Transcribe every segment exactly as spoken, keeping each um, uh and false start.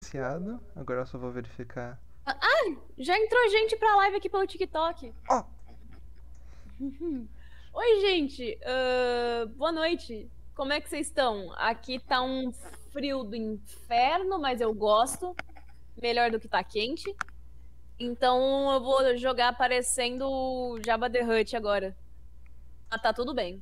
iniciado. Agora eu só vou verificar. Ah, já entrou gente pra live aqui pelo TikTok. Ó! Oi, gente. Uh, boa noite. Como é que vocês estão? Aqui tá um frio do inferno, mas eu gosto. Melhor do que tá quente. Então eu vou jogar parecendo o Jabba the Hutt agora. Ah, tá tudo bem.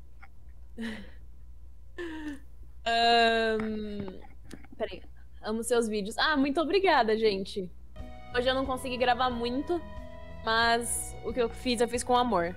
um... Peraí. Amo seus vídeos. Ah, muito obrigada, gente. Hoje eu não consegui gravar muito, mas o que eu fiz, eu fiz com amor.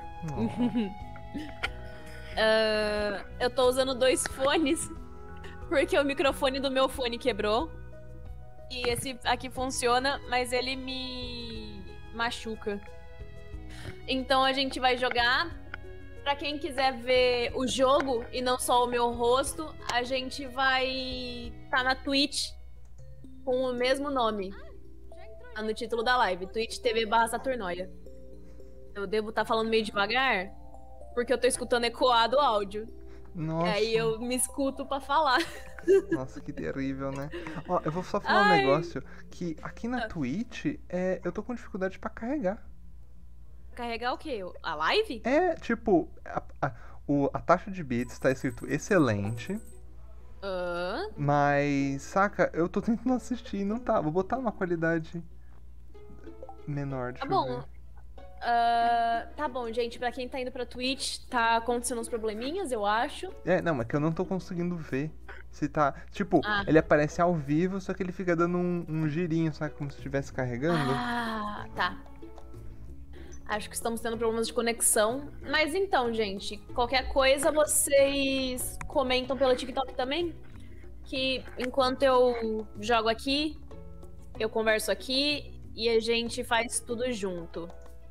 uh, eu tô usando dois fones, porque o microfone do meu fone quebrou. E esse aqui funciona, mas ele me machuca. Então a gente vai jogar. Pra quem quiser ver o jogo e não só o meu rosto, a gente vai tá na Twitch com o mesmo nome. Tá no título da live, Twitch T V barra Saturnoia. Eu devo estar tá falando meio devagar, porque eu tô escutando ecoado o áudio. Nossa. E aí eu me escuto pra falar. Nossa, que terrível, né? Ó, eu vou só falar Ai. um negócio, que aqui na Twitch, é, eu tô com dificuldade pra carregar. Carregar o quê? A live? É, tipo, a, a, o, a taxa de bits tá escrito excelente. Uh. Mas, saca, eu tô tentando assistir e não tá. Vou botar uma qualidade menor, deixa tá bom. eu ver. Uh, tá bom, gente. Pra quem tá indo pra Twitch, tá acontecendo uns probleminhas, eu acho. É, não, é que eu não tô conseguindo ver se tá... Tipo, ah. ele aparece ao vivo, só que ele fica dando um, um girinho, sabe? Como se estivesse carregando. Ah, tá. Acho que estamos tendo problemas de conexão. Mas então, gente, qualquer coisa vocês comentam pelo TikTok também. Que enquanto eu jogo aqui, eu converso aqui e a gente faz tudo junto.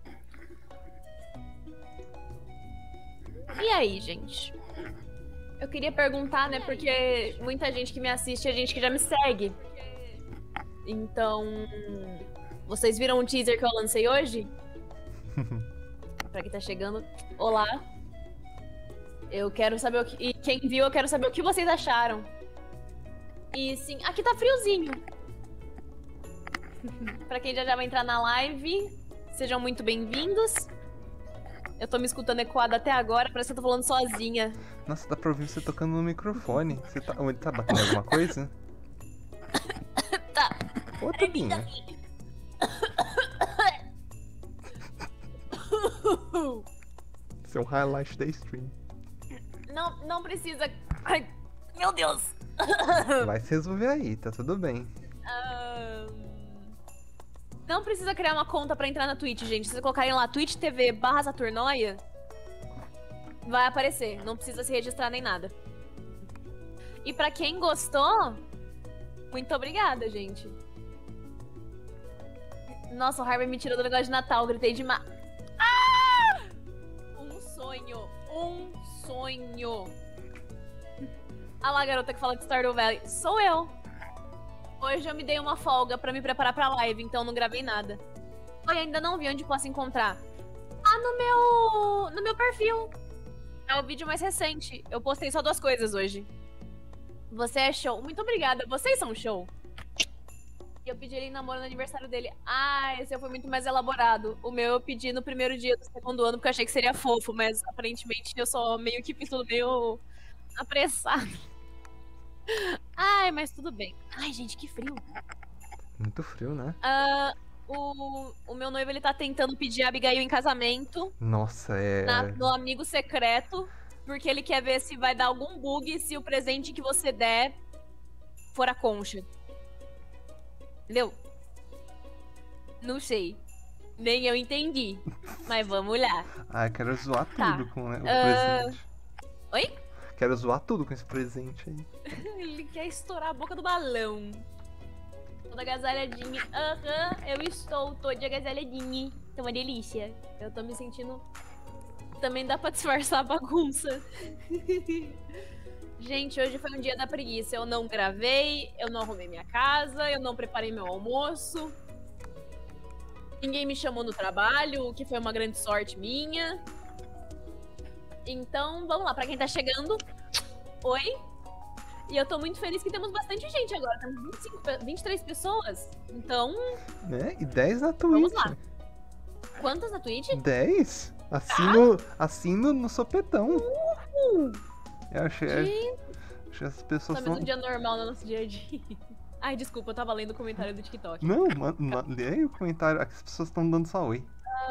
E aí, gente? Eu queria perguntar, né? Porque muita gente que me assiste é gente que já me segue. Então, vocês viram o teaser que eu lancei hoje? Pra quem tá chegando, olá. Eu quero saber o que... E quem viu, eu quero saber o que vocês acharam. E sim, aqui tá friozinho. Pra quem já já vai entrar na live, sejam muito bem-vindos. Eu tô me escutando ecoado até agora, parece que eu tô falando sozinha. Nossa, dá pra ouvir você tocando no microfone. Você tá... Ele tá batendo alguma coisa? Tá. Ô, Tobinha. Esse é um highlight da stream. Não, não precisa... Ai, meu Deus. Vai se resolver aí, tá tudo bem. Um... Não precisa criar uma conta pra entrar na Twitch, gente. Se vocês colocarem lá Twitch T V barra Saturnoia, vai aparecer. Não precisa se registrar nem nada. E pra quem gostou, muito obrigada, gente. Nossa, o Harvey me tirou do negócio de Natal. Gritei demais. Ah! Um sonho. Um sonho. Ah lá, a garota que fala de Stardew Valley. Sou eu. Hoje eu me dei uma folga pra me preparar pra live, então não gravei nada. Oi, ainda não vi onde posso encontrar. Ah, no meu... no meu perfil. É o vídeo mais recente. Eu postei só duas coisas hoje. Você é show. Muito obrigada. Vocês são show. E eu pedi ele em namoro no aniversário dele. Ah, esse foi muito mais elaborado. O meu eu pedi no primeiro dia do segundo ano, porque eu achei que seria fofo, mas aparentemente eu só meio que fiz tudo meio apressado. Ai, mas tudo bem. Ai, gente, que frio. Muito frio, né? Uh, o, o meu noivo, ele tá tentando pedir a Abigail em casamento. Nossa, é... Na, no amigo secreto. Porque ele quer ver se vai dar algum bug se o presente que você der for a concha. Entendeu? Não sei. Nem eu entendi. Mas vamos lá. Ah, eu quero zoar tá. tudo com o uh... presente. Oi? Quero zoar tudo com esse presente aí. Ele quer estourar a boca do balão. Toda agasalhadinha. Aham, uhum, eu estou toda agasalhadinha. Tá uma delícia. Eu tô me sentindo... Também dá pra disfarçar a bagunça. Gente, hoje foi um dia da preguiça. Eu não gravei, eu não arrumei minha casa, eu não preparei meu almoço. Ninguém me chamou no trabalho, o que foi uma grande sorte minha. Então, vamos lá, pra quem tá chegando. Oi. E eu tô muito feliz que temos bastante gente agora. Temos vinte e cinco, vinte e três pessoas. Então, Né? E dez na vamos Twitch. lá. Quantas na Twitch? dez? Assino, assino no sopetão. Uh, Eu achei, gente, achei as pessoas estamos tão... um dia normal no nosso dia a dia. Ai, desculpa, eu tava lendo o comentário do TikTok. Não, ma- ma- lê aí o comentário. Aqui as pessoas estão dando só oi.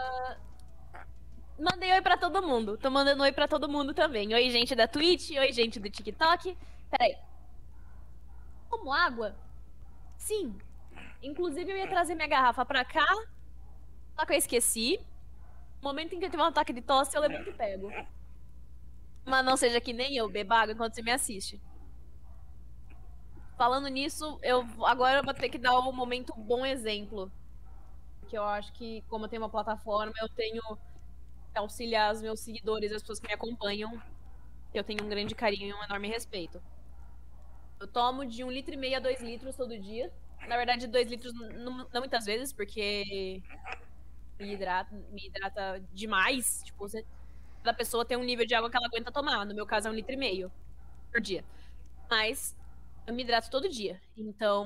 Mandei oi pra todo mundo. Tô mandando oi pra todo mundo também. Oi, gente da Twitch. Oi, gente do TikTok. Peraí. Como água? Sim. Inclusive, eu ia trazer minha garrafa pra cá. Só que eu esqueci. No momento em que eu tiver um ataque de tosse, eu levanto e pego. Mas não seja que nem eu, beba água enquanto você me assiste. Falando nisso, eu agora eu vou ter que dar um momento bom exemplo. Que eu acho que, como eu tenho uma plataforma, eu tenho que auxiliar os meus seguidores, as pessoas que me acompanham. Eu tenho um grande carinho e um enorme respeito. Eu tomo de um litro e meio a dois litros todo dia. Na verdade, dois litros não, não muitas vezes, porque me hidrata, me hidrata demais. Tipo, você, cada pessoa tem um nível de água que ela aguenta tomar. No meu caso, é um litro e meio por dia. Mas eu me hidrato todo dia. Então.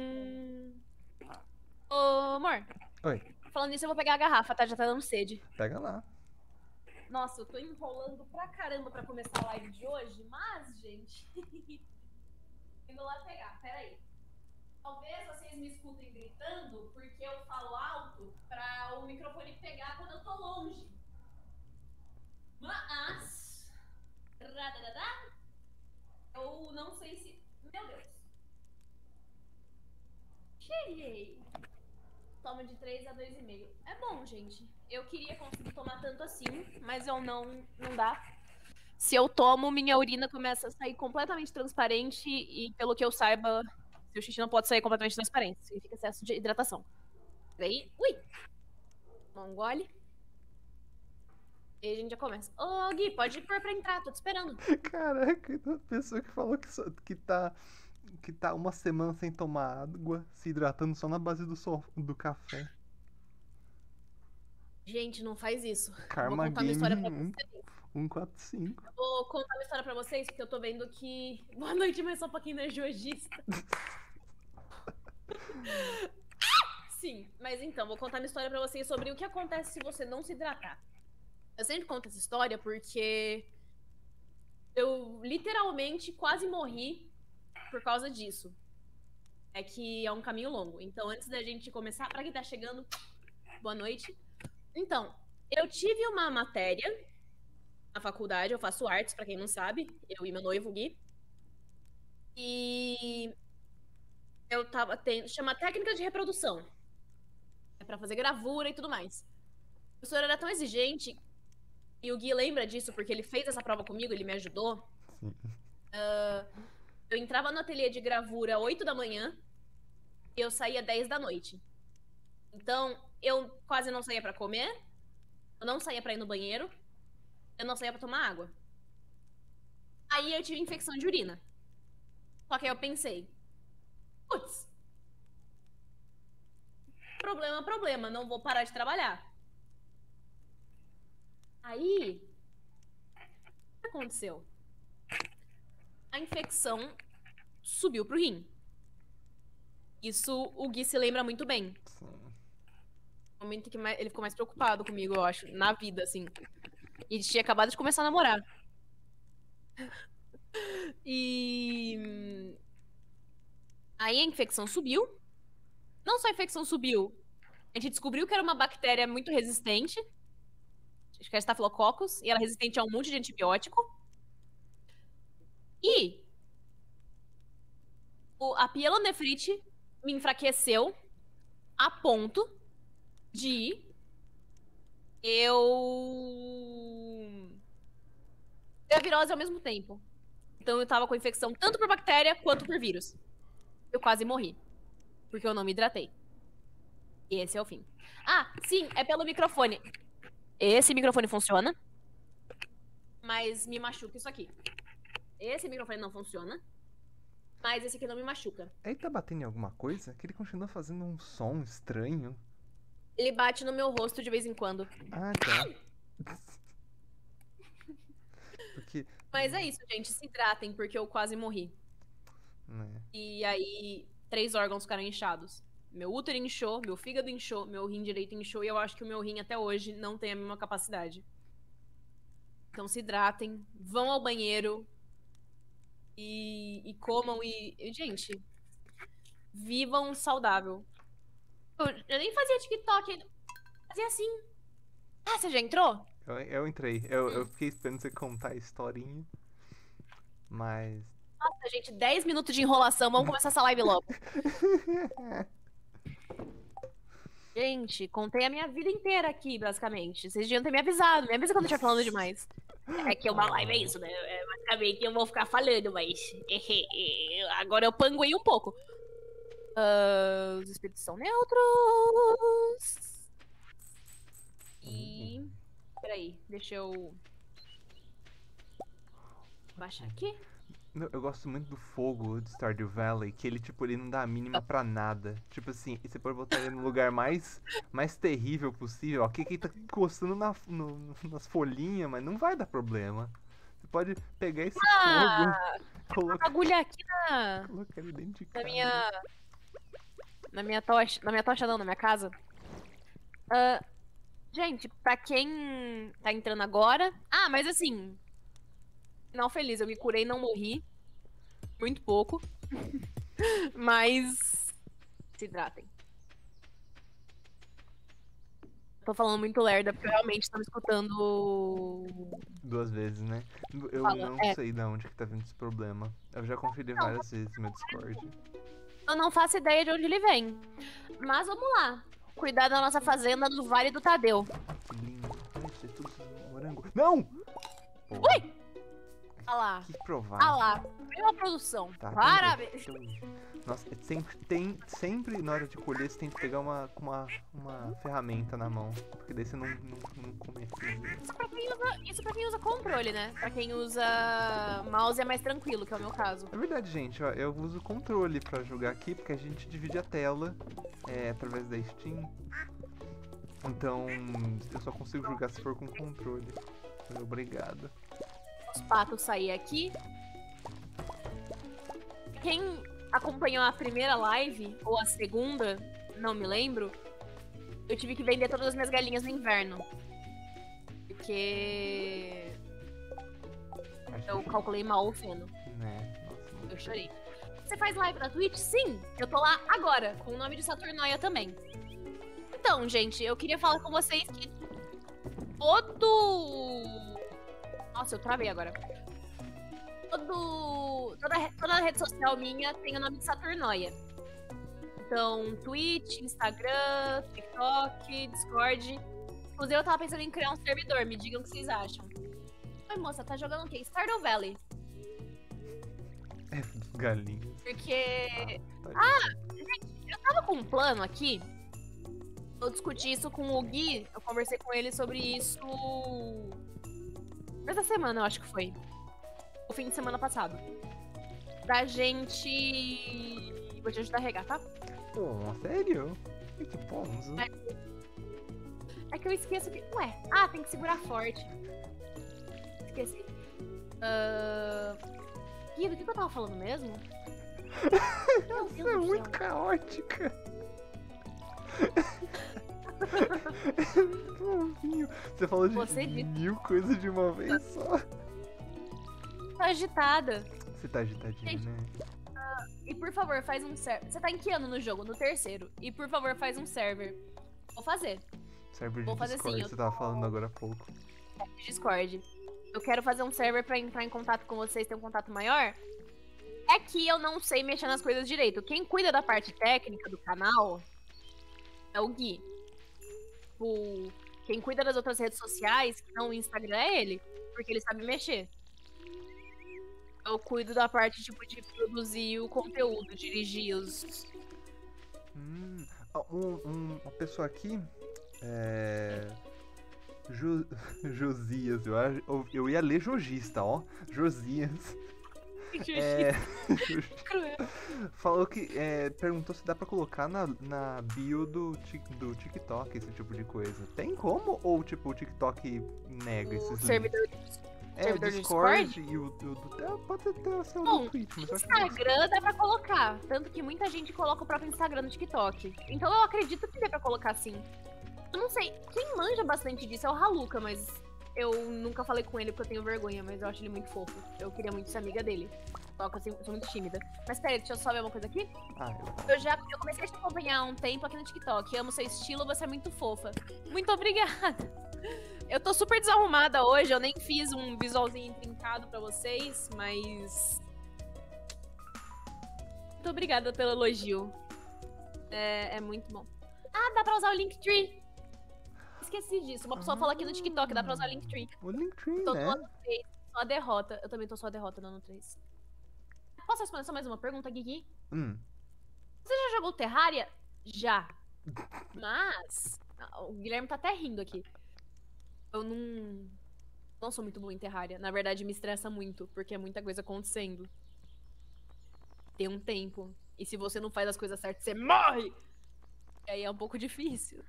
Ô, amor. Oi, Falando nisso, eu vou pegar a garrafa, tá? Já tá dando sede. pega lá. Nossa, eu tô enrolando pra caramba pra começar a live de hoje, mas, gente. Indo lá pegar, peraí. Talvez vocês me escutem gritando, porque eu falo alto pra o microfone pegar quando eu tô longe. Mas. Radadadá, eu não sei se. Meu Deus. Cheguei. Toma de três a dois e meio. É bom, gente. Eu queria conseguir tomar tanto assim, mas eu não. Não dá. Se eu tomo, minha urina começa a sair completamente transparente e, pelo que eu saiba, seu xixi não pode sair completamente transparente. Significa excesso de hidratação. Daí, ui! Toma um gole. E a gente já começa. Ô, Gui, pode pôr pra entrar, tô te esperando. Caraca, tem uma pessoa que falou que, só- que tá. Que tá uma semana sem tomar água, se hidratando só na base do, so, do café. Gente, não faz isso. Karma Vou contar uma Game história pra um- vocês. 145. Vou contar uma história pra vocês, porque eu tô vendo que. Boa noite, mas só pra quem não é geologista. Sim, mas então, vou contar uma história pra vocês sobre o que acontece se você não se hidratar. Eu sempre conto essa história porque eu literalmente quase morri por causa disso. É que é um caminho longo. Então, antes da gente começar, pra quem tá chegando, boa noite. Então, eu tive uma matéria na faculdade, eu faço artes, pra quem não sabe, eu e meu noivo Gui. E eu tava tendo, chama técnica de reprodução. É pra fazer gravura e tudo mais. O professor era tão exigente, e o Gui lembra disso porque ele fez essa prova comigo, ele me ajudou. Sim. Uh, eu entrava no ateliê de gravura oito da manhã e eu saía dez da noite. Então, eu quase não saía pra comer, eu não saía pra ir no banheiro, eu não saía pra tomar água. Aí eu tive infecção de urina. Só que aí eu pensei, putz, problema, problema, não vou parar de trabalhar. Aí, o que aconteceu? A infecção subiu pro rim. Isso o Gui se lembra muito bem. Sim. No momento que mais, ele ficou mais preocupado comigo, eu acho, na vida, assim. E ele tinha acabado de começar a namorar. E aí a infecção subiu. Não só a infecção subiu, a gente descobriu que era uma bactéria muito resistente. Acho que era Staphylococcus, e era resistente a um monte de antibiótico. E o, a pielonefrite me enfraqueceu a ponto de eu ter a virose ao mesmo tempo. Então eu tava com infecção tanto por bactéria quanto por vírus. Eu quase morri. Porque eu não me hidratei. E esse é o fim. Ah, sim, é pelo microfone. Esse microfone funciona. Mas me machuca isso aqui. Esse microfone não funciona. Mas esse aqui não me machuca. Aí tá batendo em alguma coisa? Que ele continua fazendo um som estranho. Ele bate no meu rosto de vez em quando. Ah, tá. Porque. Mas é isso, gente. Se hidratem, porque eu quase morri. né? E aí, três órgãos ficaram inchados. Meu útero inchou, meu fígado inchou, meu rim direito inchou, e eu acho que o meu rim até hoje não tem a mesma capacidade. Então se hidratem, vão ao banheiro e, e comam e, e, gente, vivam saudável. Eu, eu nem fazia TikTok ainda. Fazia assim. Ah, você já entrou? Eu, eu entrei. Eu, eu fiquei esperando você contar a historinha. Mas. Nossa, gente, dez minutos de enrolação. Vamos começar essa live logo. Gente, contei a minha vida inteira aqui, basicamente. Vocês deviam ter me avisado. Me avisa quando eu estiver falando demais. É que uma live é isso, né? É, basicamente eu vou ficar falando, mas. Agora eu panguei um pouco. Uh, os espíritos são neutros. E. Peraí, deixa eu. Baixar aqui. Meu, eu gosto muito do fogo de Stardew Valley, que ele, tipo, ele não dá a mínima pra nada. Tipo assim, você pode botar ele no lugar mais, mais terrível possível. Aqui que ele tá encostando na, no, nas folhinhas, mas não vai dar problema. Você pode pegar esse Ah, fogo, colocar, agulha aqui na. colocar ele dentro de Na casa. minha. Na minha tocha. Na minha tocha não, na minha casa. Ah, gente, pra quem tá entrando agora. Ah, mas assim. Final feliz, eu me curei, não morri. Muito pouco. Mas. Se hidratem. Tô falando muito lerda, porque eu realmente tô me escutando. Duas vezes, né? Eu Fala, não é. sei de onde que tá vindo esse problema. Eu já conferi Não, várias vezes no meu Discord. Eu não faço ideia de onde ele vem. Mas vamos lá. Cuidar da nossa fazenda no Vale do Tadeu. Que lindo. Ai, isso é tudo morango. Não! Pô, Ui! Olha lá. que provável. Olha lá. Prima produção. Tá, Parabéns. então- Nossa, é sempre tem, sempre na hora de colher você tem que pegar uma, uma, uma ferramenta na mão, porque daí você não, não, não começa. Isso pra, quem usa, isso pra quem usa controle, né? Pra quem usa mouse é mais tranquilo, que é o meu caso. É verdade, gente, ó, eu uso o controle pra jogar aqui, porque a gente divide a tela é, através da Steam. Então, eu só consigo jogar se for com controle. Obrigado. Os patos sair aqui. Quem acompanhou a primeira live, ou a segunda, não me lembro, eu tive que vender todas as minhas galinhas no inverno. Porque Acho eu que- calculei mal o feno. Né, nossa, Eu chorei. Você faz live na Twitch? Sim! Eu tô lá agora, com o nome de Saturnoia também. Então, gente, eu queria falar com vocês que todo... Nossa, eu travei agora. Todo... Toda, re- toda rede social minha tem o nome de Saturnoia. Então, Twitch, Instagram, TikTok, Discord. Inclusive, eu tava pensando em criar um servidor. Me digam o que vocês acham. Oi, moça, tá jogando o quê? Stardew Valley. é dos galinhos. Porque... Ah, Eu tava com um plano aqui. Eu discuti isso com o Gui. Eu conversei com ele sobre isso. Essa semana, eu acho que foi. O fim de semana passado. Da gente. Vou te ajudar a regar, tá? Pô, sério? Que ponzo. É. É que eu esqueço que. Ué, ah, tem que segurar forte. Esqueci. Uh... Gui, do que eu tava falando mesmo? Meu Você Deus é do muito céu. caótica. Novinho. Você falou de Você disse. mil coisas de uma vez só. Tô agitada. Você tá agitadinho, Gente. né? E por favor, faz um server. Você tá em que ano no jogo? No terceiro. E por favor, faz um server. Vou fazer. Server de Vou fazer Discord, assim, eu você tava falando agora há pouco. Discord. Eu quero fazer um server pra entrar em contato com vocês, ter um contato maior. É que eu não sei mexer nas coisas direito. Quem cuida da parte técnica do canal é o Gui. Tipo, quem cuida das outras redes sociais, que não o Instagram, é ele. Porque ele sabe mexer. Eu cuido da parte, tipo, de produzir o conteúdo, dirigir os... Hum, ó, um, um- uma pessoa aqui. É. Jo- Josias, eu, acho- eu, eu ia ler Jogista, ó. Josias. É, Cruel. falou que. É, perguntou se dá pra colocar na, na bio do, Tik- do TikTok esse tipo de coisa. Tem como? Ou tipo, o TikTok nega O esses links? servidor... É, o servidor do Discord, Discord? e o, o do... é, pode ter o seu Bom, do Twitch, mas eu acho que o Instagram dá pra colocar. Tanto que muita gente coloca o próprio Instagram no TikTok. Então eu acredito que dê pra colocar sim. Eu não sei, quem manja bastante disso é o Haluka, mas eu nunca falei com ele porque eu tenho vergonha, mas eu acho ele muito fofo. Eu queria muito ser amiga dele. Só que eu sou muito tímida. Mas peraí, deixa eu só ver uma coisa aqui. Ah, eu... Eu já eu comecei a te acompanhar há um tempo aqui no TikTok. Amo seu estilo, você é muito fofa. Muito obrigada. Eu tô super desarrumada hoje, eu nem fiz um visualzinho trincado pra vocês, mas... Muito obrigada pelo elogio. É, é muito bom. Ah, dá pra usar o Linktree. Esqueci disso. Uma pessoa falou aqui no TikTok, dá pra usar o Linktree. O Linktree, Tô né? no três, só a derrota. Eu também tô só a derrota no ano três. Posso responder só mais uma pergunta, Guigui? Hum. Você já jogou Terraria? Já. Mas... O Guilherme tá até rindo aqui. Eu não... Não sou muito boa em Terraria. Na verdade, me estressa muito, porque é muita coisa acontecendo. Tem um tempo. E se você não faz as coisas certas, você morre! E aí é um pouco difícil.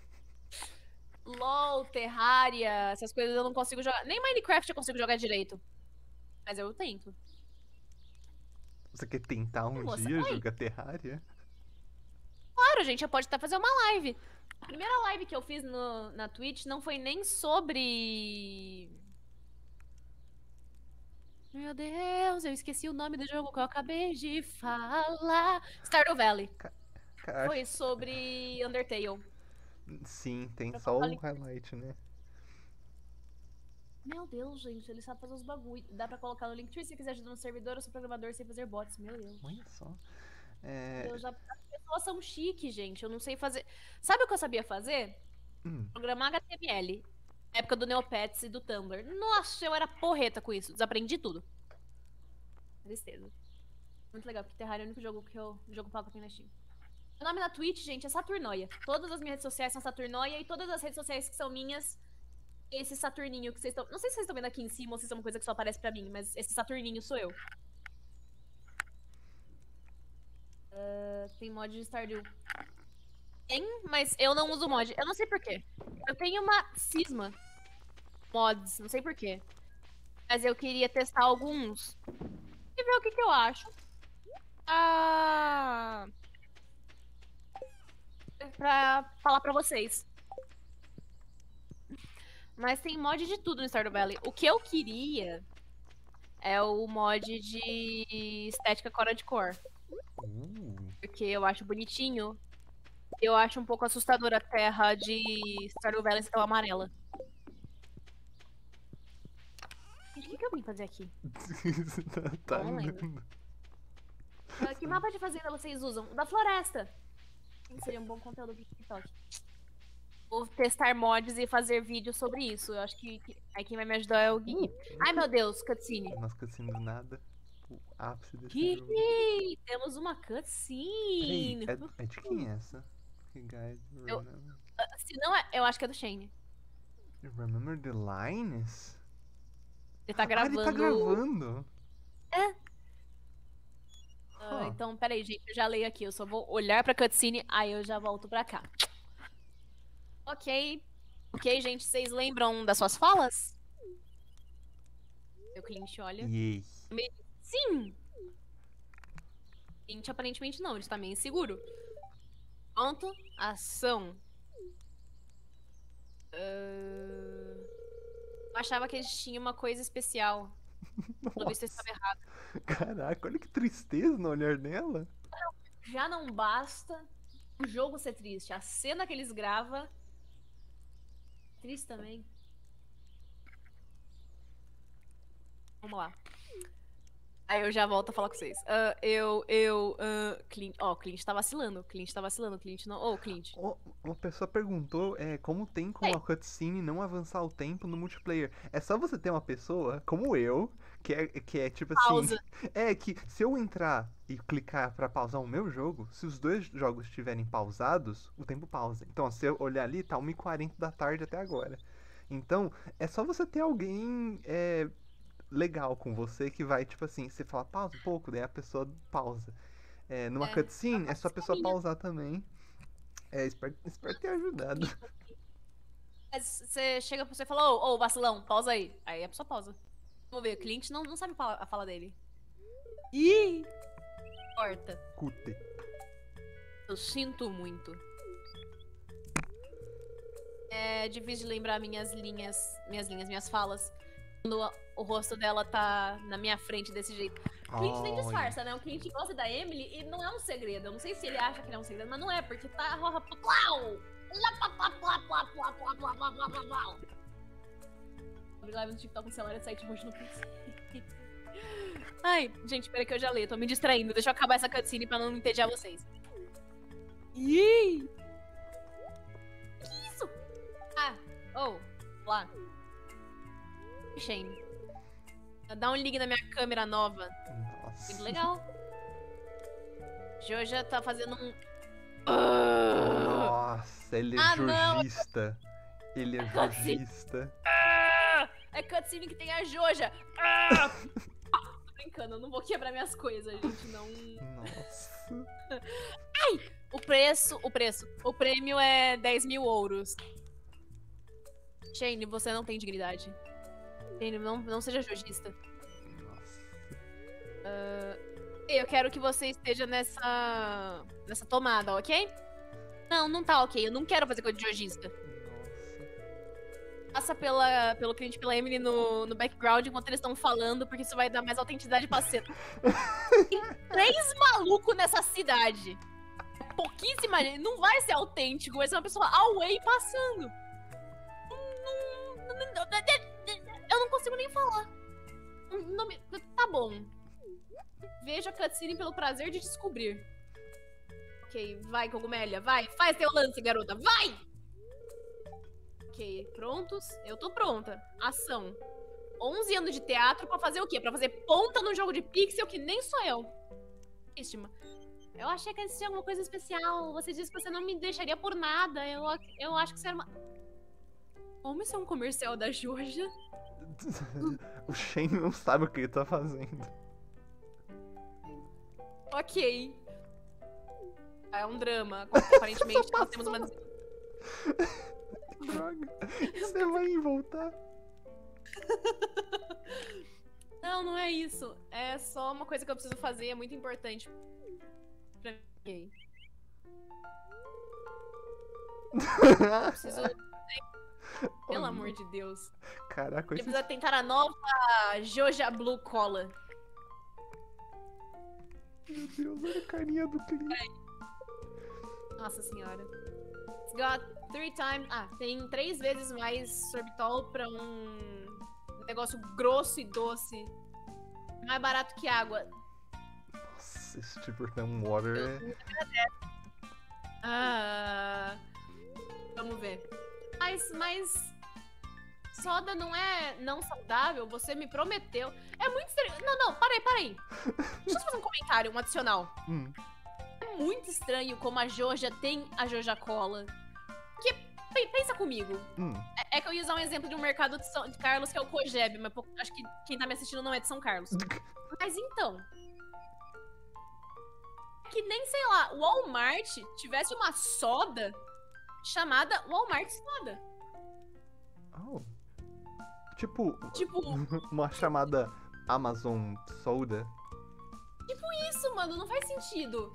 LOL, Terraria, essas coisas eu não consigo jogar. Nem Minecraft eu consigo jogar direito. Mas eu tento. Você quer tentar um Moça, dia oi. jogar Terraria? Claro, gente, eu pode até fazer uma live. A primeira live que eu fiz no, na Twitch não foi nem sobre... Meu Deus, eu esqueci o nome do jogo que eu acabei de falar. Stardew Valley. Cara, Foi acho- sobre Undertale. Sim, tem Pra só colocar o link. highlight, né? Meu Deus, gente, ele sabe fazer os bagulho. Dá pra colocar no Linktree se quiser ajudar no servidor. Eu sou programador sem fazer bots. Meu Deus. Olha só. É... Eu já... As pessoas são chiques, gente. Eu não sei fazer. Sabe o que eu sabia fazer? Hum. Programar H T M L. Na época do Neopets e do Tumblr. Nossa, eu era porreta com isso. Desaprendi tudo. Tristeza. Muito legal, porque Terraria é o único jogo que eu jogo pago aqui na Steam. Meu nome na Twitch, gente, é Saturnoia. Todas as minhas redes sociais são Saturnoia e todas as redes sociais que são minhas, esse Saturninho que vocês estão... Não sei se vocês estão vendo aqui em cima ou se isso é uma coisa que só aparece pra mim, mas esse Saturninho sou eu. Uh, tem mod de Stardew. Tem, mas eu não uso mod. Eu não sei porquê. Eu tenho uma cisma mods, não sei porquê. Mas eu queria testar alguns e ver o que, que eu acho. Ah... Pra falar pra vocês. Mas tem mod de tudo no Stardew Valley. O que eu queria é o mod de estética Coracore. Uh. Porque eu acho bonitinho. Eu acho um pouco assustadora a terra de Stardew Valley ser tão amarela. Gente, o que, que eu vim fazer aqui? tá, tá Não lembro. andando. Ah, que mapa de fazenda vocês usam? O da floresta. Seria um bom conteúdo pro TikTok. Vou testar mods e fazer vídeo sobre isso. Eu acho que, que... aí quem vai me ajudar é o Gui. Uh. Ai, meu Deus, cutscene. Nós cutscene do nada. O ápice desse Ih, jogo. temos uma Peraí, cutscene. é, é de quem é essa? Okay, guys, Eu- remember, Se não é, eu acho que é do Shane. remember the lines? Ele tá Ah, gravando. ele tá gravando. Ah, Huh. então, peraí, gente, eu já leio aqui. Eu só vou olhar pra cutscene, aí eu já volto pra cá. Ok. Ok, gente, vocês lembram das suas falas? O Clint olha. Yay. Sim! Clint aparentemente não, ele está meio inseguro. Pronto, ação. Ah, Eu achava que eles tinham uma coisa especial. Pelo visto eu Nossa, estava errado. caraca, olha que tristeza no olhar dela. Já não basta o jogo ser triste. A cena que eles gravam. Triste também. Vamos lá. Aí eu já volto a falar com vocês. Ah, eu, eu, ah, Clint. Ó, o Clint tá vacilando. O Clint tá vacilando. O Clint não. Ô, Clint. Ó, uma pessoa perguntou é, como tem com Ei. a cutscene não avançar o tempo no multiplayer. É só você ter uma pessoa, como eu, que é, que é tipo assim. Pausa. É que se eu entrar e clicar pra pausar o meu jogo, se os dois jogos estiverem pausados, o tempo pausa. Então, se eu olhar ali, tá uma e quarenta da tarde até agora. Então, é só você ter alguém é, legal com você que vai, tipo assim, você fala pausa um pouco, daí a pessoa pausa. É, numa É, cutscene, é só a pessoa minha. pausar também. É, espero, espero ter ajudado. Mas você chega pra você e fala, ô, ô, vacilão, pausa aí. Aí a pessoa pausa. Vamos ver, o cliente não, não sabe a fala dele. Ih! Corta. Cute. Eu sinto muito. É difícil de lembrar minhas linhas, minhas linhas, minhas falas. Quando a- o rosto dela tá na minha frente desse jeito. O cliente nem disfarça, né? O cliente gosta da Emily e não é um segredo. Eu não sei se ele acha que é um segredo, mas não é, porque tá... Live no TikTok com o celular e site roxo no Pix. Ai, gente, peraí que eu já leio. Tô me distraindo. Deixa eu acabar essa cutscene pra não entediar vocês. Ih! Que isso? Ah, oh, lá. Shane. Dá um ligue na minha câmera nova. Nossa. Muito legal. Joja tá fazendo um... Nossa, ele é Ah, não. jorgista. Ele é jorgista. Ah, é cutscene que tem a Joja. Ah! Tô brincando, eu não vou quebrar minhas coisas, gente, não... Nossa. Ai! O preço, o preço, o prêmio é dez mil ouros. Shane, você não tem dignidade. Shane, não, não seja jojista. Nossa. Eu quero que você esteja nessa, nessa tomada, ok? Não, não tá ok, eu não quero fazer coisa de jojista. Passa pela, pelo cliente, pela Emily no, no background enquanto eles estão falando, porque isso vai dar mais autenticidade pra cena. Tem três malucos nessa cidade. Pouquíssima gente. Não vai ser autêntico, vai ser uma pessoa away passando. Eu não consigo nem falar. Não me- Tá bom. Veja a cutscene pelo prazer de descobrir. Ok, vai, Cogumélia, vai. Faz teu lance, garota, vai! Ok, prontos? Eu tô pronta. Ação. onze anos de teatro pra fazer o quê? Pra fazer ponta num jogo de pixel que nem sou eu. Estima. Eu achei que existia alguma coisa especial. Você disse que você não me deixaria por nada. Eu, eu acho que isso era uma... Como isso é um comercial da Joja? O Shane não sabe o que ele tá fazendo. Ok. É um drama. Aparentemente nós temos uma... Droga. Você vai voltar. Não, não é isso. É só uma coisa que eu preciso fazer. É muito importante. Pra mim. Ok. Eu preciso... Pelo amor de Deus. Caraca, A gente esse... precisa tentar a nova Joja Blue Cola. Meu Deus, olha a carinha do cliente. Nossa senhora. It's got three times... Ah, tem três vezes mais sorbitol pra um negócio grosso e doce. Mais barato que água. Nossa, esse tipo de water é... Ah... Vamos ver. Mas, mas... Soda não é não saudável? Você me prometeu. É muito estranho. Não, não, para aí, para aí. Deixa eu fazer um comentário, um adicional. Hum. É muito estranho como a Joja tem a Joja Cola. Porque, pe- pensa comigo. Hum. É, é que eu ia usar um exemplo de um mercado de São de Carlos, que é o Cogeb, mas pô, acho que quem tá me assistindo não é de São Carlos. Mas então... É que nem, sei lá, o Walmart tivesse uma soda chamada Walmart Soda. Oh. Tipo, Tipo, uma chamada Amazon Soda. isso, mano, não faz sentido.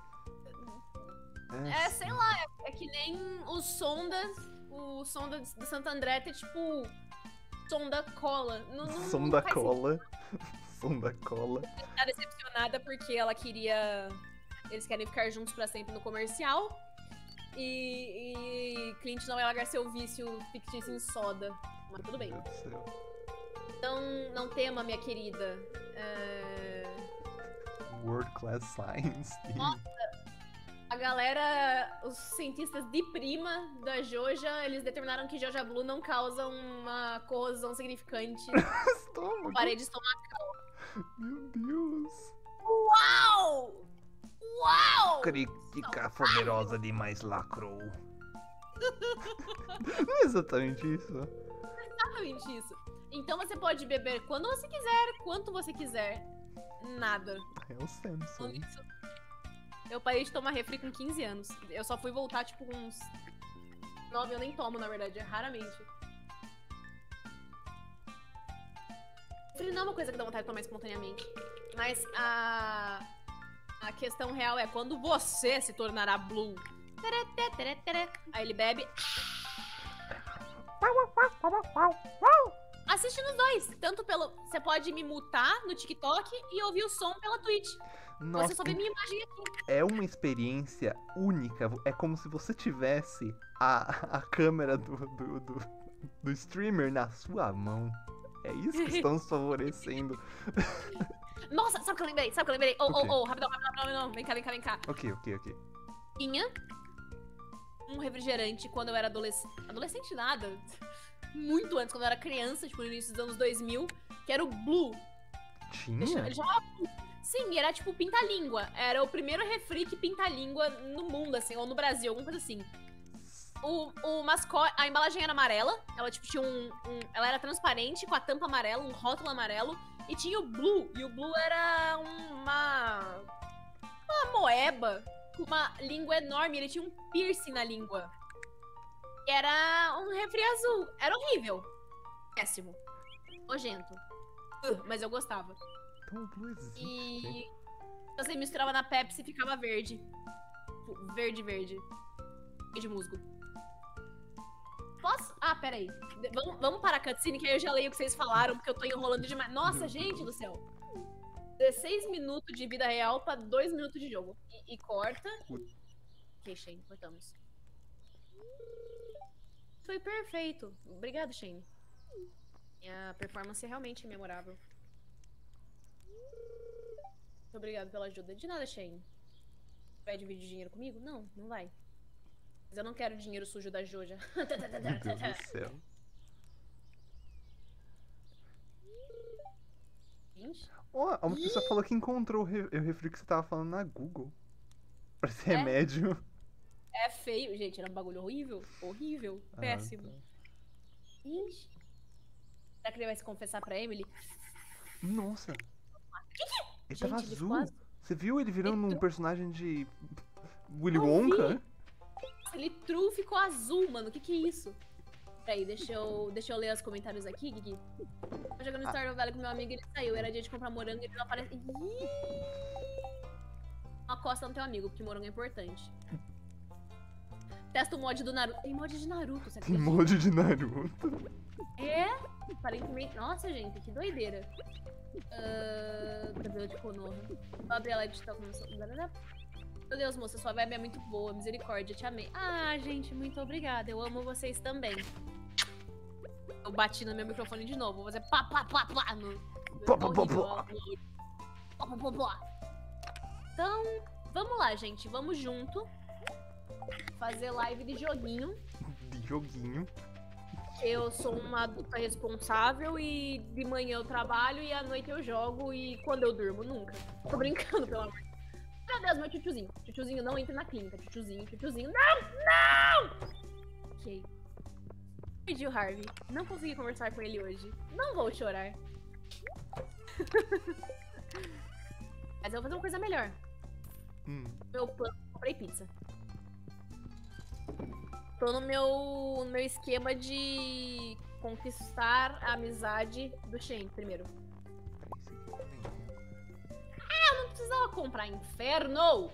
É, É, sei lá, é, é que nem o Sonda, o Sonda de Santo André ter, tipo, Sonda Cola. Não, não, som não da faz cola. Som da cola. sentido. Tá decepcionada porque ela queria... Eles querem ficar juntos pra sempre no comercial. E, e Clint não vai largar seu vício fictício em soda. Mas tudo bem. Meu Deus do céu. Não, não tema, minha querida. É... World Class Science. A galera, os cientistas de prima da Joja, eles determinaram que Joja Blue não causa uma corrosão significante Estômago. na parede estomacal. Meu Deus. Uau! Uau! Crítica poderosa demais lacrou. Não é exatamente isso. Exatamente isso. Então você pode beber quando você quiser, quanto você quiser. Nada. É o Samson. Isso. Eu parei de tomar refri com quinze anos. Eu só fui voltar, tipo, com uns nove. Eu nem tomo, na verdade, é raramente. Refri não é uma coisa que dá vontade de tomar espontaneamente. Mas a... A questão real é quando você se tornará Blue. Aí ele bebe. Assiste nos dois. Tanto pelo... Você pode me mutar no TikTok e ouvir o som pela Twitch. Nossa, Você só vê minha imagem aqui. é uma experiência única. É como se você tivesse a, a câmera do, do, do, do streamer na sua mão. É isso que estamos favorecendo. Nossa, sabe o que eu lembrei? Sabe o que eu lembrei? Ô, O quê? ô, ô, rapidão, rapidão, rapidão. Vem cá, vem cá, vem cá. Ok, ok, ok. Tinha um refrigerante quando eu era adolescente. Adolescente nada. Muito antes, quando eu era criança, tipo no início dos anos dois mil, que era o Blue. Ele Tinha? chamava Blue. Sim, era tipo pinta-língua. Era o primeiro refri que pinta-língua no mundo, assim, ou no Brasil, alguma coisa assim. O, o mascote, a embalagem era amarela, ela tipo tinha um, um. Ela era transparente, com a tampa amarela, um rótulo amarelo. E tinha o Blue, e o Blue era uma. Uma moeba com uma língua enorme. Ele tinha um piercing na língua. Era um refri azul. Era horrível. Péssimo. Nojento. Uh, mas eu gostava. Então o Blue existe. E você misturava na Pepsi e ficava verde. Verde, verde. E de musgo. Posso? Ah, peraí. De- Vamos, vamos para a cutscene, que aí eu já leio o que vocês falaram, porque eu tô enrolando demais. Nossa, gente do céu. dezesseis minutos de vida real pra dois minutos de jogo. E, e corta. Ok, Shane, cortamos. Foi perfeito. Obrigado, Shane. Minha performance é realmente memorável. Muito obrigado pela ajuda. De nada, Shane. Vai dividir dinheiro comigo? Não, não vai. Mas eu não quero dinheiro sujo da Joja. Meu Deus do céu. Gente, Ó, uma pessoa falou que encontrou o re- o refri que você tava falando na Google. Parece É? remédio. é feio. Gente, era um bagulho horrível. Horrível. Ah, Péssimo. tá. Ixi. Será que ele vai se confessar pra Emily? Nossa. Ele tava Gente, ele ficou azul. azul. Você viu ele virando Ele um tru- personagem de Willy Eu Wonka? vi. Ele true ficou azul, mano. O que que é isso? Peraí, deixa eu, deixa eu ler os comentários aqui, Gigi. Tô jogando Ah. Stardew Valley com meu amigo e ele saiu. Era dia de comprar morango e ele não aparece. Ih! Uma costa no teu amigo, porque morango é importante. Testa o mod do Naruto. Tem mod de Naruto, você Tem acredita? mod de Naruto. É? Aparentemente. Nossa, gente, que doideira. Uh, cabelo de Konoha. Abre a live de tal começando. Meu Deus, moça, sua vibe é muito boa. Misericórdia, te amei. Ah, gente, muito obrigada. Eu amo vocês também. Eu bati no meu microfone de novo. Vou fazer pá, pá, pá, pá. No... Pá, pá, pá, horrível, pá. horrível. Pá, pá, pá, pá. Então, vamos lá, gente. Vamos junto. Fazer live de joguinho. De joguinho. Eu sou uma adulta responsável e de manhã eu trabalho e à noite eu jogo e quando eu durmo, nunca. Tô brincando, pelo amor de Deus. Meu Deus, meu tchutchuzinho. Tchutchuzinho, não entra na clínica. Tchutchuzinho, tchutchuzinho. Não, não! Ok. Pediu Harvey. Não consegui conversar com ele hoje. Não vou chorar. Mas eu vou fazer uma coisa melhor. Hum. Meu plano, comprei pizza. Tô no meu, no meu esquema de conquistar a amizade do Shane primeiro. Peraí, isso aqui tem. Não precisava comprar inferno!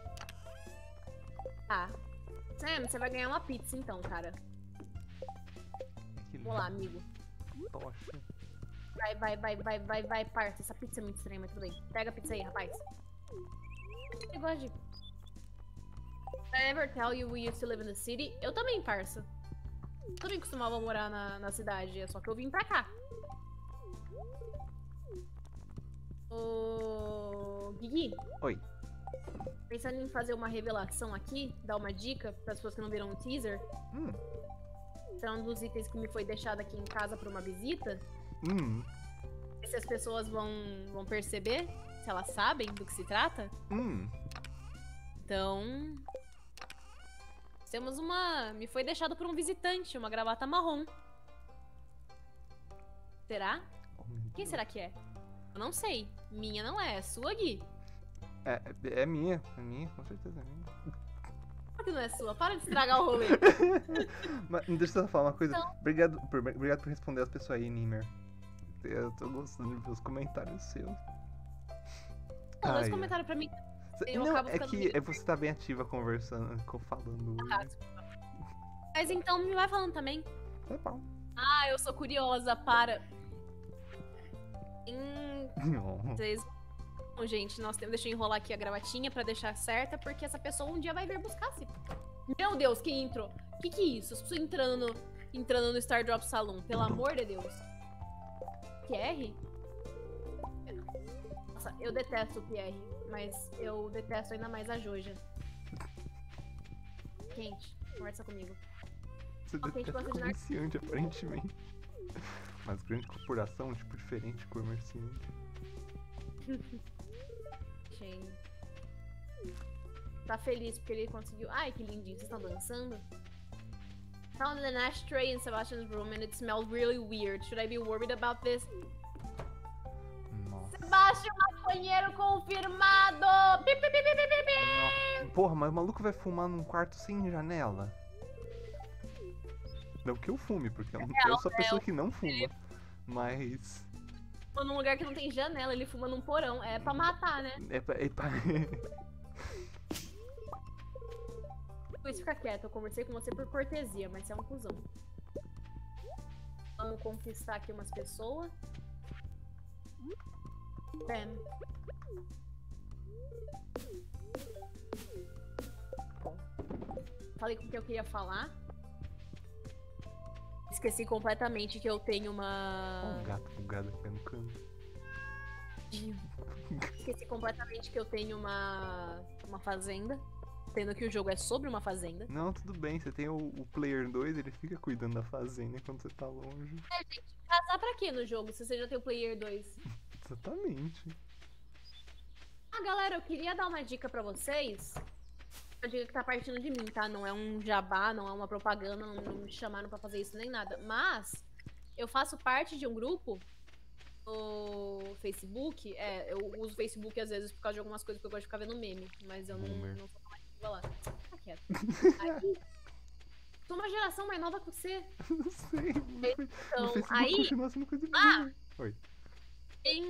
Tá. Sam, você vai ganhar uma pizza então, cara. Que Vamos lá, amigo. tocha. Vai, vai, vai, vai, vai, vai, parça. Essa pizza é muito estranha, mas tudo bem. Pega a pizza aí, rapaz. Eu gosto de... Did I ever tell you we used to live in the city? Eu também, parça. Eu também costumava morar na, na cidade, é só que eu vim pra cá. Ô... Gui, Oi. pensando em fazer uma revelação aqui, dar uma dica para as pessoas que não viram o teaser. Hum. Esse é um dos itens que me foi deixado aqui em casa para uma visita. Hum. E se as pessoas vão, vão perceber, se elas sabem do que se trata. Hum. Então... Temos uma... Me foi deixado por um visitante, uma gravata marrom. Será? Oh, meu Quem Deus. será que é? Eu não sei. Minha não é, é sua, Gui. É, é é minha. É minha, com certeza é minha. Por que não é sua? Para de estragar o rolê. Mas deixa eu só falar uma coisa. Então- Obrigado por, obrigado por responder as pessoas aí, Nimer. Eu tô gostando de ver os comentários seus. Não, Ai, esse comentário pra mim. Cê- eu Não, acabo é ficando que meio- é você tá bem ativa conversando, co- falando. Ah, Mas então me vai falando também. Tá bom. Ah, eu sou curiosa, para. Hum, Não. vocês. Bom, gente, nós temos. Deixa eu enrolar aqui a gravatinha pra deixar certa, porque essa pessoa um dia vai vir buscar se. Meu Deus, que intro! Que que é isso? As pessoas entrando no, entrando no Star Drop Saloon, pelo amor de Deus. Pierre? Nossa, eu detesto o Pierre, mas eu detesto ainda mais a Joja. Quente, conversa comigo. Você Ok, a gente detesta gosta de nar- comerciante, aparentemente. Mas grande corporação, um tipo diferente de comerciante. Shane. Tá feliz porque ele conseguiu. Ai, que lindinho, vocês estão dançando? Found an ashtray in Sebastian's room and it smelled really weird. Should I be worried about this? Nossa. Sebastian, maconheiro confirmado! Pi, pi, pi, pi, pi, pi, pi. Nossa. Porra, mas o maluco vai fumar num quarto sem janela? Não que eu fume, porque eu, não, eu sou a é, pessoa eu- que não fuma. Mas. Fuma num lugar que não tem janela, ele fuma num porão. É pra matar, né? É pra. É pra... Luiz, fica quieto. Eu conversei com você por cortesia, mas você é um cuzão. Vamos conquistar aqui umas pessoas. Bam. Bom. Falei com o que eu queria falar. Esqueci completamente que eu tenho Ó, uma. um gato bugado aqui no canto. Esqueci completamente que eu tenho uma. Uma fazenda. Sendo que o jogo é sobre uma fazenda. Não, tudo bem, você tem o, o Player dois, ele fica cuidando da fazenda enquanto você tá longe. Casar pra quê no jogo, se você já tem o Player dois? Exatamente. Ah, galera, eu queria dar uma dica pra vocês. Uma dica que tá partindo de mim, tá? Não é um jabá, não é uma propaganda, não, não me chamaram pra fazer isso nem nada. Mas, eu faço parte de um grupo no Facebook. É, eu uso o Facebook às vezes por causa de algumas coisas que eu gosto de ficar vendo meme. Mas eu não, Boomer. não sou mais ativa lá. Fica quieto. Aí, sou uma geração mais nova que você. Não sei. No Então, Facebook aí... continua sendo coisa de Ah! boomer. Oi. Em...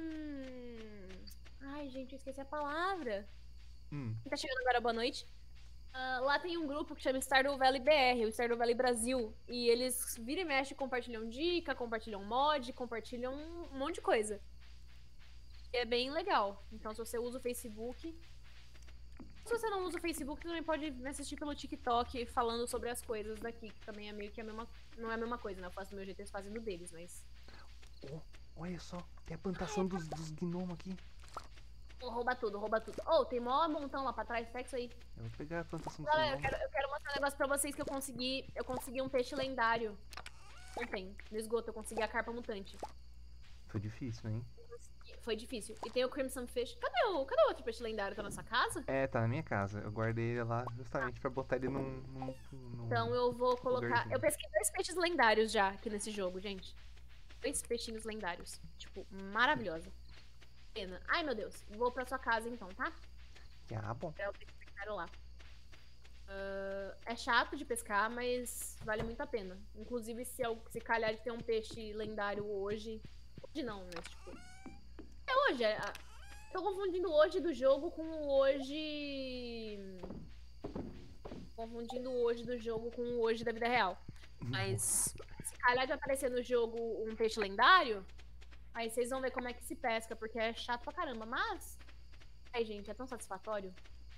Ai, gente, eu esqueci a palavra. Hum. Quem tá chegando agora, boa noite. Ah, lá tem um grupo que chama Stardew Valley B R, o Stardew Valley Brasil. E eles vira e mexe, compartilham dica, compartilham mod, compartilham um monte de coisa. E é bem legal. Então, se você usa o Facebook... Se você não usa o Facebook, você também pode me assistir pelo TikTok falando sobre as coisas daqui, que também é meio que a mesma... Não é a mesma coisa, né? Eu faço do meu jeito, eles fazem do deles, mas... Oh, olha só, tem a plantação dos, dos gnomos aqui. Oh, rouba tudo, rouba tudo. Oh, tem mó montão lá pra trás, pega isso aí. Eu vou pegar a plantação dos Galera, eu gnomos. quero, eu quero mostrar um negócio pra vocês que eu consegui. Eu consegui um peixe lendário. Ontem, no esgoto, eu consegui a carpa mutante. Foi difícil, hein? Foi difícil. E tem o Crimson Fish. Cadê o, cadê o outro peixe lendário? Tá na sua casa? É, tá na minha casa. Eu guardei ele lá justamente pra botar ele num... num, num... Então eu vou colocar. lugarzinho. Eu pesquei dois peixes lendários já aqui nesse jogo, gente. Dois peixinhos lendários. Tipo, maravilhosa. Pena. Ai, meu Deus. Vou pra sua casa então, tá? Ah, bom. É o peixe lendário lá. Ah, é chato de pescar, mas vale muito a pena. Inclusive, se, eu, se calhar de ter um peixe lendário hoje. Hoje não, né? Tipo. É hoje. É, tô confundindo hoje do jogo com o hoje. Confundindo o hoje do jogo com o hoje da vida real. Mas se calhar de aparecer no jogo um peixe lendário, aí vocês vão ver como é que se pesca, porque é chato pra caramba. Mas. Ai, gente, é tão satisfatório.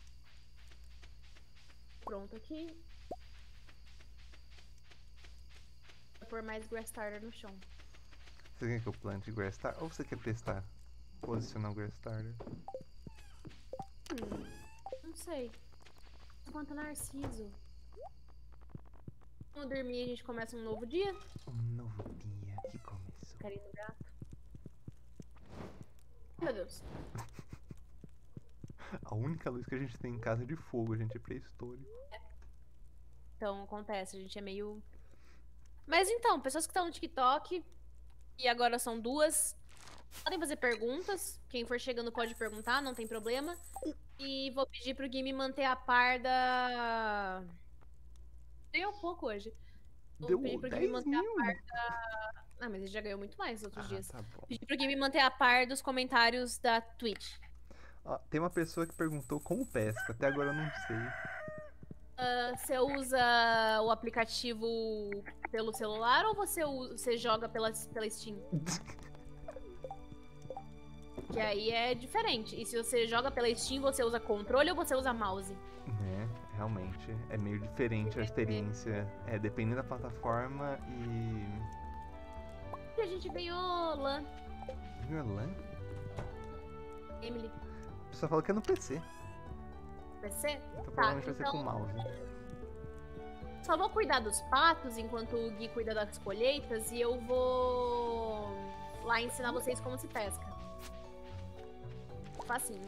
Pronto aqui. Vou pôr mais grass starter no chão. Você quer que eu plante grass starter? Ou você quer testar? Posicionar o grass starter? Hum, não sei. Quanto narciso. Vamos dormir e a gente começa um novo dia. Um novo dia que começou. Carinho do gato. Meu Deus. A única luz que a gente tem em casa é de fogo, a gente é pré-histórico. Então acontece, a gente é meio. Mas então, pessoas que estão no TikTok, e agora são duas, podem fazer perguntas. Quem for chegando pode perguntar, não tem problema. E vou pedir pro Gui me manter a par da. Deu um pouco hoje. Vou Deu pedir pro Gui me dez manter a mil. par da... Ah, mas ele já ganhou muito mais nos outros Ah, dias. tá bom. Pedi pro Gui me manter a par dos comentários da Twitch. Ó, tem uma pessoa que perguntou como pesca. Até agora eu não sei. Ah, você usa o aplicativo pelo celular ou você, usa, você joga pela, pela Steam? Que aí é diferente. E se você joga pela Steam, você usa controle ou você usa mouse? Né, realmente. É meio diferente a experiência. É, dependendo da plataforma e. E a gente ganhou LAN, Violã? Emily. A pessoa falou que é no P C. P C? Então Tá, provavelmente vai ser com então mouse. só vou cuidar dos patos enquanto o Gui cuida das colheitas e eu vou lá ensinar vocês como se pesca. Facinho.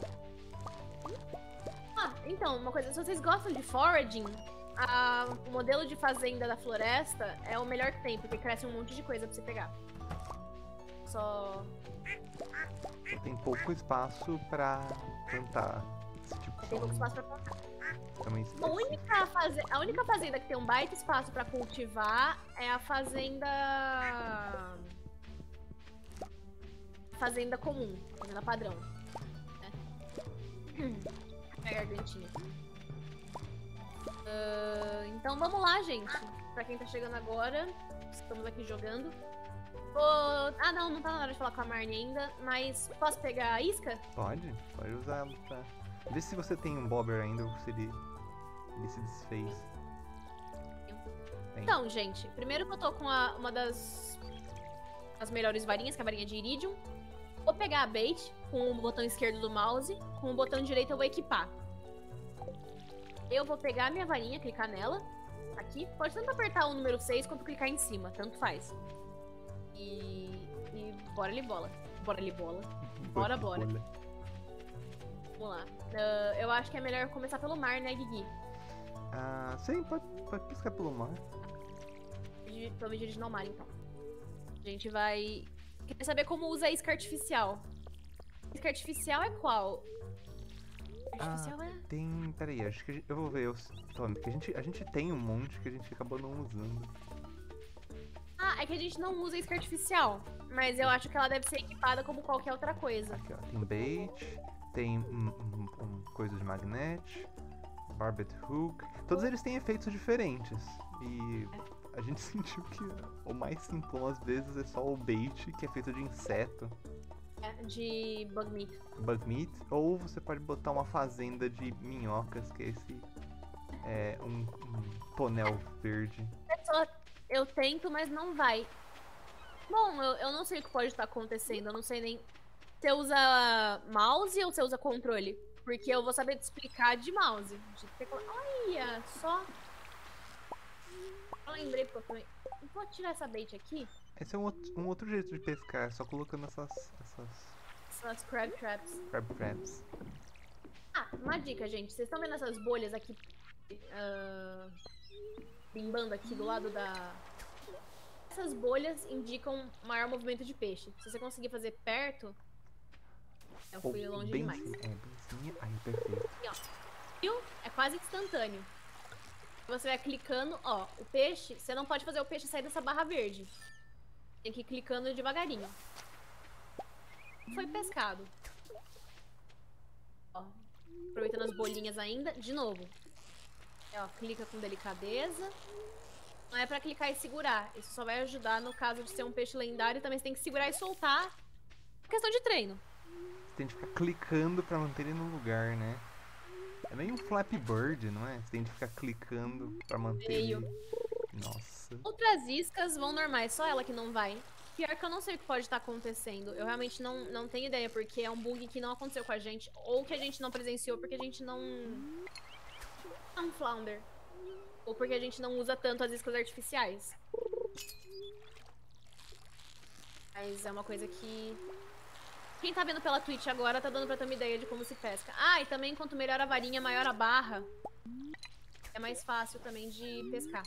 Ah, então, uma coisa, se vocês gostam de foraging, a- o modelo de fazenda da floresta é o melhor que tem, porque cresce um monte de coisa pra você pegar. Só. Tem pouco espaço pra plantar esse tipo de Tem pouco um- espaço pra plantar. também A específico. única, faze... a única fazenda que tem um baita espaço pra cultivar é a fazenda. Fazenda comum, fazenda padrão. Né? Pega a gargantinha. Ah, então vamos lá, gente. Pra quem tá chegando agora, estamos aqui jogando. Vou- Ah, não, não tá na hora de falar com a Marnie ainda, mas posso pegar a isca? Pode, pode usar pra. Vê se você tem um bobber ainda ou se ele, ele se desfez. Tem. Então, gente, primeiro que eu tô com a- uma das as melhores varinhas, que é a varinha de Iridium. Vou pegar a bait com o botão esquerdo do mouse, com o botão direito eu vou equipar. Eu vou pegar a minha varinha, clicar nela, aqui. Pode tanto apertar o número seis quanto clicar em cima, tanto faz. E, e bora ali bola. Bora ali bola. Bora, bora. Bolha. Vamos lá. Ah, eu acho que é melhor começar pelo mar, né, Guigui? Ah, sim, pode, pode piscar pelo mar. De- Vamos dirigir no mar, então. A gente vai... Queria saber como usa a isca artificial. Isca artificial é qual? Artificial é... Tem. Peraí, acho que a gente- eu vou ver os. Tome, porque a gente, a gente tem um monte que a gente acabou não usando. Ah, é que a gente não usa isca artificial. Mas eu acho que ela deve ser equipada como qualquer outra coisa. Aqui, ó. Tem bait, tem um, um, um coisa de magnete, barbed hook. Todos eles têm efeitos diferentes. E a gente sentiu que o mais simplão às vezes é só o bait, que é feito de inseto, É, de bug meat. bug meat. Ou você pode botar uma fazenda de minhocas, que é esse. É um, um tonel verde. Só eu tento, mas não vai. Bom, eu, eu não sei o que pode estar acontecendo. Eu não sei nem. Você usa mouse ou você usa controle? Porque eu vou saber te explicar de mouse. De tecla- Olha só. Eu lembrei porque eu falei. Vou tirar essa bait aqui. Esse é um outro, um outro jeito de pescar, só colocando essas, essas Essas crab traps. crab crabs. Ah, uma dica, gente. Vocês estão vendo essas bolhas aqui? ah, bimbando aqui do lado da. Essas bolhas indicam maior movimento de peixe. Se você conseguir fazer perto. Eu fui Ou longe bem demais. sim- É, bem sim. Aí, perfeito. Viu? É quase instantâneo. Você vai clicando, ó, o peixe, você não pode fazer o peixe sair dessa barra verde. Tem que ir clicando devagarinho. Foi pescado. Ó, aproveitando as bolinhas ainda, de novo. É, ó, clica com delicadeza. Não é pra clicar e segurar. Isso só vai ajudar no caso de ser um peixe lendário. Também você tem que segurar e soltar. Questão de treino. Você tem que ficar clicando pra manter ele no lugar, né? É meio um Flappy Bird, não é? Você tem que ficar clicando pra manter Meio. ele. Nossa. Outras iscas vão normais, só ela que não vai. Pior que eu não sei o que pode estar acontecendo. Eu realmente não, não tenho ideia, porque é um bug que não aconteceu com a gente. Ou que a gente não presenciou porque a gente não... É um flounder. Ou porque a gente não usa tanto as iscas artificiais. Mas é uma coisa que... Quem tá vendo pela Twitch agora tá dando pra ter uma ideia de como se pesca. Ah, e também quanto melhor a varinha, maior a barra. É mais fácil também de pescar.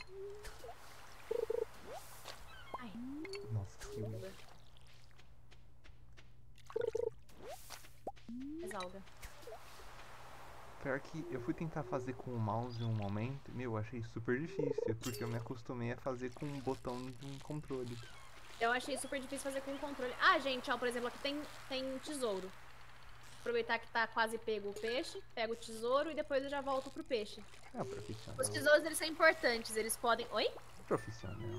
Ai, Nossa, que horror. mais alga. Pior que eu fui tentar fazer com o mouse em um momento, meu, eu achei super difícil, porque eu me acostumei a fazer com um botão de um controle. Eu achei super difícil fazer com controle. Ah, gente, ó, por exemplo, aqui tem, tem tesouro. Aproveitar que tá quase pego o peixe, pego o tesouro e depois eu já volto pro peixe. É o profissional. Os tesouros, eles são importantes, eles podem... Oi? Profissional.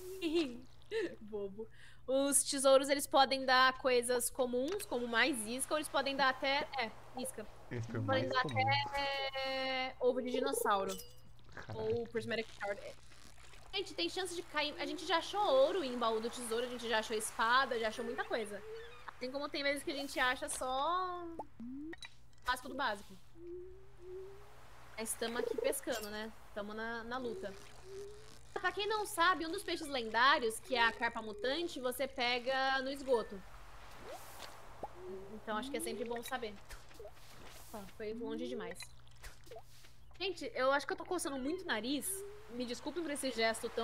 Bobo. Os tesouros, eles podem dar coisas comuns, como mais isca, ou eles podem dar até... É, isca. Esse foi o Podem mais dar comum. até ovo de dinossauro. Caraca. Ou prismatic shard. Gente, tem chance de cair... A gente já achou ouro em baú do tesouro, a gente já achou espada, já achou muita coisa. Assim como tem vezes que a gente acha só... básico do básico. Mas estamos aqui pescando, né? Estamos na, na luta. Pra quem não sabe, um dos peixes lendários, que é a carpa mutante, você pega no esgoto. Então acho que é sempre bom saber. Ó, foi longe demais. Gente, eu acho que eu tô coçando muito o nariz. Me desculpem por esse gesto tão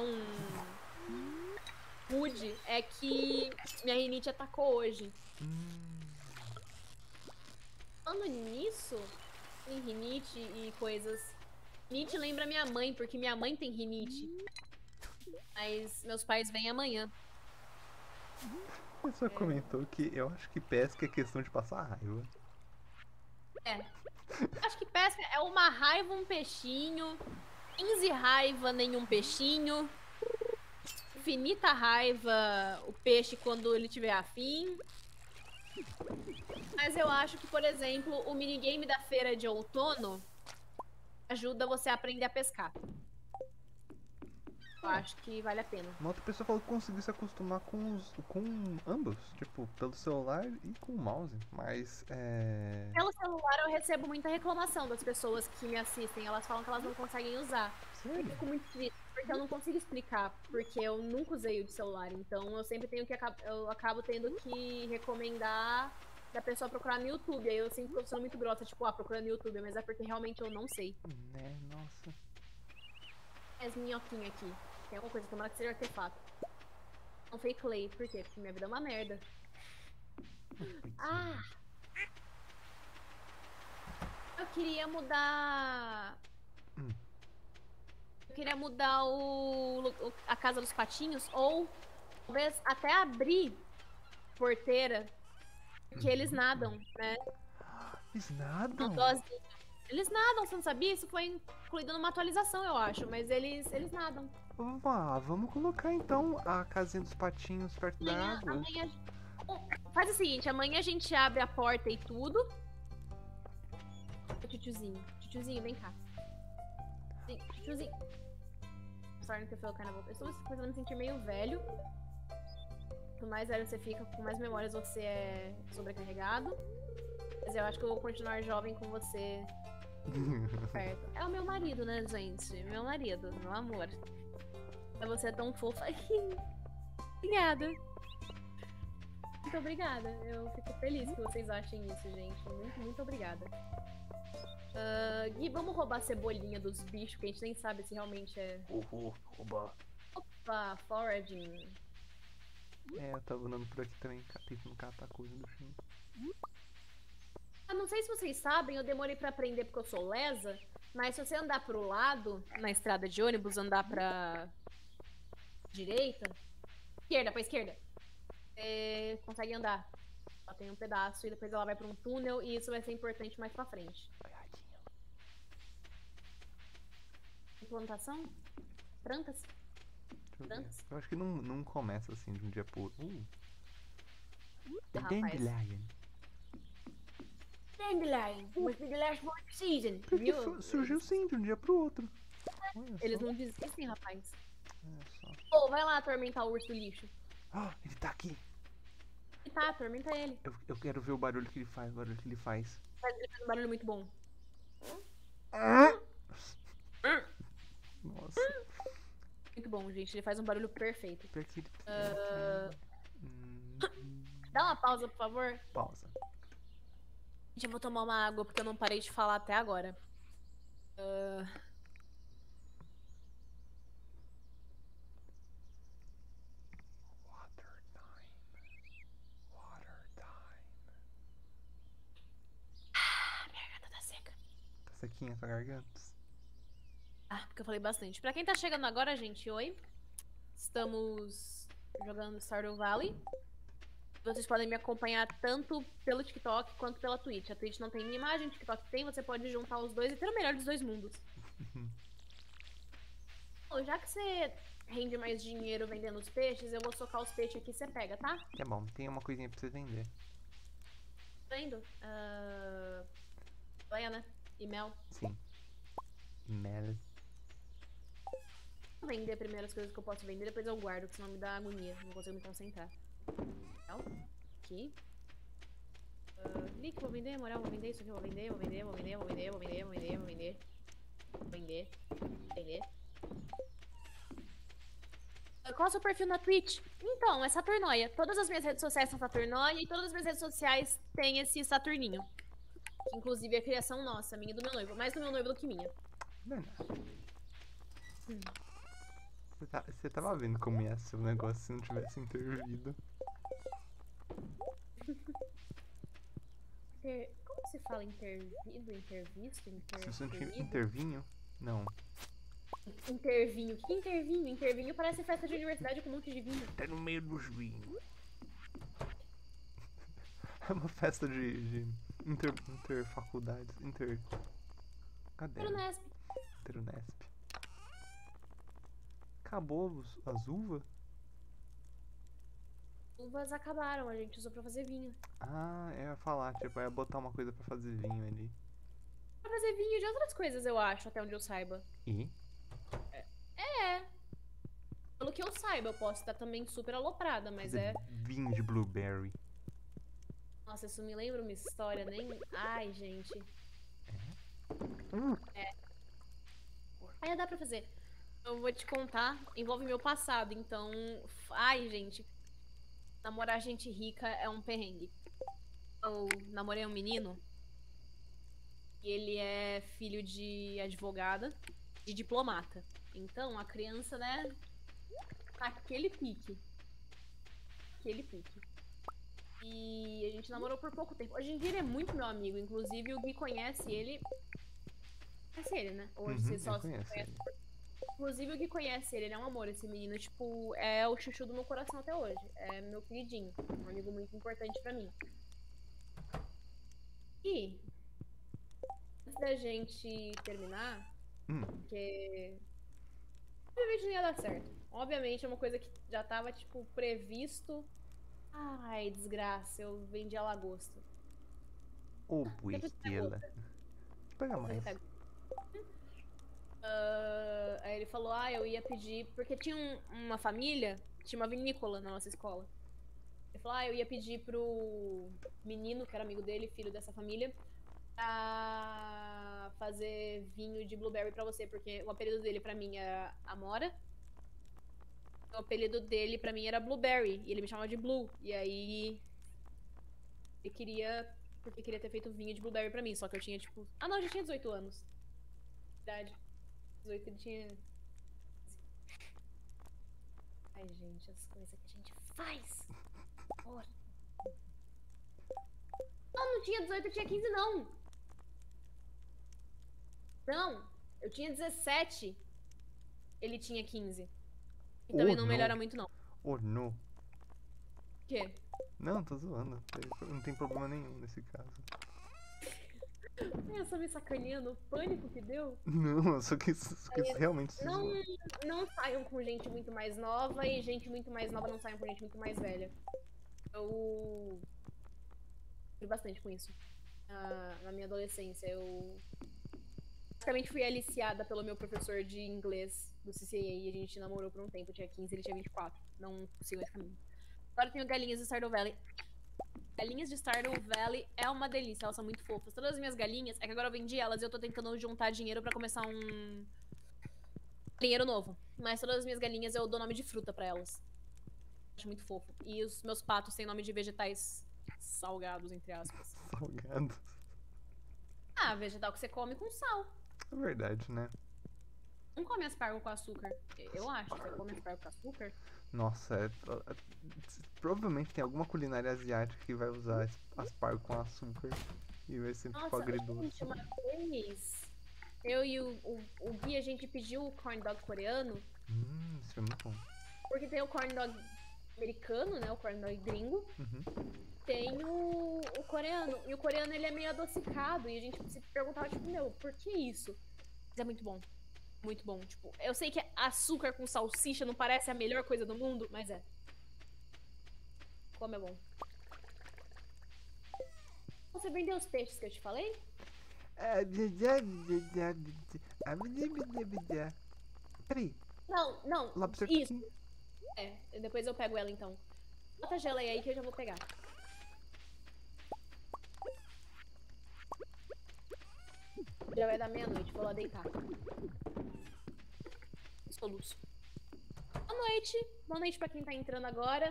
rude. É que minha rinite atacou hoje. Hum, Falando nisso, em rinite e coisas. Rinite lembra minha mãe, porque minha mãe tem rinite. Mas meus pais vêm amanhã. a pessoa comentou que eu acho que pesca é questão de passar raiva. É. Acho que pesca é uma raiva, um peixinho. quinze raiva, nenhum peixinho. Infinita raiva, o peixe quando ele tiver afim. Mas eu acho que, por exemplo, o minigame da feira de outono ajuda você a aprender a pescar. Eu acho que vale a pena. Uma outra pessoa falou que conseguiu se acostumar com, os, com ambos, tipo, pelo celular e com o mouse. Mas é. Pelo celular eu recebo muita reclamação das pessoas que me assistem. Elas falam que elas não conseguem usar. Eu Sério? fico muito triste, porque eu não consigo explicar, porque eu nunca usei o de celular. Então eu sempre tenho que acab- eu acabo tendo que recomendar da pessoa procurar no YouTube. Aí eu sempre fico sendo muito grossa, tipo, ah, procura no YouTube, mas é porque realmente eu não sei. Né, nossa. Esse minhoquinho aqui. Tem alguma coisa, tomara que seja artefato. Não fake clay, por quê? Porque minha vida é uma merda. Ah! Eu queria mudar. Hum. Eu queria mudar o, o- a casa dos patinhos, ou talvez até abrir porteira. Porque eles nadam, né? Eles Não nadam? sozinhos. Eles nadam, você não sabia? Isso foi incluído numa atualização, eu acho. Mas eles, eles nadam. Vá, vamos colocar então a casinha dos patinhos perto da Amanhã, água. amanhã. Bom, faz o seguinte, amanhã a gente abre a porta e tudo. O tchutchuzinho. Tchutchuzinho, vem cá. Sim, tchutchuzinho. Starting to feel kind of old. Eu estou começando a me sentir meio velho. Quanto mais velho você fica, com mais memórias você é sobrecarregado. Mas eu acho que eu vou continuar jovem com você perto. É o meu marido, né, gente? Meu marido, meu amor. Você é tão fofa. Obrigada. Muito obrigada. Eu fico feliz que vocês achem isso, gente. Muito, muito obrigada. Ah, Gui, vamos roubar a cebolinha dos bichos, que a gente nem sabe se realmente é. Uhul, roubar. Opa, foraging. É, eu tava andando por aqui também, tentando catar coisa do chão. Eu não sei se vocês sabem, eu demorei pra aprender porque eu sou lesa, mas se você andar pro lado, na estrada de ônibus, andar pra direita, esquerda, pra esquerda, você consegue andar. Só tem um pedaço e depois ela vai pra um túnel e isso vai ser importante mais pra frente. Olhadinha. Implantação? Plantas? Deixa eu ver. Plantas? Eu acho que não, não começa assim de um dia pro outro. Uh, the Rapaz. Dandelion. Dandelion, must be the last one of the season. Porque Viu? su- surgiu sim, de um dia pro outro. Olha Eles só, não desistem, rapaz. olha só. Pô, vai lá atormentar o urso do lixo. Ah, ele tá aqui. E tá, atormenta ele. Eu, eu quero ver o barulho que ele faz, o barulho que ele faz. Faz- Ele faz um barulho muito bom. Nossa, Muito bom, gente. Ele faz um barulho perfeito. pior que ele... Ah. Hum, Dá uma pausa, por favor. pausa. Gente, eu vou tomar uma água porque eu não parei de falar até agora. Ah, Water time. Water time. minha garganta tá seca. Tá sequinha essa garganta? Ah, porque eu falei bastante. Pra quem tá chegando agora, gente, oi. Estamos jogando Stardew Valley. Vocês podem me acompanhar tanto pelo TikTok quanto pela Twitch. A Twitch não tem minha imagem, o TikTok tem, você pode juntar os dois e ter o melhor dos dois mundos. Bom, já que você rende mais dinheiro vendendo os peixes, eu vou socar os peixes aqui e você pega, tá? É bom, tem uma coisinha pra você vender. Vendo? Uh... Banha, né? E mel. Sim. Mel. Vou vender primeiro as coisas que eu posso vender, depois eu guardo, porque senão me dá agonia, não consigo me concentrar. Mel. Aqui. Uh, Link, vou vender, moral, vou vender isso aqui, vou vender, vou vender, vou vender, vou vender, vou vender, vou vender, vou vender. Vou vender. Vender. Qual é o seu perfil na Twitch? Então, é Saturnoia. Todas as minhas redes sociais são Saturnoia e todas as minhas redes sociais têm esse Saturninho. Que, inclusive, é criação nossa, minha e do meu noivo. Mais do meu noivo do que minha. Verdade. Hum. Você, tá, você tava vendo como ia ser o negócio se não tivesse intervido. Inter... Como se fala intervido, intervisto, inter... Se você não tiver intervinho? Não. Intervinho. Que intervinho? Intervinho parece festa de universidade com um monte de vinho. Tá no meio dos vinhos. É uma festa de, de inter, interfaculdades. Inter. Cadê? Interunesp. Interunesp. Acabou os- as uvas? Uvas acabaram, a gente usou pra fazer vinho. Ah, eu ia falar, tipo, eu ia botar uma coisa pra fazer vinho ali. Pra fazer vinho de outras coisas, eu acho, até onde eu saiba. E? É. Pelo que eu saiba, eu posso estar também super aloprada, mas Fazer é... vinho de blueberry. Nossa, isso me lembra uma história, nem... Ai, gente. Hum. É. Aí dá pra fazer. Eu vou te contar, envolve meu passado, então... Ai, gente. Namorar gente rica é um perrengue. Eu namorei um menino. E ele é filho de advogada e diplomata. Então, a criança, né? Aquele pique. Aquele pique. E a gente namorou por pouco tempo. Hoje em dia ele é muito meu amigo. Inclusive, o Gui conhece ele. Conhece ele, né? Hoje Uhum, você só eu conheço conhece. ele. Inclusive, o Gui conhece ele. Ele é um amor, esse menino. Tipo, é o chuchu do meu coração até hoje. É meu queridinho. Um amigo muito importante pra mim. E... antes da gente terminar... Hum. Porque... obviamente não ia dar certo. Obviamente é uma coisa que já tava, tipo, previsto. Ai, desgraça, eu vendi a lagosta. Ô, Depois você buestela. Pega mais. Uh, aí ele falou, ah, eu ia pedir... porque tinha um- uma família, tinha uma vinícola na nossa escola. Ele falou, ah, eu ia pedir pro menino, que era amigo dele, filho dessa família, pra fazer vinho de blueberry pra você, porque o apelido dele pra mim era Amora. O apelido dele pra mim era Blueberry, e ele me chamava de Blue. E aí ele queria, porque queria ter feito vinho de blueberry pra mim, só que eu tinha tipo, ah não, eu já tinha dezoito anos. Verdade. dezoito ele tinha. Ai, gente, as coisas que a gente faz. Porra. Não, não tinha dezoito, eu tinha quinze não. Não, eu tinha dezessete. Ele tinha quinze. E também Oh, não não. melhora muito, não. Oh, no. O quê? Não, tô zoando. Não tem problema nenhum nesse caso. É, só me sacaneando, o pânico que deu. Não, eu só quis, só quis Aí, realmente se Não, zoar. não saiam com gente muito mais nova e gente muito mais nova não saiam com gente muito mais velha. Eu sofri bastante com isso. Ah, na minha adolescência, eu basicamente fui aliciada pelo meu professor de inglês do C C A e a gente namorou por um tempo. Eu tinha quinze, ele tinha vinte e quatro. Não sigo esse caminho. Agora eu tenho galinhas de Stardew Valley. Galinhas de Stardew Valley é uma delícia, elas são muito fofas. Todas as minhas galinhas, é que agora eu vendi elas e eu tô tentando juntar dinheiro pra começar um dinheiro novo. Mas todas as minhas galinhas eu dou nome de fruta pra elas. Acho muito fofo. E os meus patos têm nome de vegetais salgados, entre aspas. Salgado. Ah, vegetal que você come com sal. É verdade, né? Não come aspargo com açúcar. Eu acho. Você come aspargo com açúcar? Nossa, é, é- provavelmente tem alguma culinária asiática que vai usar es- aspargo com açúcar e vai ser tipo Nossa, agridoce. gente, uma vez eu e o, o, o Gui, a gente pediu o corn dog coreano. Hum, isso é muito bom. Porque tem o corn dog americano, né? O corn dog gringo. Uhum. Tem o, o coreano. E o coreano, ele é meio adocicado. E a gente se perguntava, tipo, meu, por que isso? Mas é muito bom. Muito bom. Tipo, eu sei que açúcar com salsicha não parece a melhor coisa do mundo, mas é. Como é bom. Você vendeu os peixes que eu te falei? Peraí, Não, não. lobster Isso. aqui. É, depois eu pego ela então. Bota a geleia aí que eu já vou pegar. Já vai dar meia-noite, vou lá deitar. Soluço. Boa noite. Boa noite pra quem tá entrando agora.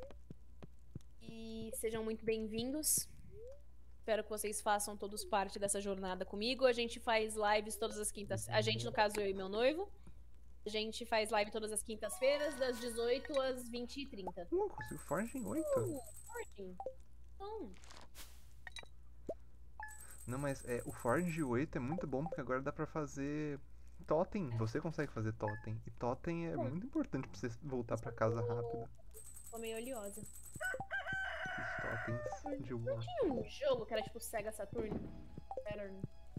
E sejam muito bem-vindos. Espero que vocês façam todos parte dessa jornada comigo. A gente faz lives todas as quintas... A gente, no caso, eu e meu noivo. A gente faz live todas as quintas-feiras, das dezoito às vinte e trinta. Uh, consigo forge em oito. Uh, forte. Então... Não, mas é, o Forge oito é muito bom porque agora dá pra fazer totem. Você consegue fazer totem. E totem é Bom. muito importante pra você voltar pra casa rápido. Tô meio oleosa. Os totens de war. Tinha um jogo que era tipo Sega Saturn. Saturn.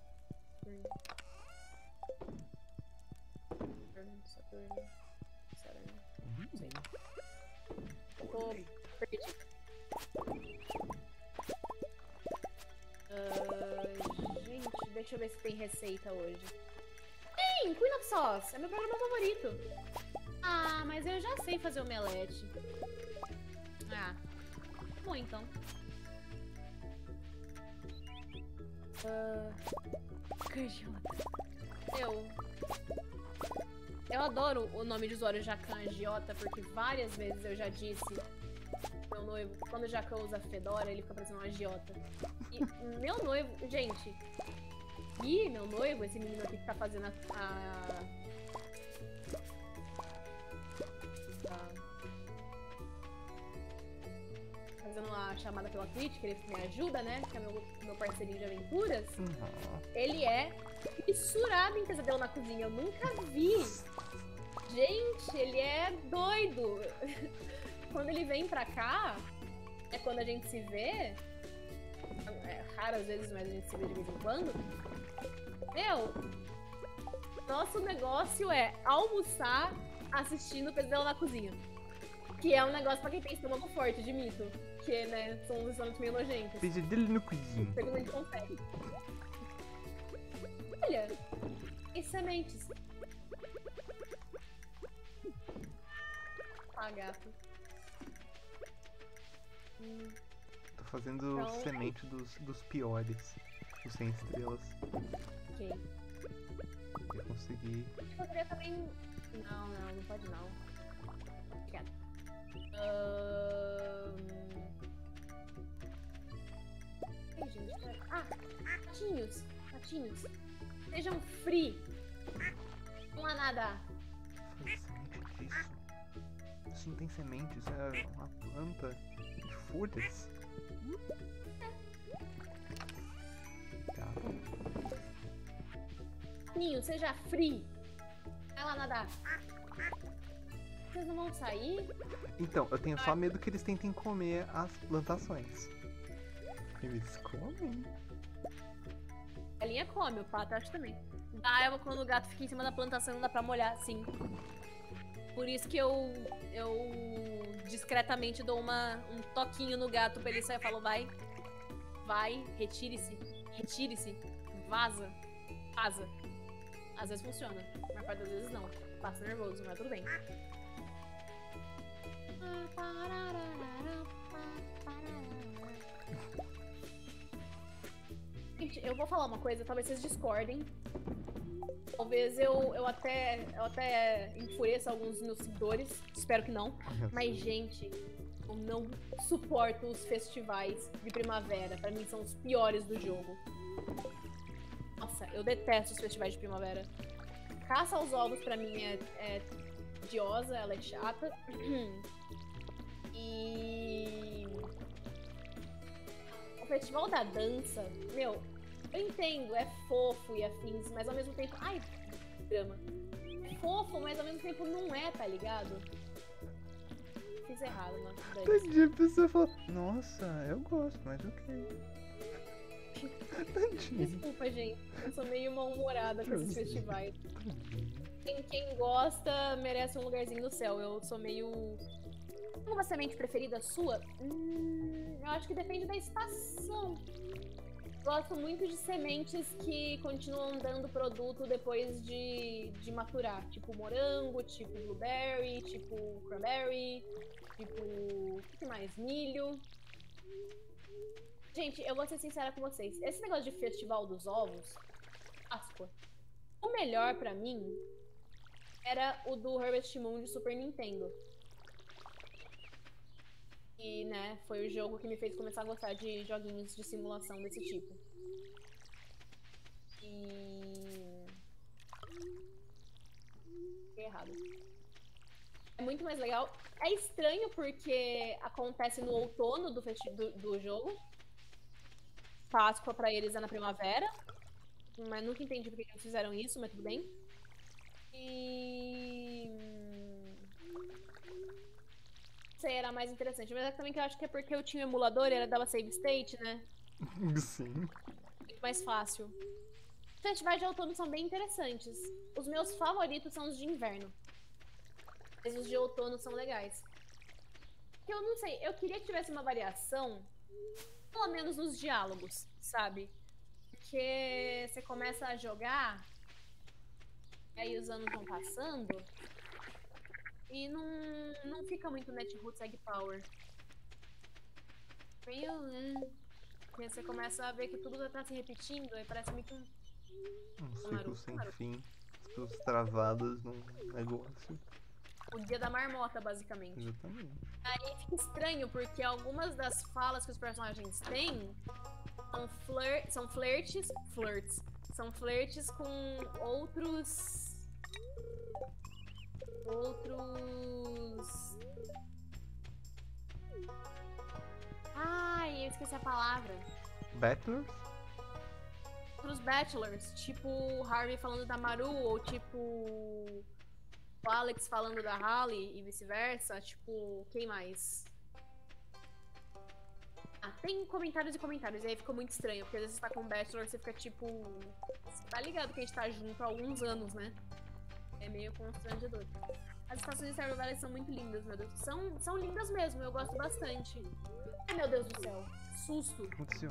Saturn. Saturn. Saturn. Não sei. Eu tô perdida. Ah, gente, deixa eu ver se tem receita hoje. Tem! Queen of Sauce! É meu programa favorito. Ah, mas eu já sei fazer omelete. Ah, bom então. Uh, eu Eu adoro o nome de usuário Jacan Agiota, porque várias vezes eu já disse meu noivo, quando o Jacan usa Fedora, ele fica parecendo um agiota. E meu noivo, gente, e meu noivo, esse menino aqui que tá fazendo a, a, a fazendo a chamada pela Twitch, que ele me ajuda, né? Que é meu, meu parceirinho de aventuras. Uhum. Ele é fissurado em pesadelo na cozinha. Eu nunca vi. Gente, ele é doido. Quando ele vem pra cá, é quando a gente se vê. É raro às vezes, mas a gente se vê de vez em quando. Meu, nosso negócio é almoçar assistindo Pesadelo na Cozinha. Que é um negócio pra quem tem estômago forte, de mito. Que, né, são uns estômagos meio nojentos. Pesadelo no cozinho. Segundo a gente consegue. Olha, e sementes. Ah, gato. Hum. Tô fazendo Então, semente dos, dos piores. Os sem estrelas. Ok. Eu consegui. Eu poderia também... Não, não, não pode não. Obrigada. Ahn... Ei, gente, pera... Ah, patinhos, patinhos. Sejam free. Não há nada. Fazer semente disso. Isso não tem semente, isso é uma planta de folhas. Tá. Ninho, seja free. Vai lá nadar. Vocês não vão sair? Então, eu tenho só medo que eles tentem comer as plantações. Eles comem? A linha come, o pato acho também. Dá raiva quando o gato fica em cima da plantação e não dá pra molhar, sim. Por isso que eu, eu discretamente dou uma, um toquinho no gato pra ele sair e falo, vai, vai, retire-se, retire-se, vaza, vaza. Às vezes funciona, mas parte das vezes não. Passa nervoso, mas tudo bem. Gente, eu vou falar uma coisa, talvez vocês discordem. Talvez eu, eu, até, eu até enfureça alguns dos meus seguidores. Espero que não. Mas, gente, eu não suporto os festivais de primavera. Pra mim, são os piores do jogo. Nossa, eu detesto os festivais de primavera. Caça aos ovos, pra mim, é, é odiosa, ela é chata. E... o Festival da Dança, meu... Eu entendo, é fofo e afins, mas ao mesmo tempo... Ai, drama. É fofo, mas ao mesmo tempo não é, tá ligado? fiz errado, mano. Tadinha, a pessoa fala, nossa, eu gosto, mas ok. Tadinha. Desculpa, gente. Eu sou meio mal-humorada com esses festivais. Quem, quem gosta merece um lugarzinho no céu. Eu sou meio... Uma semente preferida sua? Hum, eu acho que depende da estação. Gosto muito de sementes que continuam dando produto depois de, de maturar. Tipo morango, tipo blueberry, tipo cranberry, tipo... O que mais? Milho. Gente, eu vou ser sincera com vocês. Esse negócio de festival dos ovos, Páscoa, o melhor pra mim era o do Harvest Moon de Super Nintendo. E, né, foi o jogo que me fez começar a gostar de joguinhos de simulação desse tipo. E... Fiquei errado. É muito mais legal. É estranho porque acontece no outono do, do, do jogo. Páscoa pra eles é na primavera. Mas nunca entendi por que eles fizeram isso, mas tudo bem. E... sei, era mais interessante. Mas é também que eu acho que é porque eu tinha um emulador e ela dava save state, né? Sim. Muito mais fácil. Os festivais de outono são bem interessantes. Os meus favoritos são os de inverno. Mas os de outono são legais. Eu não sei, eu queria que tivesse uma variação, pelo menos nos diálogos, sabe? Porque você começa a jogar, aí os anos vão passando, e não, não fica muito Netroots Egg Power. Meio, né? Porque você começa a ver que tudo tá se repetindo, aí parece meio que um... Um ciclo sem fim. As pessoas travadas num negócio. O dia da marmota, basicamente. Exatamente. Aí fica estranho, porque algumas das falas que os personagens têm são, flir são flirts, flirts, são flirts com outros... Outros... Ai, eu esqueci a palavra. Battlers? Outros bachelors, tipo o Harvey falando da Maru, ou tipo o Alex falando da Holly e vice-versa. Tipo, quem mais? Ah, tem comentários e comentários, e aí ficou muito estranho, porque às vezes você tá com um bachelor, você fica tipo... Você tá ligado que a gente tá junto há alguns anos, né? É meio constrangedor. As estações de Stardew Valley são muito lindas, meu Deus. São, são lindas mesmo, eu gosto bastante. Ai, meu Deus do céu. Susto. O que aconteceu?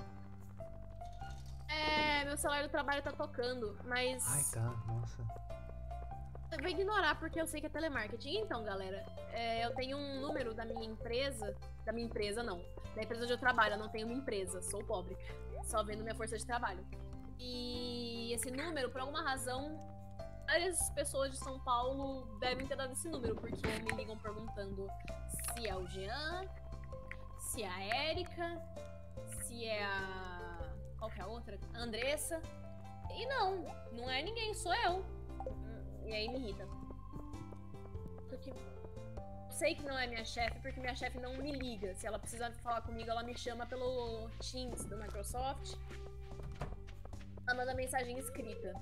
É, meu celular do trabalho tá tocando, mas... Ai, tá, nossa. Eu vou ignorar porque eu sei que é telemarketing. Então, galera, é, eu tenho um número da minha empresa... Da minha empresa, não. Da empresa onde eu trabalho, eu não tenho uma empresa, sou pobre. Só vendo minha força de trabalho. E esse número, por alguma razão, várias pessoas de São Paulo devem ter dado esse número, porque me ligam perguntando se é o Jean, se é a Érica, se é a... Qual que é a outra? A Andressa. E não, não é ninguém, sou eu. E aí me irrita. Porque eu sei que não é minha chefe, porque minha chefe não me liga. Se ela precisar falar comigo, ela me chama pelo Teams da Microsoft. Ela manda mensagem escrita.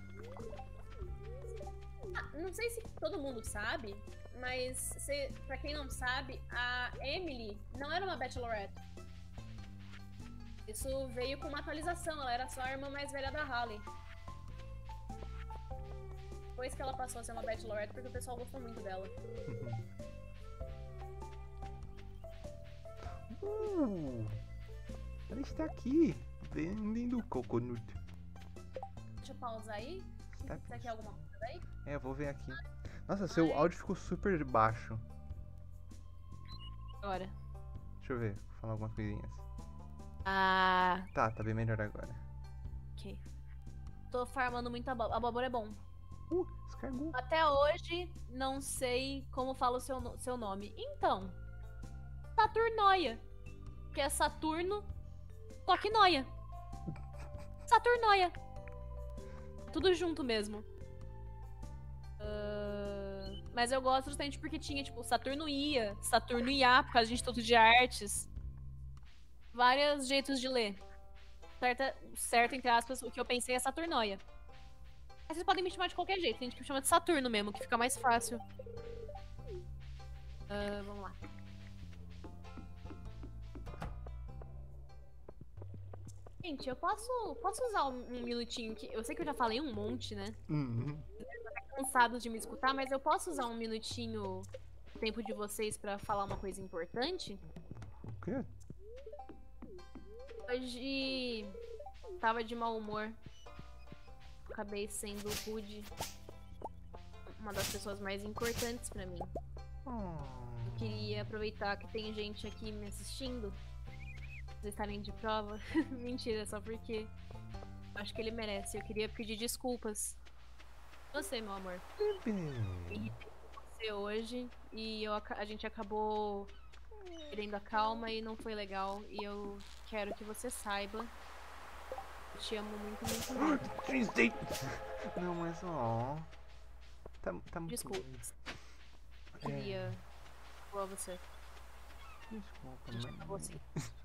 Ah, não sei se todo mundo sabe, mas se, pra quem não sabe, a Emily não era uma Bachelorette. Isso veio com uma atualização, ela era só a irmã mais velha da Holly. Depois que ela passou a ser uma Bachelorette, porque o pessoal gostou muito dela. uh, ela está aqui, vendendo coconut. Deixa eu pausar aí. Está... Você quer alguma coisa daí? É, eu vou ver aqui. Nossa, seu Ai. áudio ficou super baixo. Agora. Deixa eu ver, vou falar algumas coisinhas. Ah, Tá, tá bem melhor agora. ok. Tô farmando muito abóbora. Abóbora é bom. Uh, descargou. Até hoje, não sei como fala o seu, no- seu nome. Então, Saturnoia. Que é Saturno, só que noia. Saturnoia. Tudo junto mesmo. Ah, mas eu gosto justamente porque tinha, tipo, Saturno ia, Saturno ia, por causa de Instituto de Artes. Vários jeitos de ler. Certa, certo, entre aspas, o que eu pensei é Saturnoia. Mas vocês podem me chamar de qualquer jeito, tem gente que me chama de Saturno mesmo, que fica mais fácil. Ah, vamos lá. Gente, eu posso, posso usar um, um minutinho que. Eu sei que eu já falei um monte, né? Uhum. Cansados de me escutar, mas eu posso usar um minutinho o tempo de vocês pra falar uma coisa importante? O quê? Hoje tava de mau humor. Acabei sendo rude. Uma das pessoas mais importantes pra mim. Eu Oh. queria aproveitar que tem gente aqui me assistindo. Vocês estarem de prova. Mentira, só porque acho que ele merece. Eu queria pedir desculpas. Você, meu amor. Bebê. Você hoje. E eu, aca- a gente acabou perdendo a calma e não foi legal. E eu quero que você saiba. Eu te amo muito, muito, muito. Tuesday. Não, mas ó. Tá, tá muito. Desculpas. Eu É, queria falar você. desculpa, A gente acabou mas. assim.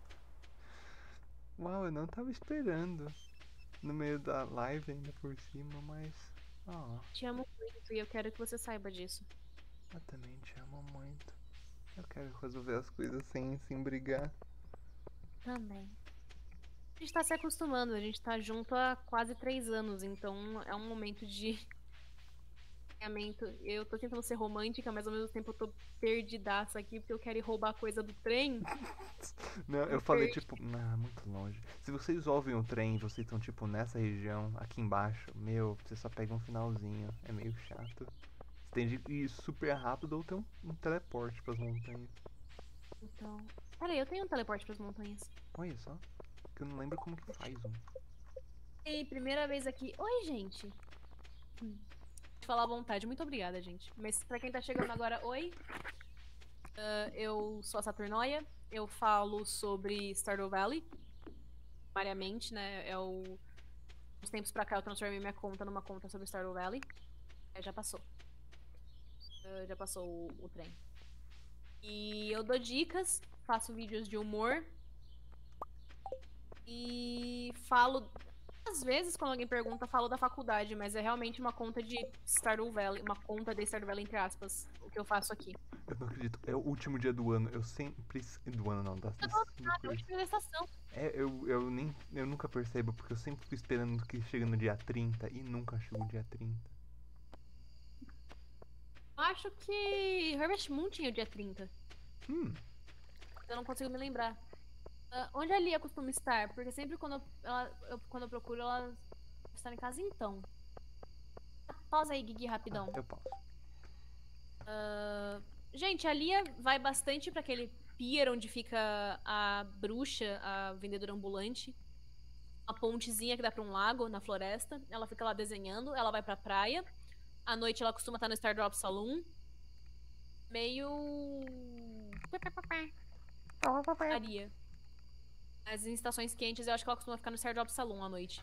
Uau, eu não tava esperando. No meio da live ainda por cima, mas. Ó, Te amo muito e eu quero que você saiba disso. eu também te amo muito. Eu quero resolver as coisas sem, sem brigar. Também. A gente tá se acostumando, a gente tá junto há quase três anos, então é um momento de alinhamento. Eu tô tentando ser romântica, mas ao mesmo tempo eu tô perdidaça aqui porque eu quero ir roubar coisa do trem. Não, eu Eu falei perdi. tipo, ah, muito longe. Se vocês ouvem o trem e vocês estão tipo nessa região, aqui embaixo, meu, você só pega um finalzinho. É meio chato. Você tem de ir super rápido ou ter um, um teleporte pras montanhas. Então. Peraí, eu tenho um teleporte pras montanhas. Olha só. Que eu não lembro como que faz um. Ei, primeira vez aqui. Oi, gente. Hum. Vou falar à vontade. Muito obrigada, gente. Mas pra quem tá chegando agora, oi. Ah, eu sou a Saturnoia. Eu falo sobre Stardew Valley. Primariamente, né? É o... Uns tempos pra cá eu transformei minha conta numa conta sobre Stardew Valley. É, já passou. Ah, já passou o, o trem. E eu dou dicas, faço vídeos de humor. E falo. Às vezes, quando alguém pergunta, falo da faculdade, mas é realmente uma conta de Stardew Valley, uma conta de Stardew Valley, entre aspas, o que eu faço aqui. Eu não acredito. É o último dia do ano. Eu sempre. Do ano não, das, Eu das, tô do na coisa. última estação. É, eu, eu nem. Eu nunca percebo, porque eu sempre fico esperando que chega no dia trinta e nunca chega o dia trinta. Eu acho que Harvest Moon tinha o dia trinta. Hum. Eu não consigo me lembrar. Ah, onde a Lia costuma estar? Porque sempre quando eu, ela, eu- quando eu procuro, ela está em casa então. Pausa aí, Gigi, Ah, rapidão. eu posso. Ah, gente, a Lia vai bastante pra aquele pier onde fica a bruxa, a vendedora ambulante. Uma pontezinha que dá pra um lago na floresta. Ela fica lá desenhando, ela vai pra praia. À noite ela costuma estar no Stardrop Saloon. Meio. Aria. As em estações quentes eu acho que ela costuma ficar no Stardrop Saloon à noite.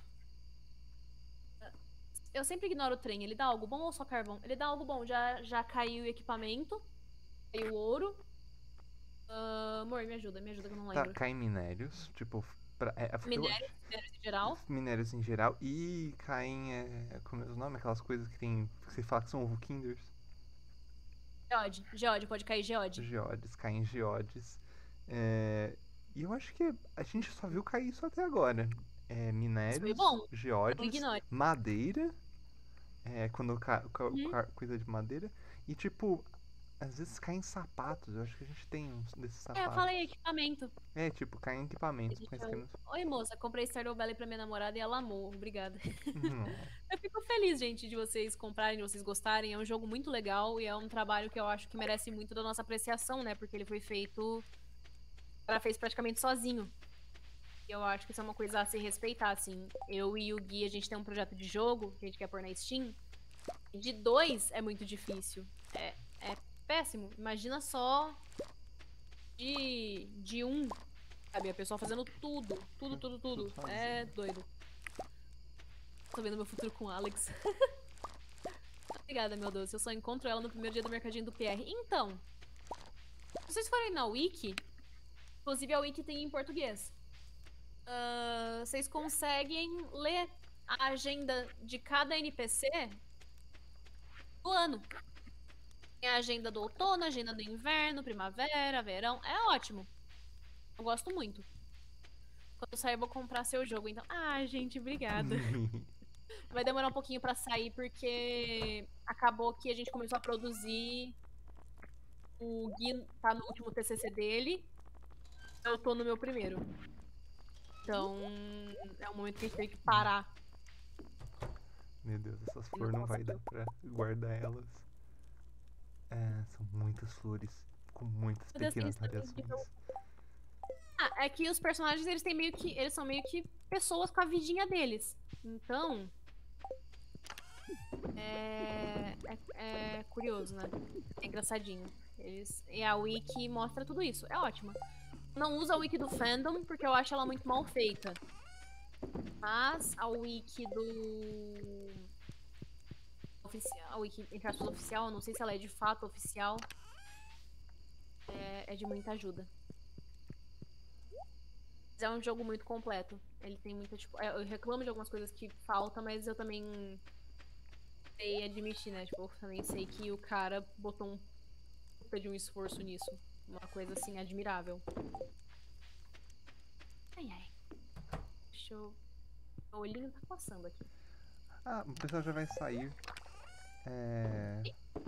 Eu sempre ignoro o trem. Ele dá algo bom ou só carvão? Ele dá algo bom. Já, já caiu o equipamento. Caiu o ouro. Ah, amor, me ajuda, me ajuda que eu não Tá, lembro. caem minérios, tipo. Pra, é, eu Minérios, acho- minérios em geral. minérios em geral. E caem. É, como é o nome? Aquelas coisas que tem. Que você fala que são ovo kinders. Geode. Geode, pode cair geode. Geodes, caem geodes. É, e eu acho que a gente só viu cair isso até agora. É, Isso foi minérios, bom. Não geodes, ignore. madeira. É, quando ca, ca, Uhum. ca- coisa de madeira. E tipo, às vezes caem sapatos. Eu acho que a gente tem uns desses É, eu sapatos. falei equipamento. É, tipo, caem equipamentos, Deixa mas que eu- não. Oi, moça, comprei Stardew Valley pra minha namorada e ela amou. Obrigada. Não. Eu fico feliz, gente, de vocês comprarem, de vocês gostarem. É um jogo muito legal e é um trabalho que eu acho que merece muito da nossa apreciação, né? Porque ele foi feito. Ela fez praticamente sozinho. E eu acho que isso é uma coisa a se respeitar, assim. Eu e o Gui, a gente tem um projeto de jogo que a gente quer pôr na Steam. E de dois é muito difícil. É, é péssimo. Imagina só de, de um, sabe? A pessoa fazendo tudo. Tudo, tudo, tudo. Tudo É sozinho. doido. Tô vendo meu futuro com o Alex. Obrigada, meu doce. Eu só encontro ela no primeiro dia do mercadinho do P R. Então, se vocês forem na Wiki, inclusive a Wiki tem em português. Ah, vocês conseguem ler a agenda de cada N P C do ano. Tem a agenda do outono, a agenda do inverno, primavera, verão. É ótimo. Eu gosto muito. Quando eu sair, eu vou comprar seu jogo. Então, ah, gente, obrigada. Vai demorar um pouquinho pra sair, porque acabou que a gente começou a produzir. O Gui tá no último T C C dele. Eu tô no meu primeiro. Então, é um momento que a gente tem que parar. Meu Deus, essas flores não vai dar pra guardar elas. É, são muitas flores, com muitas Meu Deus, pequenas eles também variações. ficam- Ah, é que os personagens, eles têm meio que. Eles são meio que pessoas com a vidinha deles. Então. É, é, é curioso, né? É engraçadinho. Eles, e a Wiki mostra tudo isso. É ótima. Não uso a Wiki do fandom, porque eu acho ela muito mal feita. Mas a Wiki do. Oficial, a Wiki, entre aspas, oficial, não sei se ela é de fato oficial. É, é de muita ajuda. Mas é um jogo muito completo. Ele tem muita, tipo. Eu reclamo de algumas coisas que faltam, mas eu também sei admitir, né? Tipo, eu também sei que o cara botou um puta de um esforço nisso. Uma coisa assim admirável. Ai, ai. Deixa eu. O olhinho tá passando aqui. Ah, o pessoal já vai sair. É.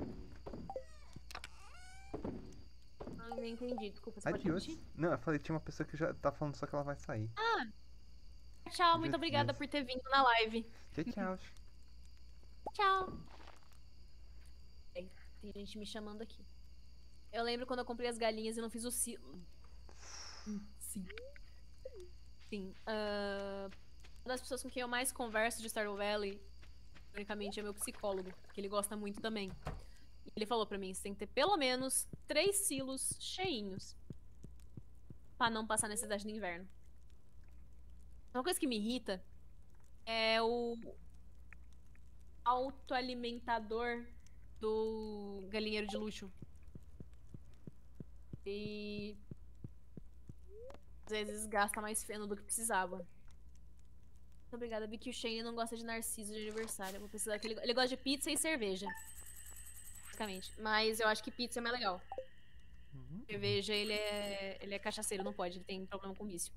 Não, não entendi, desculpa, você pode Adiós. repetir? Não, eu falei, tinha uma pessoa que já tá falando só que ela vai sair. Tchau, muito Adiós. obrigada por ter vindo na live. Tchau, tchau. Tchau. Tem tem gente me chamando aqui. Eu lembro quando eu comprei as galinhas e não fiz o silo. Sim. Sim. ah, uma das pessoas com quem eu mais converso de Stardew Valley, ironicamente, é meu psicólogo, que ele gosta muito também. E ele falou pra mim, você tem que ter pelo menos três silos cheinhos pra não passar necessidade no inverno. Uma coisa que me irrita é o autoalimentador do galinheiro de luxo. E às vezes gasta mais feno do que precisava. Muito obrigada, vi que o Shane não gosta de narciso de aniversário. Eu vou precisar que ele... ele gosta de pizza e cerveja. Basicamente. Mas eu acho que pizza é mais legal. Uhum. Cerveja, ele é, ele é cachaceiro, não pode, ele tem problema com vício.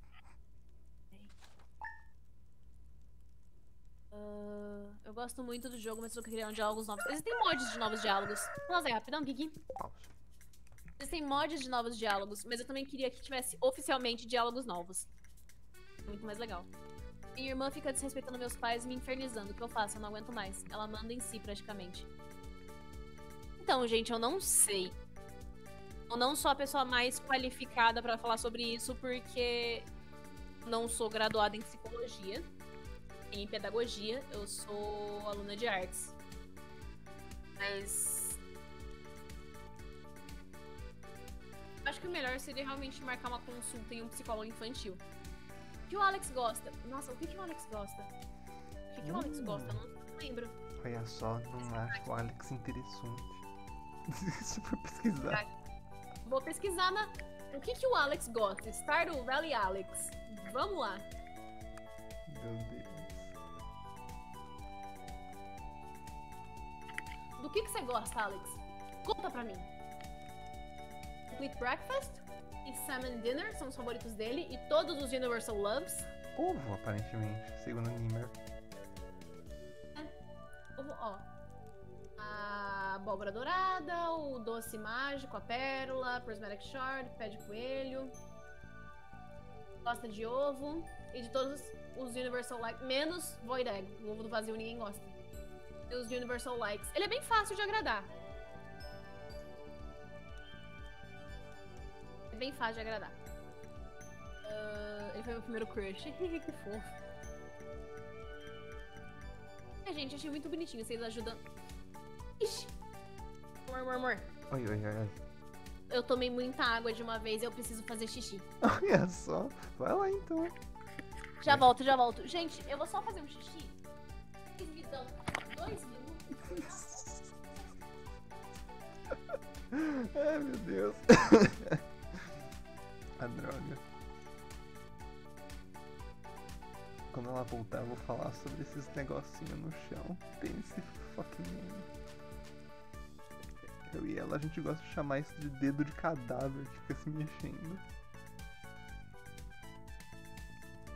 Uh, eu gosto muito do jogo, mas eu queria criar diálogos novos. Existem mods de novos diálogos. Nossa, é rapidão, Kiki. Pausa. Existem mods de novos diálogos, mas eu também queria que tivesse oficialmente diálogos novos. Muito mais legal. Minha irmã fica desrespeitando meus pais e me infernizando. O que eu faço? Eu não aguento mais. Ela manda em si, praticamente. Então, gente, eu não sei. Eu não sou a pessoa mais qualificada pra falar sobre isso, porque não sou graduada em psicologia, em pedagogia. Eu sou aluna de artes. Mas acho que o melhor seria realmente marcar uma consulta em um psicólogo infantil. O que o Alex gosta? Nossa, o que, que o Alex gosta? O que, que o Alex Hum. gosta? Não, não lembro. Olha só, não acho o Alex interessante. Se for pesquisar. Vou pesquisar na... O que, que o Alex gosta? Stardew Valley Alex. Vamos lá. Meu Deus. Do que, que você gosta, Alex? Conta pra mim. Complete Breakfast e Salmon Dinner são os favoritos dele. E todos os Universal Loves. Ovo, aparentemente, segundo o Nimer. Ovo, ó. A abóbora dourada, o doce mágico, a pérola, Prismatic Shard, pé de coelho. Gosta de ovo. E de todos os Universal Likes. Menos Void Egg. O ovo do vazio ninguém gosta. E os Universal Likes. Ele é bem fácil de agradar. É bem fácil de agradar. Uh, ele foi meu primeiro crush. Que fofo. É, gente, achei muito bonitinho. Vocês ajudam. Ixi. Amor, amor, amor. Oi, oi, oi, oi. Eu tomei muita água de uma vez e eu preciso fazer xixi. Olha só. Vai lá então. Já volto, já volto. Gente, eu vou só fazer um xixi. Vocês me dão dois minutos. Ai, meu Deus. A droga. Quando ela voltar, eu vou falar sobre esses negocinhos no chão. Tem esse fucking... Eu e ela, a gente gosta de chamar isso de dedo de cadáver que fica se mexendo.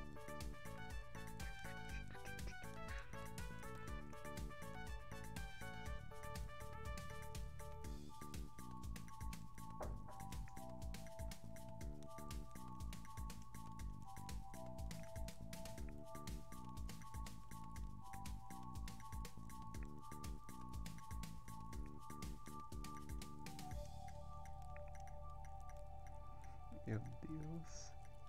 Deus.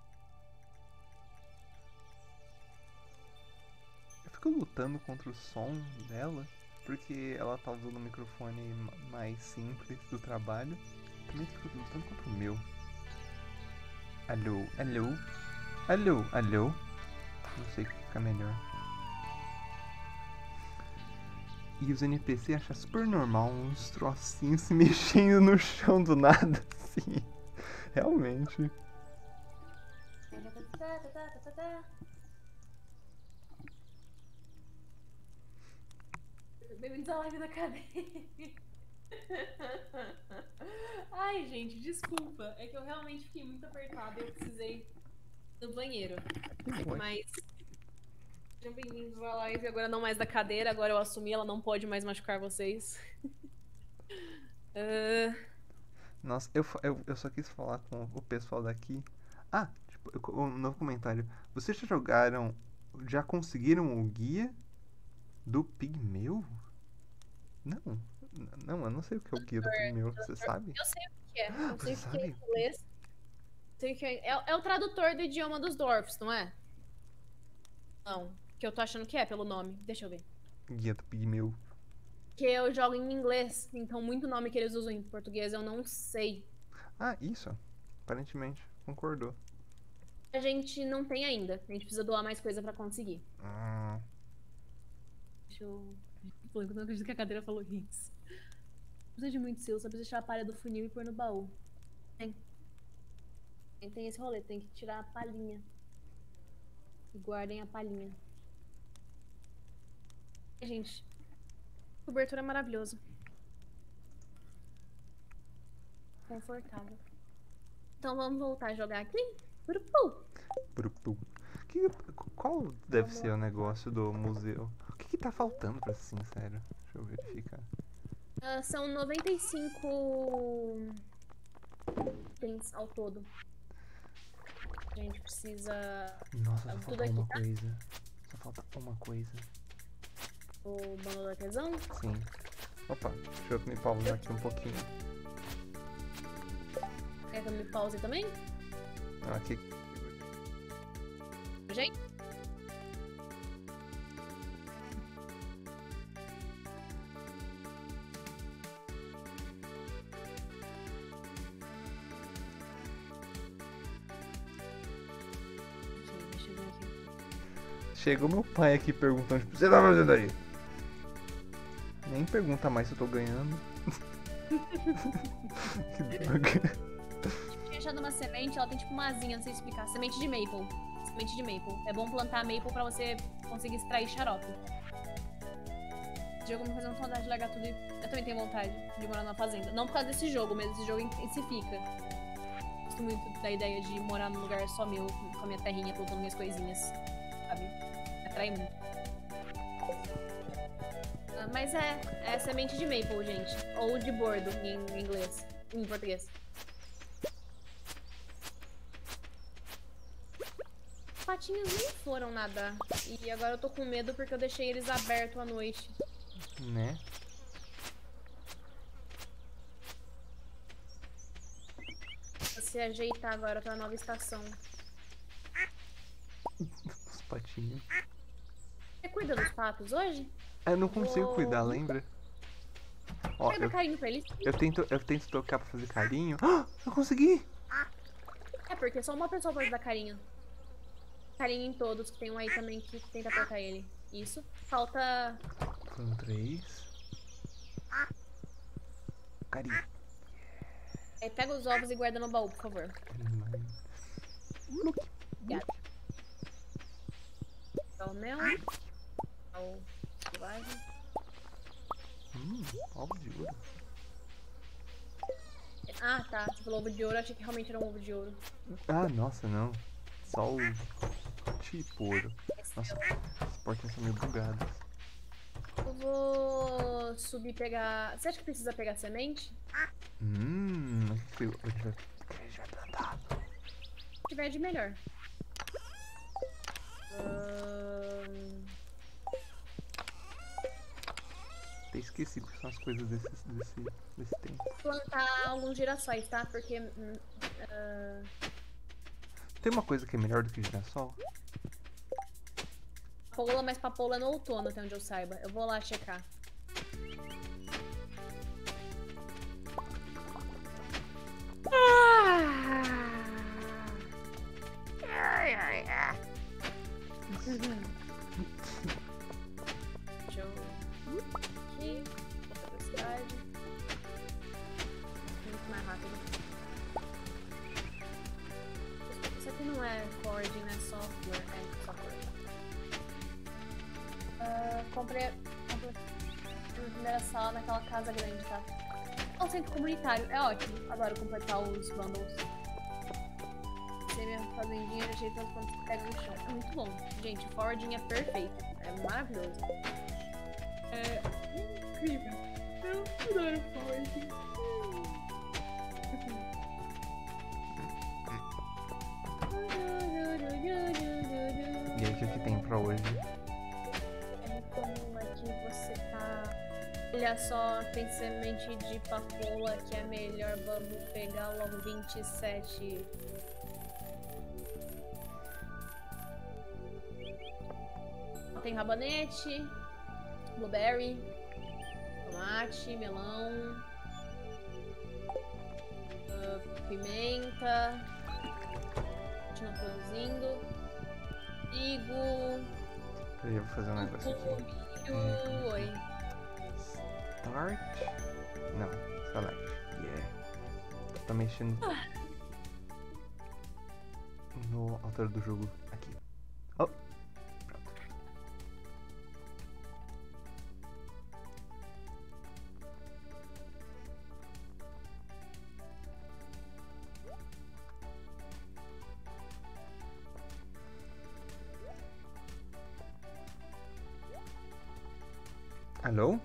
Eu fico lutando contra o som dela, porque ela tá usando o microfone mais simples do trabalho. Também fico lutando contra o meu. Alô, alô, alô, alô. Não sei o que fica melhor. E os N P C acham super normal uns trocinhos se mexendo no chão do nada, assim. Realmente. Bem-vindos à live da cadeia. Ai, gente, desculpa. É que eu realmente fiquei muito apertada e eu precisei do banheiro. Mas sejam bem-vindos à live. Agora não mais da cadeira, agora eu assumi, ela não pode mais machucar vocês. uh... Nossa, eu, eu, eu só quis falar com o pessoal daqui. Ah, tipo, um novo comentário. Vocês já jogaram, já conseguiram o guia do Pigmeu? Não, não, eu não sei o que é o guia do Pigmeu, você sabe? Eu sei o que é, eu sei Você o que é sabe? em inglês. Sei que é, é, é o tradutor do idioma dos dwarfs, não é? Não, que eu tô achando que é pelo nome. Deixa eu ver. Guia do Pigmeu. Que eu jogo em inglês, então muito nome que eles usam em português eu não sei. Ah, isso. Aparentemente, concordou. A gente não tem ainda. A gente precisa doar mais coisa pra conseguir. Hum. Deixa eu... Eu não acredito que a cadeira falou isso. Precisa de muito selo, só precisa tirar a palha do funil e pôr no baú. Tem. Tem esse rolê, tem que tirar a palhinha. E guardem a palhinha. Gente, cobertura é maravilhoso. Confortável. Então vamos voltar a jogar aqui? Purupu. Purupu. Que, qual deve ser o negócio do museu? O que, que tá faltando, pra ser sincero? Deixa eu verificar. Uh, são noventa e cinco itens ao todo. A gente precisa... Nossa, só tudo falta aqui, uma tá? coisa. Só falta uma coisa. O bando do artesão? Sim. Opa, deixa eu me pausar aqui um pouquinho. Quer que eu me pause também? Ah, aqui. Gente? Chegou meu pai aqui perguntando, tipo, você tá fazendo aí? Nem pergunta mais se eu tô ganhando. Que droga. Tinha achado uma semente, ela tem tipo uma asinha, não sei explicar. Semente de maple. Semente de maple. É bom plantar maple pra você conseguir extrair xarope. Esse jogo me faz uma vontade de largar tudo e... Eu também tenho vontade de morar numa fazenda. Não por causa desse jogo, mas esse jogo intensifica. Gosto muito da ideia de morar num lugar só meu, com a minha terrinha, plantando minhas coisinhas. Sabe? Me atrai muito. Ah, mas é, é semente de maple, gente. Ou de bordo, em inglês. Em português. Os patinhos nem foram nadar. E agora eu tô com medo porque eu deixei eles abertos à noite. Né? Vou se ajeitar agora pra nova estação. Os patinhos. Você cuida dos patos hoje? Eu não consigo Vou- cuidar, lembra? Ó, Quer dar eu, carinho pra eles? eu tento, eu tento tocar pra fazer carinho. Ah, eu consegui! É, porque só uma pessoa pode dar carinho. Carinho em todos, que tem um aí também que tenta apertar ele. Isso. Falta... Foram três. Carinho. É, pega os ovos e guarda no baú, por favor. Look. Obrigada. Dá o mel. Dá o selvagem. Hum, ovo de ouro. Ah, tá. Você falou ovo de ouro, eu achei que realmente era um ovo de ouro. Ah, nossa, não. Só o tipo ouro. Nossa, as portas são meio bugadas. Eu vou subir e pegar... Você acha que precisa pegar semente? Hum, o que eu- a gente vai, o que a gente vai plantar? Se tiver de melhor. Ahn, Até esqueci porque são as coisas desse, desse, desse tempo. plantar alguns girassóis, tá? Porque hum, ah, Tem uma coisa que é melhor do que girassol? Papoula, mas papoula é no outono, até onde eu saiba. Eu vou lá checar. Deixa eu... Aqui. Outra velocidade. Muito mais rápido. Isso aqui não é foraging, né? Software. É software. Uh, comprei... comprei na primeira sala naquela casa grande, tá? É um centro comunitário. É ótimo. Adoro completar os bundles. Você minha fazendinha de jeito quando você pega no chão. É muito bom. Gente, o foraging é perfeito. É maravilhoso. É incrível. Eu adoro foraging. E aí, o que, que tem pra hoje? É como é que você tá... Olha só, tem semente de papoula que é melhor. Vamos pegar logo vinte e sete. Tem rabanete, blueberry, tomate, melão, uh, pimenta, continua produzindo, trigo, Eu vou fazer um negócio aqui. milho, oi. Start? Não, select. Yeah. Tô mexendo no autor do jogo aqui. Oh! Pronto. Alô?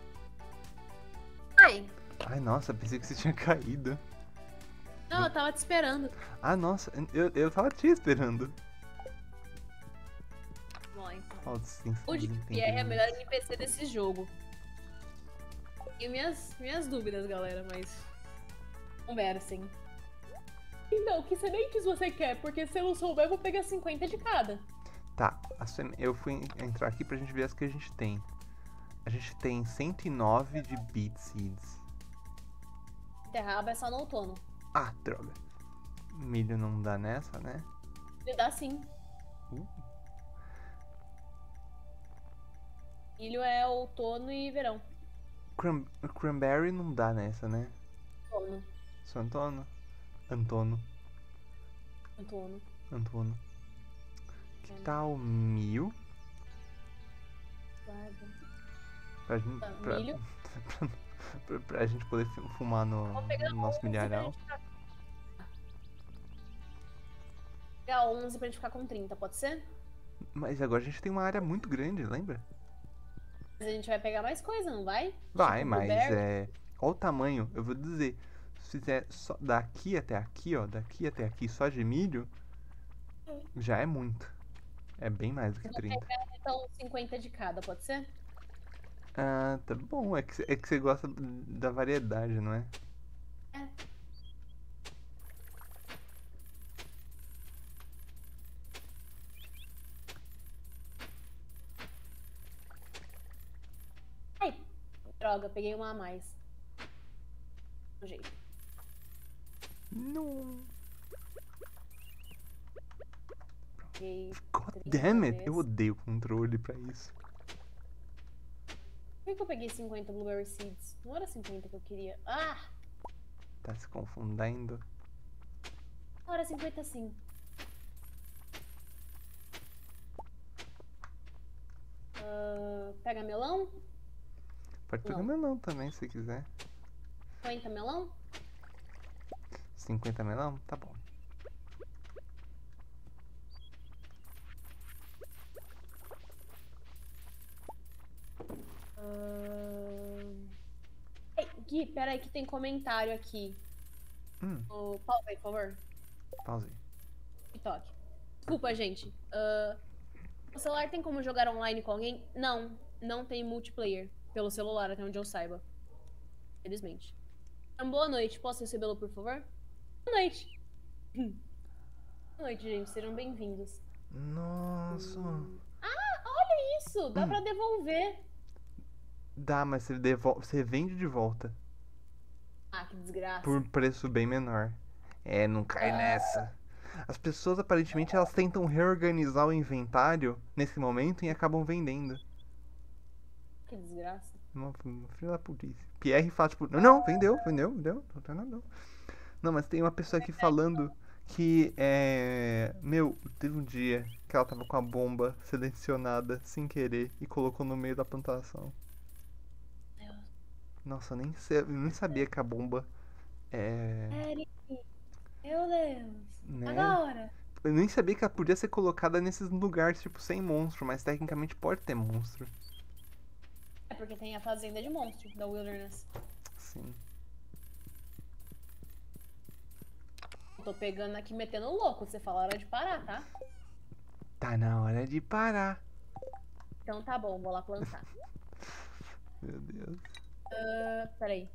Ai, Ai, nossa, pensei que você tinha caído. não, eu tava te esperando. Ah, nossa, eu, eu tava te esperando. Vamos lá, então. Falta O de Pierre é o melhor N P C desse jogo. Tenho minhas, minhas dúvidas, galera, mas... Conversem. Então, que sementes você quer? Porque se eu não souber, eu vou pegar cinquenta de cada. Tá, a seme- eu fui entrar aqui pra gente ver as que a gente tem. A gente tem cento e nove de beet seeds. Terraba é só no outono. Ah, droga. Milho não dá nessa, né? Ele dá sim. Uh. Milho é outono e verão. Cran- cranberry não dá nessa, né? Outono. Sou Antono. Antono. Outono. Antono. Que tal mil? Guarda. Pra, gente- Tá, pra, milho. pra, pra, pra gente poder fu- fumar no, Vou pegar no nosso onze pra milharal. gente ficar- Pegar onze pra gente ficar com trinta, pode ser? Mas agora a gente tem uma área muito grande, lembra? Mas a gente vai pegar mais coisa, não vai? Vai, Tipo, mas blueberry. é. Olha o tamanho, eu vou dizer. Se fizer só daqui até aqui, ó, daqui até aqui só de milho, já é muito. É bem mais do que Vou trinta. pegar então cinquenta de cada, pode ser? Ah, tá bom. É que, cê- é que você gosta da variedade, não é? É. Ai, droga, peguei uma a mais. Um jeito. Não. Peguei God trinta damn it! Eu desse. odeio controle pra isso. Por que que eu peguei cinquenta blueberry seeds? Não era cinquenta que eu queria. Ah! Tá se confundindo. Não era cinquenta sim. Ah, pega melão? Pode pegar Não. melão também, se quiser. cinquenta melão? cinquenta melão? Tá bom. Ah... Ei, Gui, peraí que tem comentário aqui. Hum, Oh, pausa aí, por favor. pausei. TikTok. Desculpa, gente. Ah, o celular tem como jogar online com alguém? Não, não tem multiplayer pelo celular, até onde eu saiba. Felizmente. Então, boa noite. Posso recebê-lo, por favor? Boa noite. Boa noite, gente. Sejam bem-vindos. Nossa. Isso, dá Hum. pra devolver. Dá, mas você devolve, você vende de volta. Ah, que desgraça. Por preço bem menor. É, não cai nessa. As pessoas aparentemente elas tentam reorganizar o inventário nesse momento e acabam vendendo. Que desgraça. Uma uma filha da putice. Pierre fala, tipo, não, não, vendeu, vendeu, vendeu, não tem nada não. Não, mas tem uma pessoa aqui falando que é. Meu, teve um dia que ela tava com a bomba selecionada sem querer e colocou no meio da plantação. Deus. Nossa, eu nem, sei, eu nem sabia que a bomba é. Eric, meu Deus. Né? Agora. Eu nem sabia que ela podia ser colocada nesses lugares, tipo, sem monstro, mas tecnicamente pode ter monstro. É porque tem a fazenda de monstro da Wilderness. Sim. Tô pegando aqui, metendo louco. Você fala a hora de parar, tá? Tá na hora de parar. Então tá bom, vou lá plantar. Meu Deus. Uh, peraí.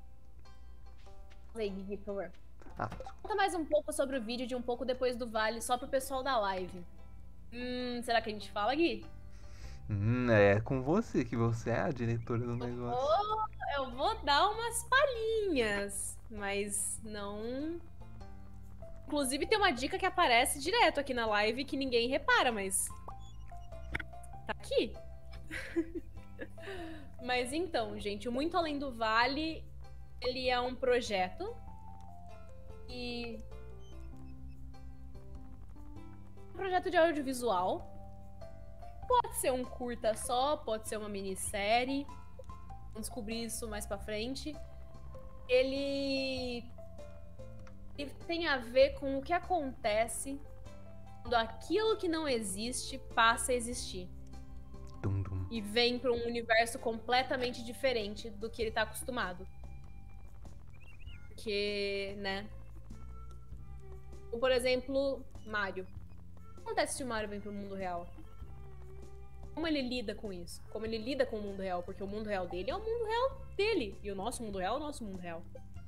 Aí, Gui, por favor. Ah, Conta mais um pouco sobre o vídeo de um pouco depois do vale, só pro pessoal da live. Hum, será que a gente fala, Gui? hum, é com você que você é a diretora do negócio. Oh, eu vou dar umas palhinhas, mas não. Inclusive tem uma dica que aparece direto aqui na live que ninguém repara, mas tá aqui. Mas então, gente, o Muito Além do Vale, ele é um projeto e um projeto de audiovisual. Pode ser um curta só, pode ser uma minissérie. Vamos descobrir isso mais pra frente. Ele Ele tem a ver com o que acontece quando aquilo que não existe passa a existir. Dum, dum. E vem para um universo completamente diferente do que ele tá acostumado. Porque, né? Ou, por exemplo, Mario. O que acontece se o Mario vem pro mundo real? Como ele lida com isso? Como ele lida com o mundo real? Porque o mundo real dele é o mundo real dele. E o nosso mundo real é o nosso mundo real.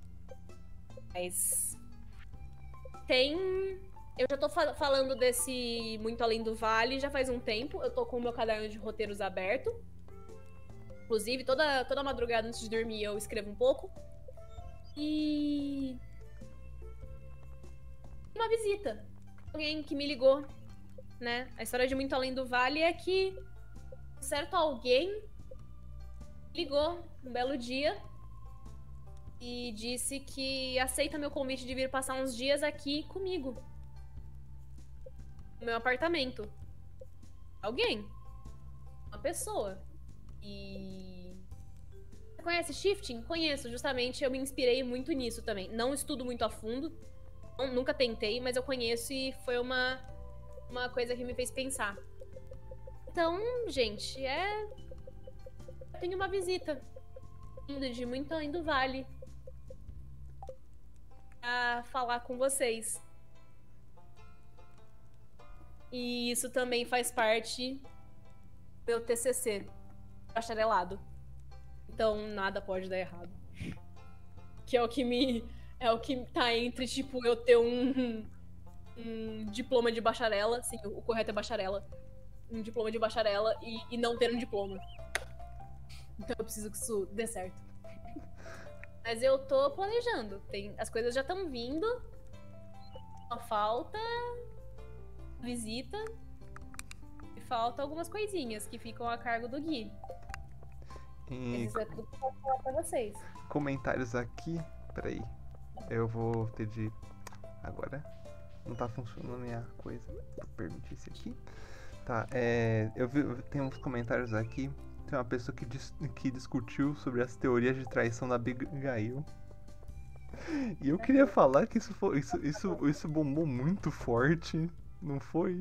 Mas tem. Eu já tô fa- falando desse Muito Além do Vale já faz um tempo. Eu tô com o meu caderno de roteiros aberto. Inclusive, toda, toda madrugada antes de dormir eu escrevo um pouco. E. Uma visita. Alguém que me ligou, né? A história de Muito Além do Vale é que certo alguém ligou um belo dia e disse que aceita meu convite de vir passar uns dias aqui comigo. No meu apartamento. Alguém. Uma pessoa. E... Você conhece shifting? Conheço, justamente eu me inspirei muito nisso também. Não estudo muito a fundo, não- nunca tentei, mas eu conheço e foi uma, uma coisa que me fez pensar. Então, gente, é... Eu tenho uma visita indo de Muito Além do Vale a falar com vocês. E isso também faz parte do meu T C C, bacharelado. Então nada pode dar errado. Que é o que me é o que tá entre tipo eu ter um, um diploma de bacharela, sim, o correto é bacharela, um diploma de bacharela e, e não ter um diploma. Então eu preciso que isso dê certo. Mas eu tô planejando. Tem, as coisas já estão vindo. Só falta visita. E falta algumas coisinhas que ficam a cargo do Gui. Mas E isso é tudo que eu posso falar pra vocês. comentários aqui. Peraí. Eu vou ter de. Agora. Não tá funcionando a minha coisa. Vou permitir isso aqui. Tá, é. Eu vi. Tem uns comentários aqui. Tem uma pessoa que, dis- que discutiu sobre as teorias de traição da Abigail. E eu queria falar que isso foi. Isso, isso, isso bombou muito forte. Não foi?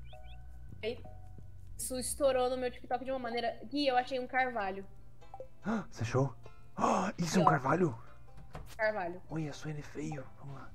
Isso estourou no meu TikTok de uma maneira. Gui, eu achei um carvalho. Ah, você achou? Ah, isso é um Ó. carvalho? Carvalho. Olha só, ele é feio. Vamos lá.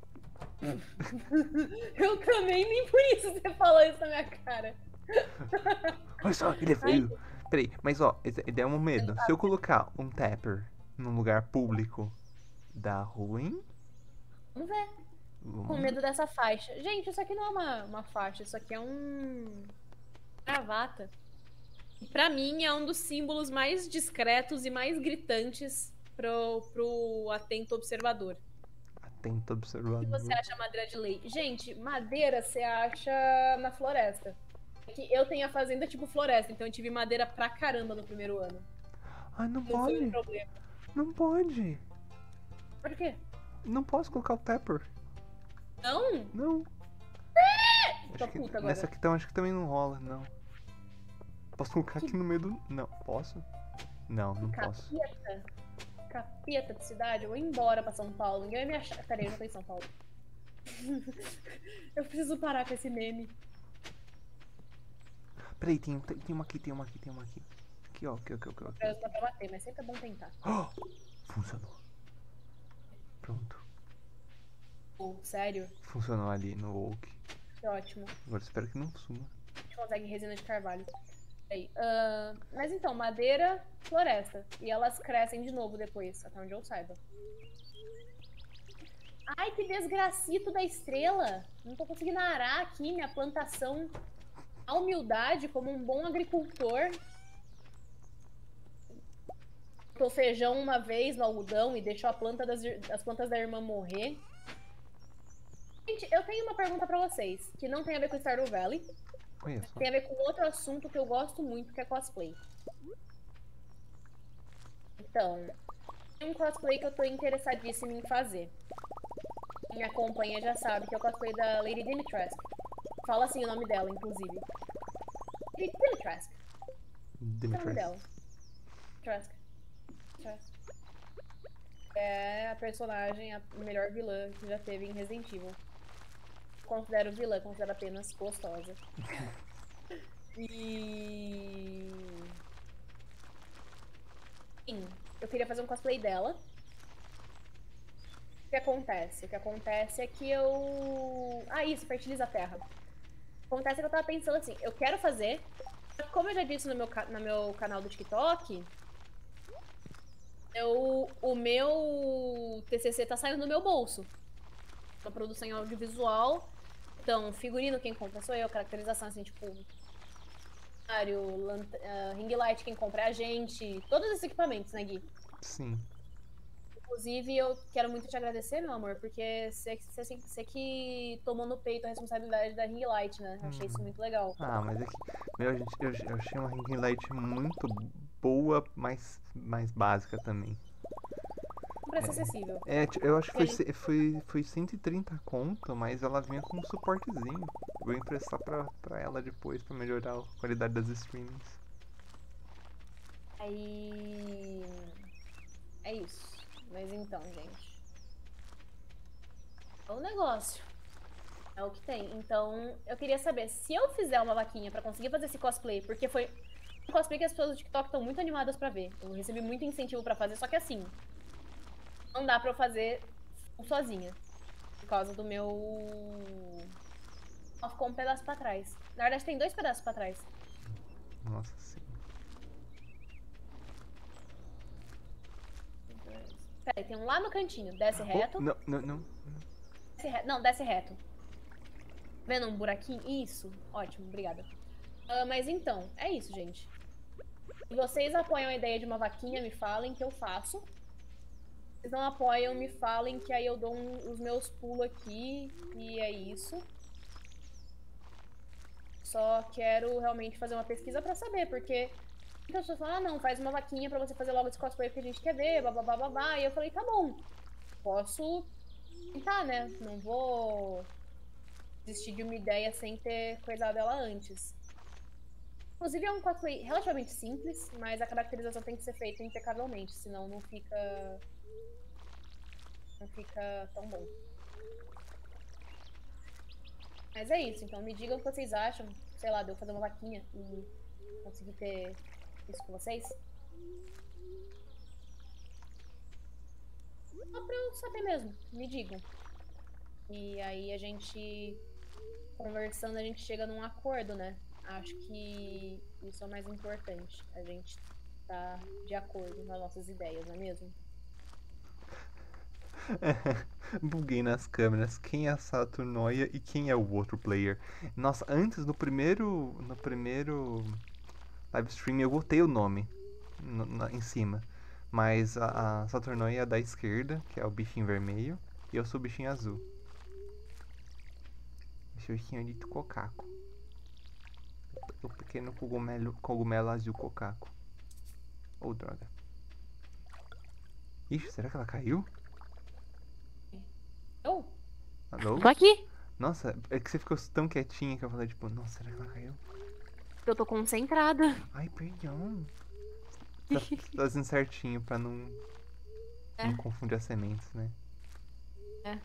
Eu também, nem por isso você falou isso na minha cara. Olha só, ele é feio. Peraí, mas ó, esse- dá um medo. Se eu colocar um tapper num lugar público, dá ruim? Vamos ver. Com medo dessa faixa. Gente, isso aqui não é uma, uma faixa, isso aqui é um... gravata. E pra mim é um dos símbolos mais discretos e mais gritantes pro, pro atento observador. Atento O que você observador. acha madeira de lei? Gente, madeira você acha na floresta. É que eu tenho a fazenda tipo floresta, então eu tive madeira pra caramba no primeiro ano. Ai, não Não foi um pode. problema. Não pode. Por quê? Não posso colocar o Tepper. Não? Não. Tô Acho que puta agora. nessa aqui então, acho que também não rola, não. Posso colocar aqui no meio do... Não, posso? Não, não posso. Capeta. Capeta de cidade. Eu vou embora pra São Paulo. Ninguém vai me achar. Peraí, eu não tô em São Paulo. Eu preciso parar com esse meme. Peraí, tem, tem, tem uma aqui, tem uma aqui, tem uma aqui. Aqui, ó, aqui, aqui, aqui, aqui. Eu tô pra bater, mas sempre é bom tentar. Oh, funcionou. Pronto. Oh, sério? Funcionou ali no Oak. Que ótimo. Agora espero que não suma. A gente consegue resina de carvalho. Aí, uh, mas então, madeira, floresta. E elas crescem de novo depois, até onde eu saiba. Ai, que desgracito da estrela! Não tô conseguindo arar aqui minha plantação. A humildade como um bom agricultor. Plantou feijão uma vez no algodão e deixou a planta das, as plantas da irmã morrer. Gente, eu tenho uma pergunta pra vocês, que não tem a ver com Stardew Valley. Olha só. Tem a ver com outro assunto que eu gosto muito, que é cosplay. Então, tem um cosplay que eu tô interessadíssima em fazer. Quem me acompanha já sabe que é o cosplay da Lady Dimitrescu. Fala assim o nome dela, inclusive. Lady Dimitrescu. Esse é o nome dela. Dimitrescu. Dimitrescu. É a personagem, a melhor vilã que já teve em Resident Evil. Considero vilã, considero apenas gostosa. E... Sim, eu queria fazer um cosplay dela. O que acontece? O que acontece é que eu... Ah, isso, fertiliza a terra. O que acontece é que eu tava pensando assim, eu quero fazer... Como eu já disse no meu, ca... no meu canal do TikTok, eu... o meu T C C tá saindo do meu bolso. Uma produção em audiovisual. Então, figurino quem compra sou eu, caracterização assim, tipo... Uh, ring light quem compra é a gente. Todos esses equipamentos, né, Gui? Sim. Inclusive, eu quero muito te agradecer, meu amor, porque você, você, você que tomou no peito a responsabilidade da ring light, né? Eu achei isso muito legal. Ah, mas é que... Meu, gente, eu, eu achei uma ring light muito boa, mas mais básica também. Um preço acessível. É, eu acho que foi, gente... foi, foi cento e trinta conto, mas ela vinha com um suportezinho. Vou emprestar pra, pra ela depois, pra melhorar a qualidade das streams. Aí... É isso. Mas então, gente... É o negócio. É o que tem. Então, eu queria saber, se eu fizer uma vaquinha pra conseguir fazer esse cosplay, porque foi um cosplay que as pessoas do TikTok estão muito animadas pra ver. Eu recebi muito incentivo pra fazer, só que assim... Não dá pra eu fazer sozinha. Por causa do meu... Só ficou um pedaço pra trás. Na verdade, tem dois pedaços pra trás. Nossa senhora. Peraí, tem um lá no cantinho. Desce reto. Oh, não, não, não. Desce reto. Não, desce reto. Vendo um buraquinho? Isso. Ótimo, obrigada. Uh, mas então, é isso, gente. Se vocês apoiam a ideia de uma vaquinha, me falem que eu faço. Se não apoiam, me falem que aí eu dou um, os meus pulos aqui e é isso. Só quero realmente fazer uma pesquisa pra saber, porque muitas pessoas falam, ah não, faz uma vaquinha pra você fazer logo esse cosplay que a gente quer ver, babá, babá. E eu falei, tá bom, posso tentar, né? Não vou desistir de uma ideia sem ter coisado ela antes. Inclusive é um cosplay relativamente simples, mas a caracterização tem que ser feita impecavelmente, senão não fica... não fica tão bom. Mas é isso, então me digam o que vocês acham. Sei lá, de eu fazer uma vaquinha e conseguir ter isso com vocês. Só pra eu saber mesmo, me digam. E aí a gente, conversando, a gente chega num acordo, né? Acho que isso é o mais importante. A gente tá de acordo nas nossas ideias, não é mesmo? Buguei nas câmeras. Quem é a Saturnoia e quem é o outro player? Nossa, antes no primeiro. No primeiro live stream eu botei o nome no- na- em cima. Mas a, a Saturnoia é da esquerda, que é o bichinho vermelho, e eu sou o bichinho azul. Esse é o bichinho de cocaco. O pequeno cogumelo, cogumelo azul cocaco. Oh, droga. Ixi, será que ela caiu? Eu? Alô? Tô aqui. Nossa, é que você ficou tão quietinha que eu falei, tipo, nossa, será que ela caiu? Eu tô concentrada. Ai, perdão. Tá tá fazendo certinho pra não, É, não confundir as sementes, né? é.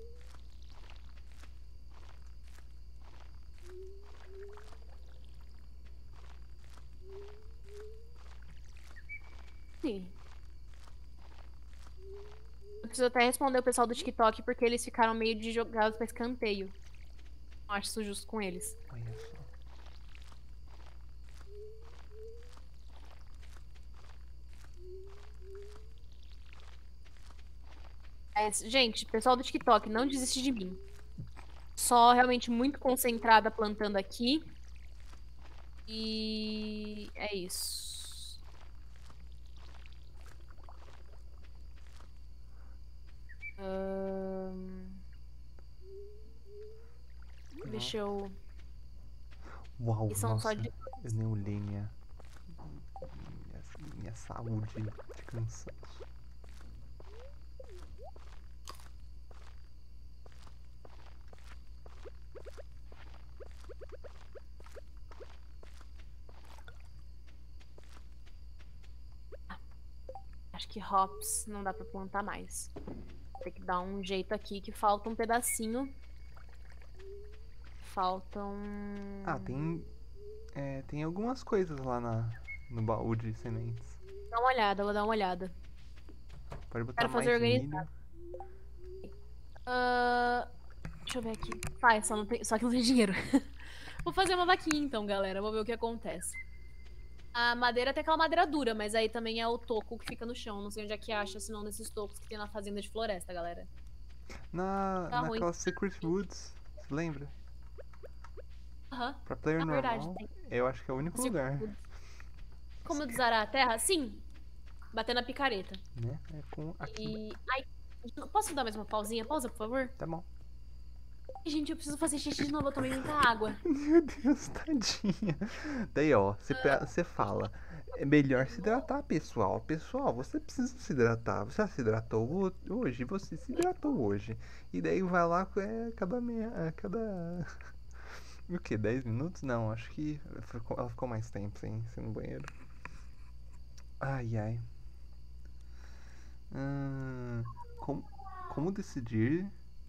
Sim. Eu preciso até responder o pessoal do TikTok porque eles ficaram meio de jogados pra escanteio. Não acho isso justo com eles. Olha só. Mas, gente, pessoal do TikTok, não desiste de mim. Só realmente muito concentrada plantando aqui. E é isso. Ahn, Deixa eu. Uau, E são só nossa. de. Eu nem olhei minha, minha, minha saúde de cansaço. Acho que hops não dá pra plantar mais. Tem que dar um jeito aqui que falta um pedacinho. Faltam. Ah, tem. É, tem algumas coisas lá na, no baú de sementes. Dá uma olhada, vou dar uma olhada. Pode botar Quero fazer mais organizado. milho. Ah, deixa eu ver aqui. Tá, só, não tem... só que não tem dinheiro. Vou fazer uma vaquinha então, galera. Vou ver o que acontece. A madeira tem aquela madeira dura, mas aí também é o toco que fica no chão. Não sei onde é que acha, senão desses tocos que tem na fazenda de floresta, galera. Na, Tá ruim. naquela Secret Woods, você lembra? Aham. Pra player Na verdade, normal, tem. eu acho que é o único lugar, Como desarar a terra? Sim. Bater na picareta. né? É com aqui. E. Ai, posso dar mais uma pausinha? Pausa, por favor? Tá bom. Ai, gente, eu preciso fazer xixi de novo, eu tomei muita água. Meu Deus, tadinha. Daí, ó, você pe- você fala. É melhor se hidratar, pessoal. Pessoal, você precisa se hidratar. Você já se hidratou ho- hoje? Você se hidratou hoje. E daí vai lá, é, cada meia, é, cada. O que? dez minutos? Não, acho que ficou- ela ficou mais tempo sem, sem ir no banheiro. Ai, ai. Hum, como, como decidir.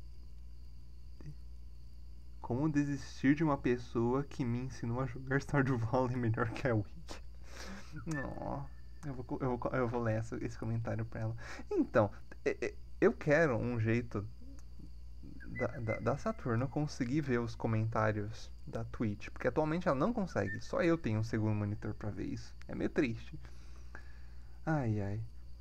Como desistir de uma pessoa que me ensinou a jogar Stardew Valley melhor que a Wiki? Não, eu vou, co- eu vou, co- eu vou ler essa- esse comentário pra ela. Então, e- e- eu quero um jeito da, da, da Saturno conseguir ver os comentários da Twitch, porque atualmente ela não consegue. Só eu tenho um segundo monitor pra ver isso. É meio triste. Ai, ai.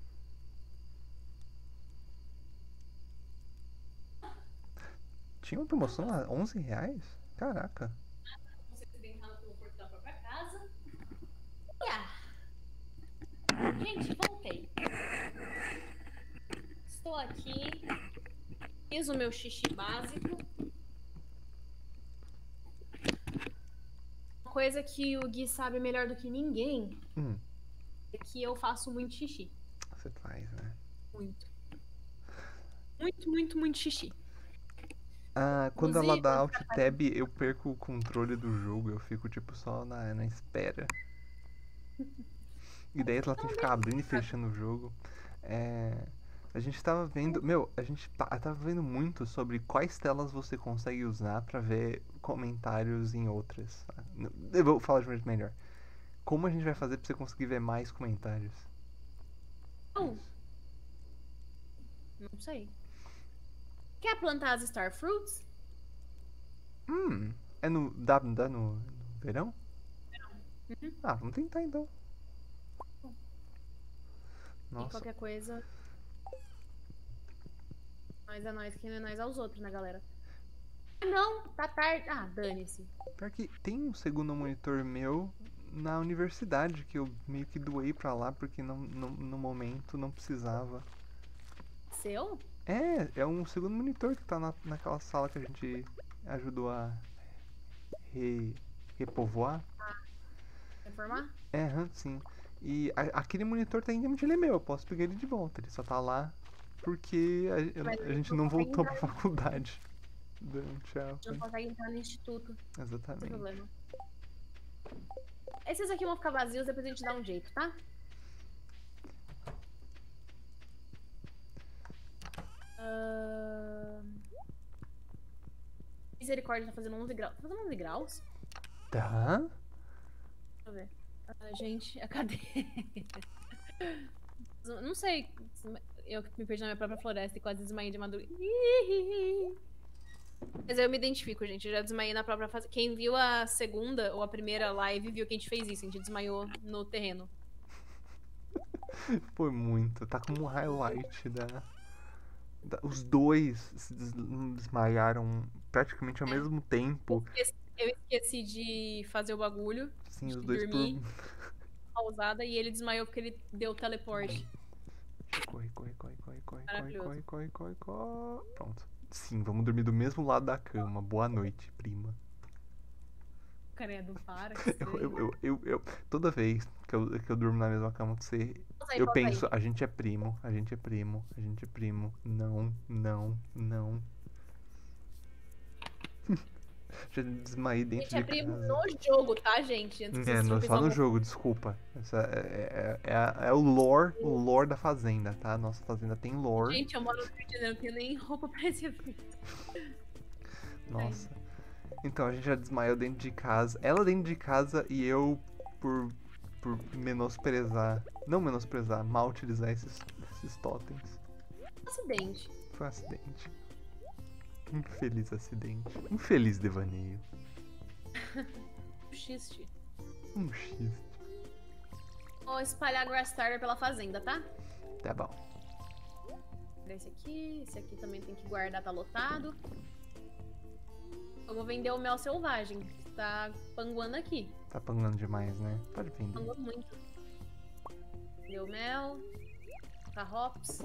Tinha uma promoção a onze reais? Caraca. Você se brincar no conforto da própria casa. Yeah. Gente, voltei. Estou aqui. Fiz o meu xixi básico. Uma coisa que o Gui sabe melhor do que ninguém Hum, é que eu faço muito xixi. você faz, né? Muito. Muito, muito, muito xixi. Ah, quando ela Inclusive, dá quando Alt Tab, eu perco o controle do jogo. Eu fico, tipo, só na, na espera. E daí ela tem que ficar abrindo e fechando o jogo. É, a gente tava vendo. Meu, a gente tá, tava vendo muito sobre quais telas você consegue usar pra ver comentários em outras. Eu vou falar de um jeito melhor. Como a gente vai fazer pra você conseguir ver mais comentários? Não, não sei. Quer plantar as Star Fruits? Hum, é no. Dá, dá no, no verão? Uhum. Ah, vamos tentar então. E Nossa. qualquer coisa. A Nós é nós, quem não é nós é os outros, né, galera? Ah, não, tá tarde. Ah, dane-se. Pior que tem um segundo monitor meu na universidade que eu meio que doei pra lá porque não, não- no momento não precisava. Seu? É, é um segundo monitor que tá na, naquela sala que a gente ajudou a re- repovoar. Quer informar? É, aham, sim. E a- aquele monitor tecnicamente ele é meu, eu posso pegar ele de volta. Ele só tá lá porque a, eu- Mas a a gente gente não não consegue voltou entrar, pra faculdade durante a. a gente não consegue entrar no instituto, sem Exatamente. problema. Esses aqui vão ficar vazios, depois a gente dá um jeito, tá? Ahn, Misericórdia tá fazendo onze graus. Tá fazendo onze graus? Tá? Deixa eu ver. Ah, gente, a cadeira. Não sei. Eu me perdi na minha própria floresta e quase desmaiei de madrugada. Mas eu me identifico, gente. Eu já desmaiei na própria fase. Quem viu a segunda ou a primeira live viu que a gente fez isso. A gente desmaiou no terreno. Foi muito. Tá como um highlight da. da- os dois se des- desmaiaram praticamente ao É. mesmo tempo. Esqueci- Eu esqueci de fazer o bagulho. Sim, de os dois dormir, por. pausada, e ele desmaiou porque ele deu teleporte. Corre, corre, corre, corre, corre, corre, Maravilhoso. corre, corre, corre, corre. Pronto. Sim, vamos dormir do mesmo lado da cama. Boa noite, prima. Credo, para. Eu, eu, eu, eu, eu- toda vez que eu, que eu durmo na mesma cama que você, Pausa aí, eu pausa aí. penso, a gente é primo, a gente é primo, a gente é primo. Não, não, não. Já desmaiei A dentro gente é de primo casa. no jogo, tá, gente? Antes que É, vocês no- pensem só no alguma- jogo, desculpa. Essa é, é, é, a- é o lore, o lore da fazenda, tá? Nossa fazenda tem lore. Gente, eu moro no Rio de Janeiro, não tenho nem roupa pra esse evento. Nossa. Então, a gente já desmaiou dentro de casa. Ela dentro de casa e eu por, por menosprezar. Não menosprezar, mal utilizar esses, esses totens. Acidente. Foi um acidente. Infeliz acidente. Infeliz devaneio. Xiste. Um xiste. Vou espalhar Grass Starter pela fazenda, tá? Tá bom. Esse aqui, esse aqui também tem que guardar, tá lotado. Eu vou vender o mel selvagem, que tá panguando aqui. Tá pangando demais, né? Pode vender. Pangou muito. Deu mel. Tá hops.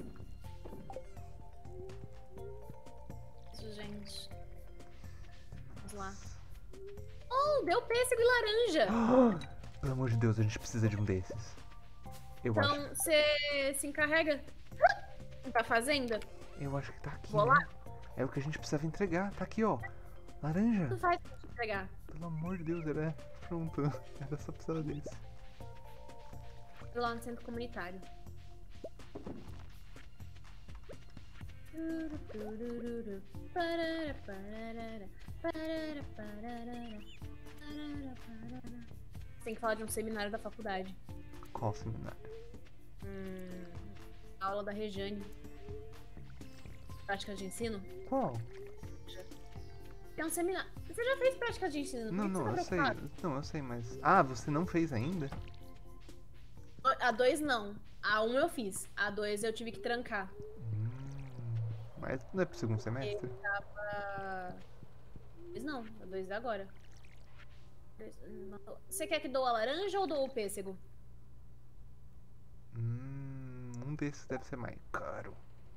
Isso, gente. Vamos lá. Oh, deu pêssego e laranja. Pelo amor de Deus, a gente precisa de um desses. Eu acho. Então, você se encarrega pra fazenda? Eu acho que tá aqui, Vou né? lá. É o que a gente precisava entregar. Tá aqui, ó. Laranja. Tu faz pra te entregar. Pelo amor de Deus, era. Pronto. Era só precisar desse. Vou lá no centro comunitário. Você tem que falar de um seminário da faculdade. Qual seminário? Hum, aula da Rejane. Práticas de ensino? Qual? É um seminário. Você já fez práticas de ensino? Por Não, que que não, você eu tá sei. preocupado? Não, eu sei, mas. Ah, você não fez ainda? A dois não. A um eu fiz. A dois eu tive que trancar. Hum, mas não é pro segundo semestre? A dois não. A dois é agora. Dois- não. Você quer que dou a laranja ou dou o pêssego? Hum, um desses deve ser mais caro.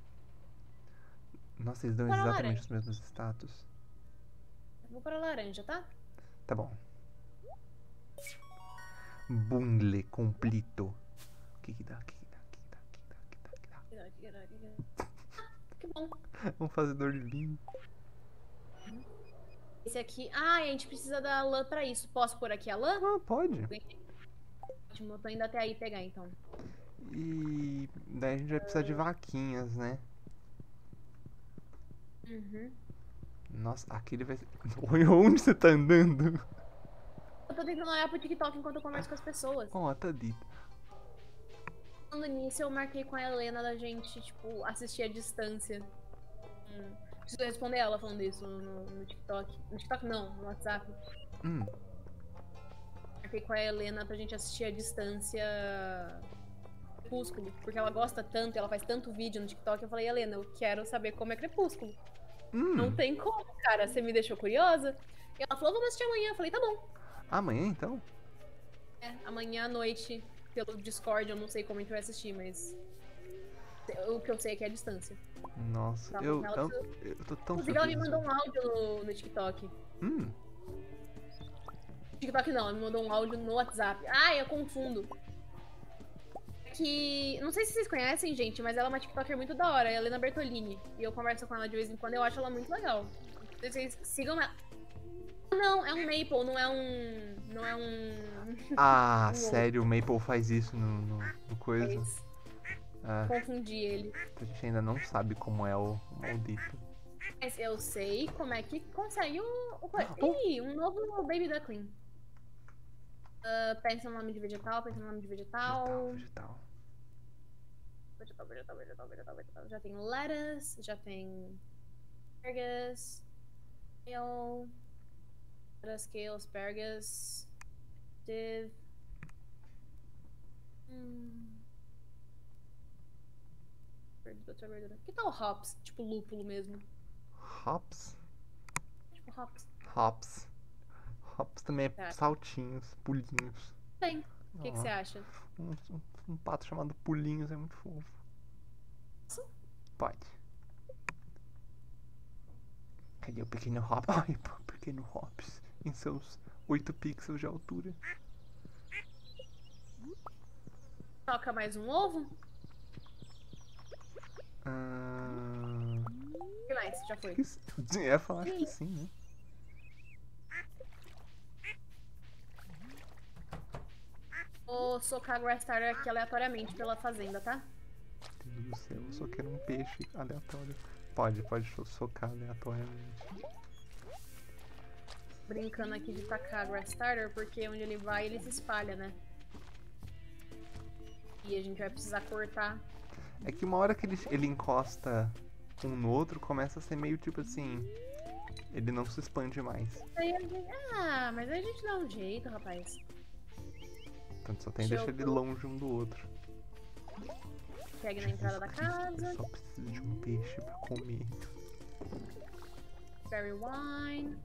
Nossa, eles dão Para exatamente laranja. os mesmos status. Vou para a laranja, tá? Tá bom. Bunle completo. O que que dá? O que que dá? O que que dá? O que que dá? O que que dá? O que que dá? Que bom. Um fazedor de vinho. Esse aqui. Ah, a gente precisa da lã pra isso. Posso pôr aqui a lã? Ah, pode. Ótimo, eu tô indo até aí pegar então. E daí a gente vai precisar de vaquinhas, né? Uhum. Nossa, aquele vai ser. Oi, onde você tá andando? Eu tô tentando olhar pro TikTok enquanto eu converso com as pessoas. Ó, tá dito. Falando nisso, eu marquei com a Helena da gente, tipo, assistir à distância. Hum. Preciso responder ela falando isso no, no TikTok. No TikTok não, no WhatsApp. Hum, Marquei com a Helena pra gente assistir à distância Crepúsculo, porque ela gosta tanto, ela faz tanto vídeo no TikTok. Eu falei, Helena, eu quero saber como é Crepúsculo. Hum, Não tem como, cara, você me deixou curiosa. E ela falou, vamos assistir amanhã. Eu falei, tá bom. amanhã então? É, amanhã à noite, pelo Discord, eu não sei como a gente vai assistir, mas o que eu sei é que é a distância. Nossa, Tá, eu, ela eu, precisa- eu tô tão Inclusive, ela me surpreso. mandou um áudio no, no TikTok. Hum, TikTok não, ela me mandou um áudio no WhatsApp. Ah, eu confundo. Que. Não sei se vocês conhecem, gente, mas ela é uma TikToker muito da hora, é a Helena Bertolini. E eu converso com ela de vez em quando, eu acho ela muito legal. Vocês sigam ela. Não, é um Maple, não é um. Não é um. ah, Um sério, o Maple faz isso no, no, no coisa. Mas Ah, confundi ele. a gente ainda não sabe como é o, o maldito. Mas eu sei como é que consegue o. o... Oh. Ih, um novo Baby Duckling. Uh, pensa no nome de vegetal, pensa no nome de vegetal. Vegetal, vegetal. Vegetal, vegetal, vegetal, vegetal, vegetal. Já tem lettuce, já tem asparagus, kale, lettuce, kale, asparagus, div. Hum. Verdura, verdura. Que tal hops? Tipo lúpulo mesmo. Hops? Tipo hops. Hops. Hops também é Tá. saltinhos, pulinhos. Tem. O que que Ah. você acha? Um, um- um pato chamado Pulinhos é muito fofo. Isso? Pode. Cadê o pequeno Hop? Ai, o pequeno Hops. Em seus oito pixels de altura. Toca mais um ovo? Ah, O que mais? Já foi. que s- é, falar acho que sim, né? Vou socar a Grass Starter aqui aleatoriamente pela fazenda, tá? Deus do céu, eu só quero um peixe aleatório. Pode, pode so- socar aleatoriamente. Brincando aqui de tacar a Grass Starter, porque onde ele vai, ele se espalha, né? E a gente vai precisar cortar. É que uma hora que ele, ele encosta um no outro, começa a ser meio tipo assim. Ele não se expande mais. Aí a gente... Ah, mas aí a gente dá um jeito, rapaz. Então só tem que Deixa deixar eu- ele longe um do outro. Pegue na entrada da casa. Eu só preciso de um peixe pra comer. Berry Wine.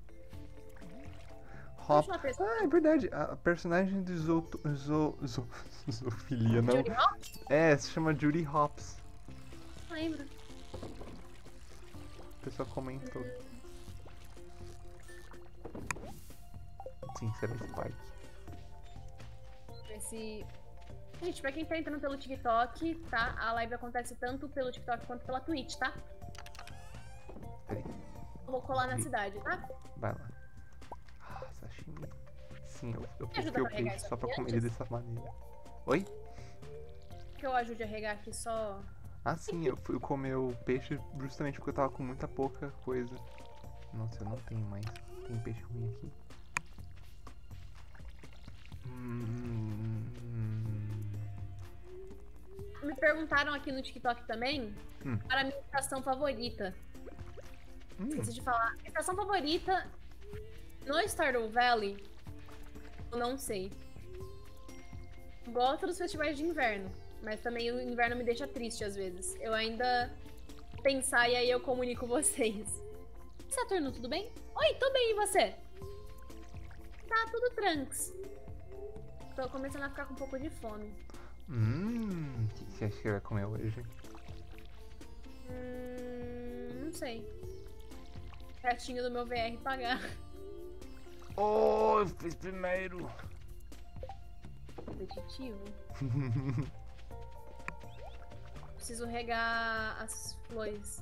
Hop. Última pessoa. Ah, é verdade. A personagem de Zo... Zo... Zo... Zoofilia, não. Judy Hopps? É, se chama Judy Hopps. Não lembro. A pessoa comentou. Sim, será Spike. Esse... Gente, pra quem tá entrando pelo TikTok, tá? A live acontece tanto pelo TikTok quanto pela Twitch, tá? Peraí, Eu vou colar na cidade, tá? vai lá. Ah, sashimi. Sim, eu, eu Me ajuda pesquei a o carregar peixe isso só pra aqui comer ele antes? dessa maneira. Oi? Que eu ajude a regar aqui só. Ah, sim, eu fui comer o peixe justamente porque eu tava com muita pouca coisa. Nossa, eu não tenho mais. Tem peixe ruim aqui. Hum... Me perguntaram aqui no TikTok também Hum. para a minha estação favorita. Hum. Esqueci de falar. Minha estação favorita no Stardew Valley, eu não sei. Gosto dos festivais de inverno, mas também o inverno me deixa triste às vezes. Eu ainda pensar e aí eu comunico vocês. Saturno, tudo bem? Oi, tô bem, e você? Tá tudo tranks. Tô começando a ficar com um pouco de fome. Hum, o que você acha que vai comer hoje? Hum, não sei. Pertinho do meu V R pagar. Oh, eu fiz primeiro! Competitivo. Preciso regar as flores.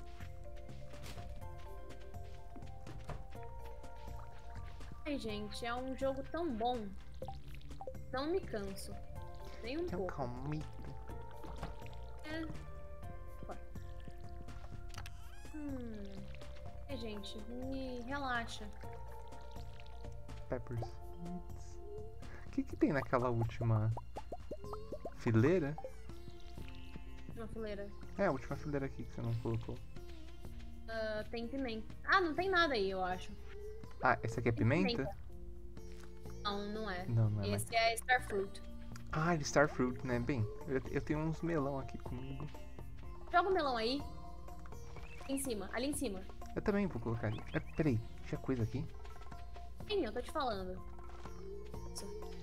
Ai, gente, é um jogo tão bom. Não me canso. Nem um É um pouco. calmito. É. Vai. Hum. É, gente, me relaxa. Peppers. O que que tem naquela última fileira? Uma fileira. É, a última fileira aqui que você não colocou. Ah, tem pimenta. Ah, não tem nada aí, eu acho. Ah, essa aqui é Tem pimenta? Não, não é. Não, não é mais. Esse é Starfruit. Ah, de Starfruit, né? Bem, eu, eu tenho uns melão aqui comigo. Joga o melão aí. Em cima, ali em cima. Eu também vou colocar ali. É, peraí, tinha coisa aqui? Sim, eu tô te falando. Nossa,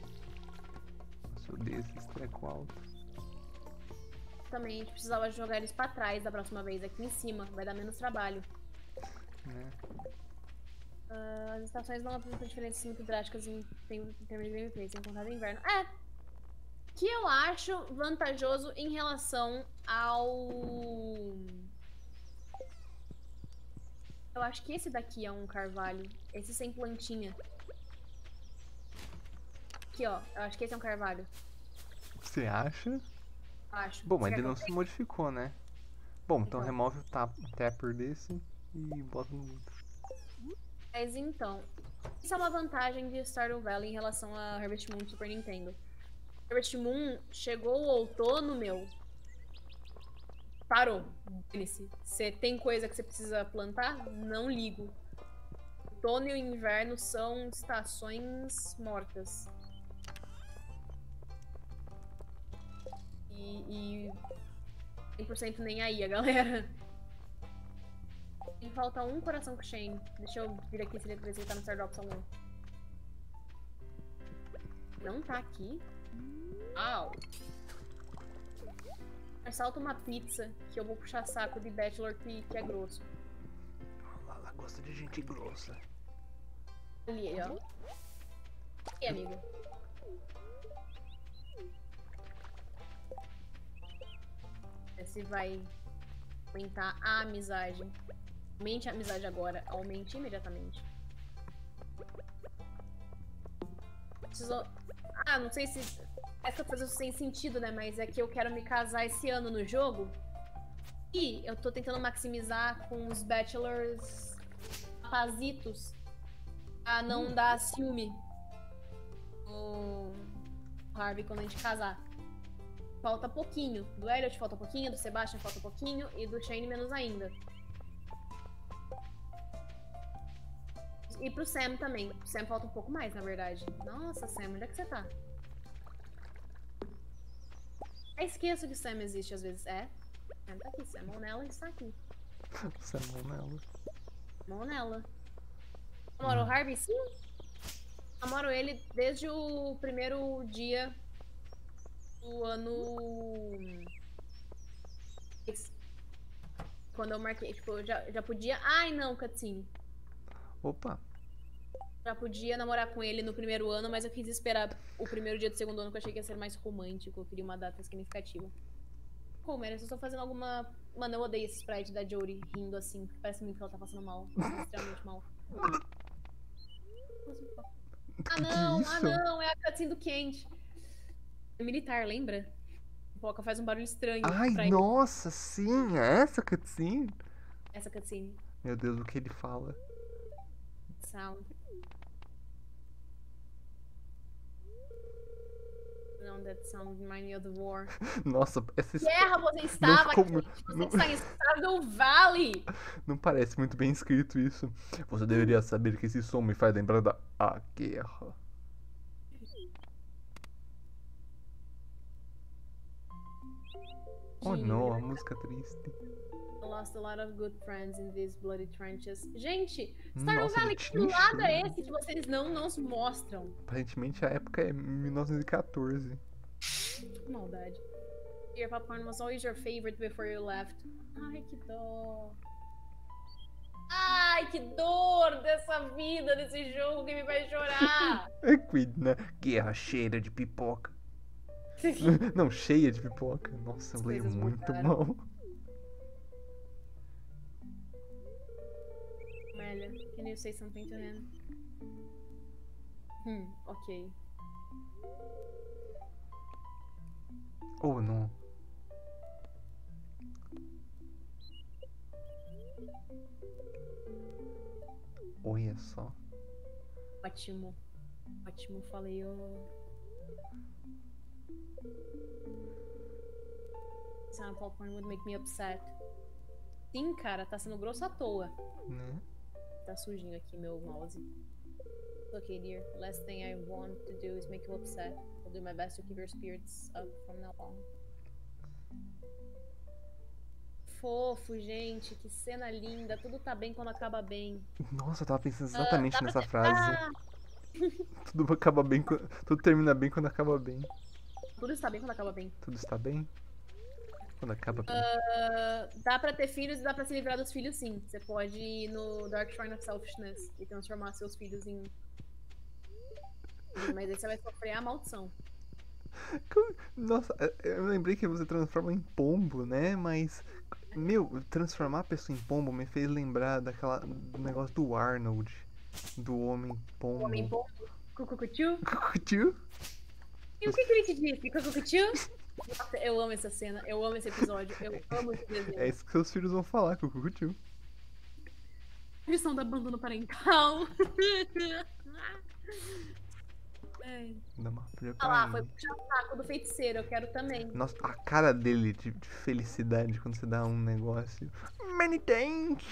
eu odeio esses treco alto. Também a gente precisava jogar eles pra trás da próxima vez, aqui em cima. Vai dar menos trabalho. Né? Uh, as estações não apresentam diferenças muito drásticas em, em termos de gameplay, sem contar o inverno. É, que eu acho vantajoso em relação ao... Eu acho que esse daqui é um carvalho. Esse sem plantinha. Aqui, ó. Eu acho que esse é um carvalho. Você acha? Acho. Bom, Você mas quer ele que eu não se pegue? modificou, né? Bom, então, Então. remove o tap tapper desse e bota no outro. Mas então, isso é uma vantagem de Stardew Valley em relação a Harvest Moon do Super Nintendo. Harvest Moon chegou o outono, meu. Parou. Você tem coisa que você precisa plantar? Não ligo. Outono e o inverno são estações mortas. E, e cem por cento nem aí, a galera. E falta um coração com o Shane. Deixa eu vir aqui se ele, ver se ele tá no Stardrops ou não. Não tá aqui? Au! Salta uma pizza que eu vou puxar saco de Bachelor que, que é grosso. Ela gosta de gente grossa. Ali, ó. E amigo? Esse vai aumentar a amizade. Aumente a amizade agora. Aumente imediatamente. Preciso... Ah, não sei se essa coisa sem sentido, né? Mas é que eu quero me casar esse ano no jogo. E eu tô tentando maximizar com os bachelors rapazitos pra não hum. dar ciúme no Harvey quando a gente casar. Falta pouquinho. Do Elliot falta pouquinho, do Sebastian falta pouquinho e do Shane menos ainda. E pro Sam também. Pro Sam falta um pouco mais, na verdade. Nossa, Sam, onde é que você tá? Eu esqueço que o Sam existe às vezes. É. Sam tá aqui. Salmonella está aqui. Salmonella. Salmonella. Namoro o Harvey? Sim. Namoro ele desde o primeiro dia do ano... Quando eu marquei, tipo, eu já, já podia... Ai, não, cutscene. Opa. Já podia namorar com ele no primeiro ano, mas eu quis esperar o primeiro dia do segundo ano, que eu achei que ia ser mais romântico. Eu queria uma data significativa. Pô, Mary, eu só tô fazendo alguma... Mano, eu odeio esse sprite da Jodie rindo assim, porque parece muito que ela tá passando mal. Extremamente mal. Ah, não! Ah, não! É a cutscene do Kent. O militar, lembra? O Poca faz um barulho estranho. Ai, pra nossa, ele. Sim! É essa cutscene? Essa cutscene. Meu Deus, o que ele fala? Sound. Não, that sound remind me of the war. Nossa, essa guerra você estava ficou... aqui? Você não... está em Stardew Valley! Não parece muito bem escrito isso. Você deveria saber que esse som me faz lembrar da a guerra. Oh não, a música triste. I lost a lot of good friends in these bloody trenches. Gente, Stardew Nossa, Valley, que lado é esse que vocês não nos mostram? Aparentemente a época é mil novecentos e quatorze. Maldade. Your popcorn was always your favorite before you left. Ai, que dó. Ai, que dor dessa vida, desse jogo que me faz chorar. É Quid, né? Guerra cheia de pipoca. Não, cheia de pipoca. Nossa, eu leio muito mal. Amélia, can you say something to him? Hum, ok. Oh, não. Olha só. Ótimo. Ótimo, falei eu... Sound popcorn would make me upset. Sim, cara, tá sendo grosso à toa. Né? Tá sujinho aqui meu mouse. Okay, dear. The last thing I want to do is make you upset. I'll do my best to keep your spirits up from now on. Fofo, gente. Que cena linda. Tudo tá bem quando acaba bem. Nossa, eu tava pensando Ah, exatamente dá pra nessa ter- frase. Ah, Tudo acaba bem, quan- tudo termina bem quando acaba bem. tudo está bem quando acaba bem. Tudo está bem quando acaba bem. Ah, dá pra ter filhos e dá pra se livrar dos filhos, sim. Você pode ir no Dark Shrine of Selfishness e transformar seus filhos em... Mas aí você vai sofrer a maldição. Como- Nossa, é- eu lembrei que você transforma em pombo, né? Mas, meu, transformar a pessoa em pombo me fez lembrar daquela do negócio do Arnold, do homem pombo. Homem bom, cucucutiu. Tio? E o que, que ele te disse? Cucucutiu? Nossa, eu amo essa cena, eu amo esse episódio, eu amo esse desenho. É isso que seus filhos vão falar, cucucutiu. Lição do abandono parental. Ai. Dá uma fria Ah lá, pra foi ele. puxar o saco do feiticeiro, eu quero também. Nossa, a cara dele de, de felicidade quando você dá um negócio. Many thanks!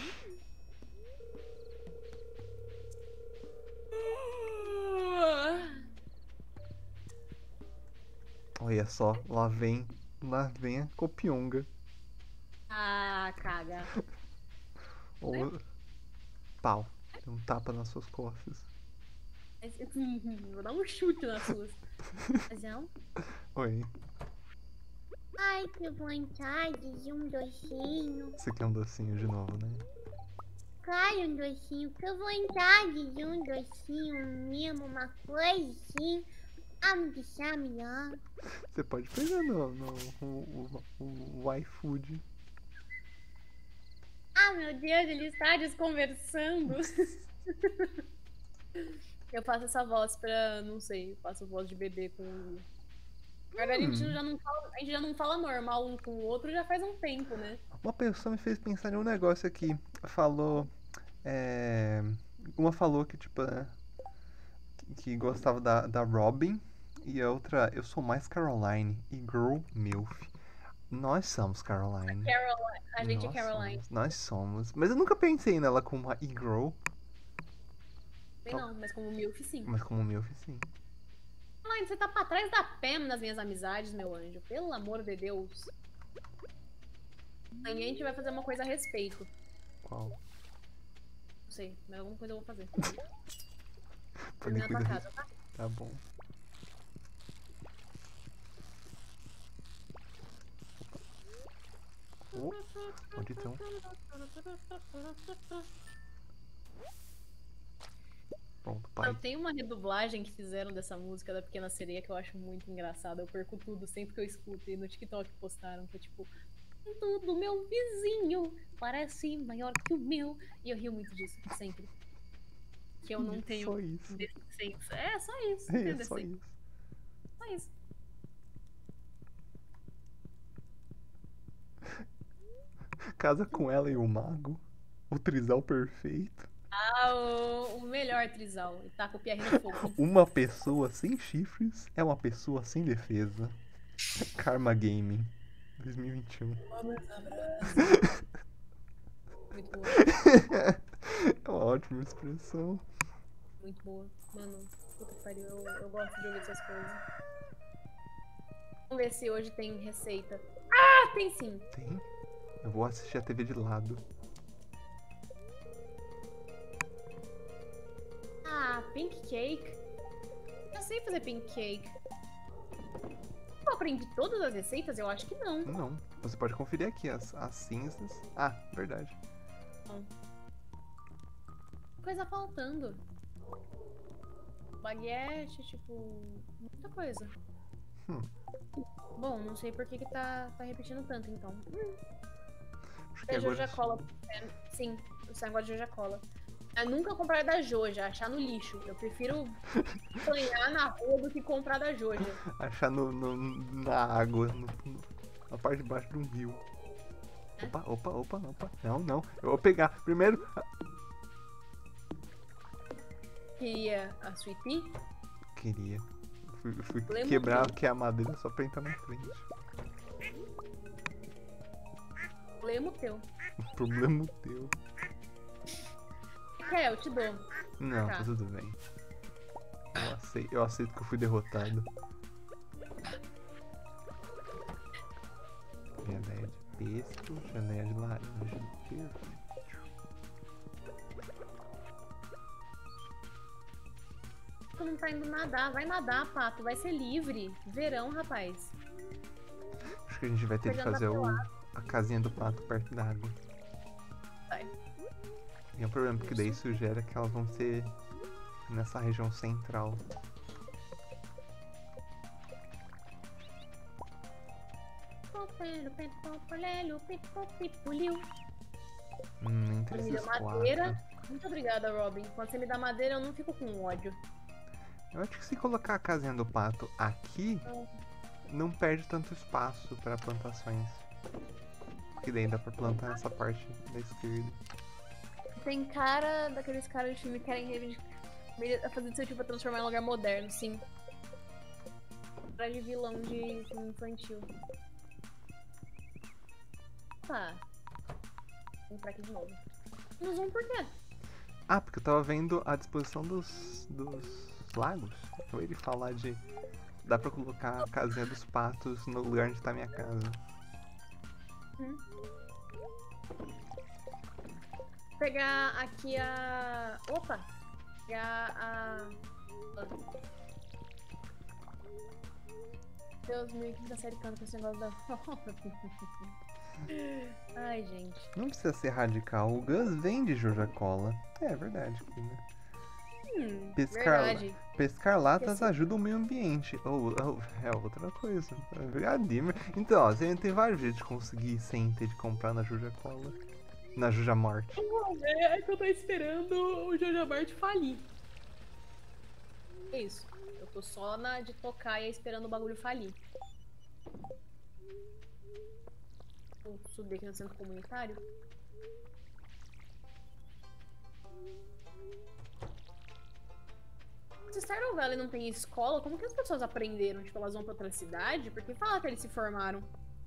Olha só, lá vem, lá vem a copionga. Ah, caga. Ou... Pau. Deu um tapa nas suas costas. Vou dar um chute nas suas. Razão? Oi, Ai, que vontade de um docinho. você quer um docinho de novo, né? Claro, um docinho. Que vontade de um docinho, um mimo, uma coisa assim. Ah, me deixar melhor. Você pode pegar no, no o, o, o iFood. Ah, meu Deus, ele está desconversando. Eu faço essa voz pra, não sei, eu faço voz de bebê com... Na verdade, a, gente Hum. já não fala, a gente já não fala normal um com o outro já faz um tempo, né? Uma pessoa me fez pensar em um negócio aqui. Falou. É, uma falou que, tipo, é, que- que gostava da, da Robin. E a outra, eu sou mais Caroline. E Girl Milf. Nós somos Caroline. Caroline, a gente Nós é Caroline. somos, nós somos. Mas eu nunca pensei nela como uma e-girl. Bem não, mas como Milf, sim. Mas como Milf, sim. Caroline, você tá pra trás da Pam nas minhas amizades, meu anjo. Pelo amor de Deus. Amanhã a gente vai fazer uma coisa a respeito. Qual? Não sei, mas alguma coisa eu vou fazer. Podem Na tua cuidar. casa, tá? Tá bom. Oh, onde estão? Pronto, pai. Eu tenho uma redublagem que fizeram dessa música da Pequena Sereia que eu acho muito engraçada. Eu perco tudo sempre que eu escuto. E no TikTok postaram que é tipo... Tudo meu vizinho parece maior que o meu. E eu rio muito disso, sempre. Que eu não tenho Só isso. decência. É, só isso. É, Não tenho só decência. isso. Só isso. Casa com ela e o mago. O trisal perfeito. Ah, o, o melhor trisal. Ele tá com o Pierre no fogo. Uma pessoa sem chifres é uma pessoa sem defesa. Karma Gaming dois mil e vinte e um. Muito boa. É uma ótima expressão. Muito boa. Mano, puta que pariu. Eu, eu gosto de ouvir essas coisas. Vamos ver se hoje tem receita. Ah, tem sim. Tem? Eu vou assistir a T V de lado. Ah, pink cake. Eu sei fazer pink cake. Eu aprendi todas as receitas? Eu acho que não. Não. Você pode conferir aqui as, as cinzas. Ah, verdade. Coisa faltando. Baguete, tipo... Muita coisa. Hum. Bom, não sei por que que tá, tá repetindo tanto, então. Hum, Acho que da agora... Joja Cola. É, sim, o negócio de Joja Cola. Eu nunca comprar da Joja, achar no lixo. Eu prefiro sonhar na rua do que comprar da Joja. Achar no, no- na água, no- no- na parte de baixo de um rio. Opa, opa, opa, opa. Não, não. Eu vou pegar. Primeiro. Queria a Sweet Pea. Queria. Fui, fui Lembra quebrar que- aqui a madeira só pra entrar na frente. Lemo teu. Problema teu. Quer, eu te dou. Não, Tá. tá tudo bem. Eu aceito, eu aceito que eu fui derrotado. Geleia de pesto, geleia de laranja. Perfeito. Tu não tá indo nadar. Vai nadar, Pato. Vai ser livre. Verão, rapaz. Acho que a gente vai ter de Pegando fazer a o, a casinha do pato perto da água. Vai. E é um problema, porque daí sugere que elas vão ser nessa região central. Hum, entre Me deu esses madeira. quatro. Muito obrigada, Robin. Quando você me dá madeira, eu não fico com ódio. Eu acho que se colocar a casinha do pato aqui, não perde tanto espaço para plantações. Porque daí dá pra plantar nessa parte da esquerda. Tem cara daqueles caras de filme que querem reivindicar, fazer do seu tipo pra transformar em um lugar moderno, sim. Pra de vilão de filme infantil. Tá. Vamos entrar aqui de novo. Nos um por quê? Ah, porque eu tava vendo a disposição dos, dos lagos. Eu ia falar de... Dá pra colocar a casinha dos patos no lugar onde tá minha casa. Hum. Pegar aqui a... Opa! Pegar a... Deus, meu, que tá série canta com esse negócio da... Ai, gente. Não precisa ser radical. O Gus vende Joja Cola. É verdade, Kina. Hum, Pescar, verdade. pescar latas Esqueci. ajuda o meio ambiente. Ou oh, é outra coisa. Brigadeiro. Então, ó, você tem vários jeitos de conseguir sem ter de comprar na Joja Cola. Na Joja Mart. É que eu tô esperando o Jojo Mart falir. É isso. Eu tô só na de tocar e esperando o bagulho falir. Vou subir aqui no centro comunitário. Se Stardew Valley não tem escola, como que as pessoas aprenderam? Tipo, elas vão pra outra cidade? Porque fala que eles se formaram.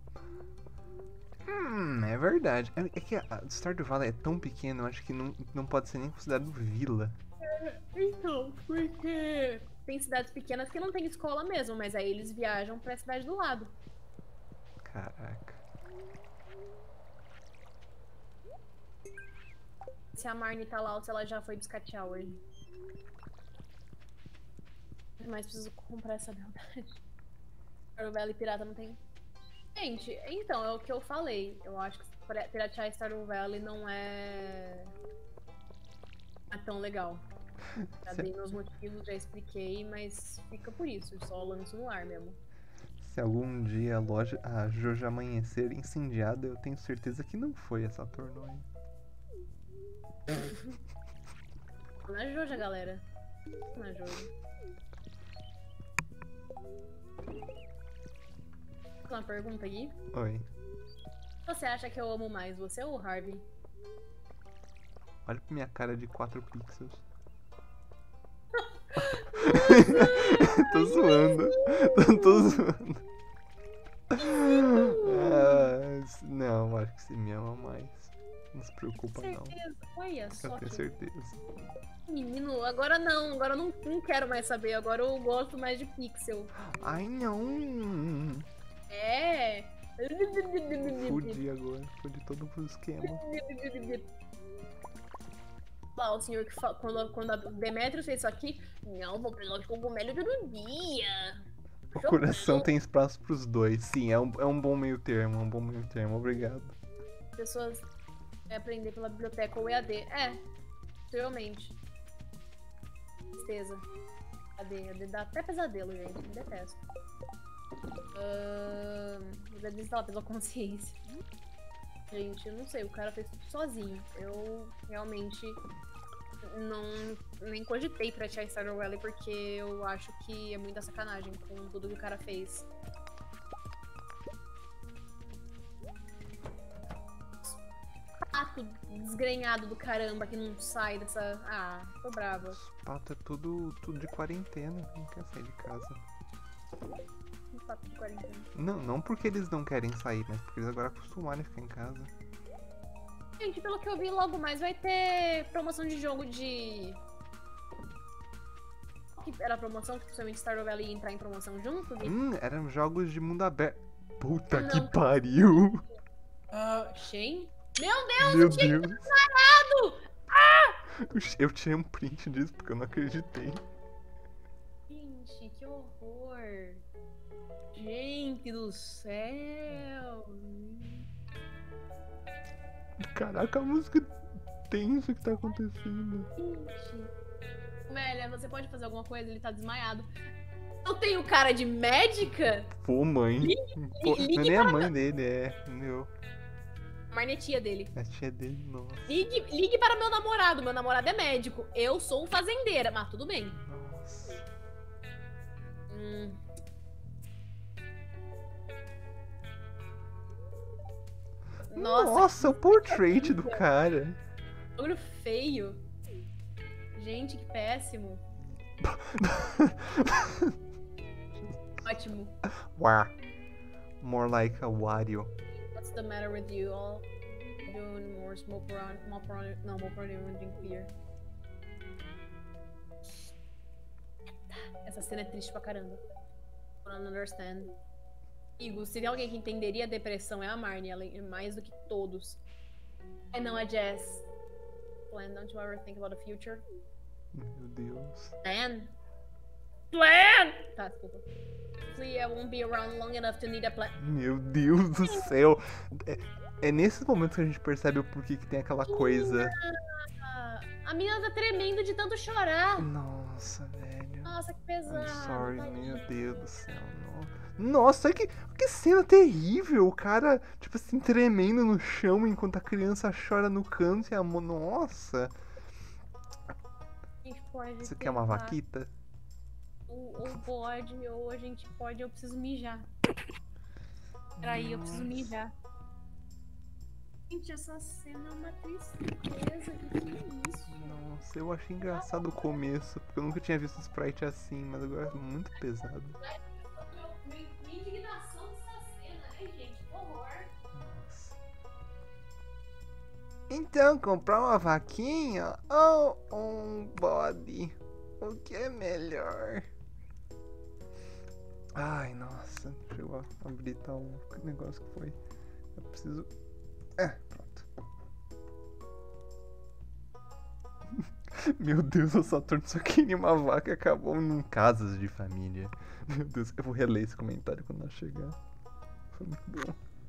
Hum, é verdade. É, é que a Stardew Valley é tão pequeno, eu acho que não, não pode ser nem considerado vila. Então, porque tem cidades pequenas que não tem escola mesmo, mas aí eles viajam pra cidade do lado. Caraca. Se a Marnie tá lá ou se ela já foi biscatear hoje. Mas preciso comprar essa beldade. Stardew Valley pirata não tem. Gente, então, é o que eu falei. Eu acho que piratear Stardew Valley não é... é tão legal. Já Se- dei meus motivos, já expliquei, mas fica por isso. Só lanço no ar mesmo. Se algum dia a loja, a Joja amanhecer incendiada, eu tenho certeza que não foi essa tornoia. Não é Joja, galera. Não é Joja. Uma pergunta aqui. Oi. Você acha que eu amo mais você ou o Harvey? Olha pra minha cara de quatro pixels. Tô zoando. Tô, tô zoando. Ah, não, acho que você me ama mais. Não se preocupa, não. Certeza. Olha só Eu tenho que certeza. menino. Agora não. Agora eu não, não quero mais saber. Agora eu gosto mais de pixel. Ai, não. É. Fudi agora. Fudi todo o esquema. Lá, o senhor que fala, quando, quando a Demetrius fez isso aqui, não, vou pegar os cogumelos todo dia. O coração tem espaço pros dois. Sim, é um, é um bom meio termo. É um bom meio termo. Obrigado. Pessoas é, aprender pela biblioteca ou E A D. É, possivelmente. Tristeza. E A D, E A D dá até pesadelo, gente. Me detesto. Ahn, vou desinstalar pela consciência. Gente, eu não sei, o cara fez tudo sozinho. Eu realmente não nem cogitei pra tirar Stardew Valley porque eu acho que é muita sacanagem com tudo que o cara fez. Pato desgrenhado do caramba que não sai dessa... Ah, tô brava. Pato é tudo, tudo de quarentena. Não quer sair de casa. Pato de quarentena. Não, não porque eles não querem sair, mas porque eles agora acostumaram a ficar em casa. Gente, pelo que eu vi, logo mais vai ter promoção de jogo de... que era a promoção, que possivelmente Stardew Valley ia entrar em promoção junto, Gui? Hum, eram jogos de mundo aberto. Puta Não. que pariu! Ah, Shen? Meu Deus, Meu o Shen Deus! parado! Eu tirei um print disso porque eu não acreditei. Gente, que horror. Gente do céu. Caraca, a música tensa que tá acontecendo. Gente. Velha, você pode fazer alguma coisa? Ele tá desmaiado. Eu tenho cara de médica? Pô, mãe. Pô, não é ligue nem a para mãe dele, é. Meu. A Marne é tia dele. A tia dele, nossa. Ligue, ligue para meu namorado. Meu namorado é médico. Eu sou fazendeira, mas tudo bem. Nossa. Hum. Nossa, Nossa, o portrait do cara. olho feio. Gente, que péssimo. Ótimo. Wow. More like a Wario. What's the matter with you all? Doing more smoke around, mop around, não, mop around and drink beer. Essa cena é triste pra caramba. I don't understand. Igor, se tem alguém que entenderia a depressão é a Marnie, ela é mais do que todos. É não, é Jess. Plan, don't you ever think about the future? Meu Deus. Plan? Plan! Tá, desculpa. Hopefully I won't be around long enough to need a plan. Meu Deus do céu. É, é nesses momentos que a gente percebe o porquê que tem aquela coisa. Ah, a menina tá tremendo de tanto chorar. Nossa, velho. Nossa, que pesado. I'm sorry, tadinha. meu Deus do céu. Não. Nossa, que, que cena terrível. O cara, tipo assim, tremendo no chão enquanto a criança chora no canto e a mão. Nossa. A gente pode Você quer uma tentar. vaquita? Ou, ou pode, ou a gente pode, eu preciso mijar. Peraí, eu preciso Nossa. mijar. Gente, essa cena é uma tristeza. Que que é isso? Nossa, eu achei engraçado o começo, porque eu nunca tinha visto sprite assim, mas agora é muito pesado. Minha indignação dessa cena, né, gente? Que horror. Nossa. Então, comprar uma vaquinha ou um bode? O que é melhor? Ai, nossa. Deixa eu abrir tal negócio que foi. Eu preciso... É, pronto. Meu Deus, o Saturno só queria uma vaca e acabou num casas de família. Meu Deus, eu vou reler esse comentário quando ela chegar. Foi muito bom.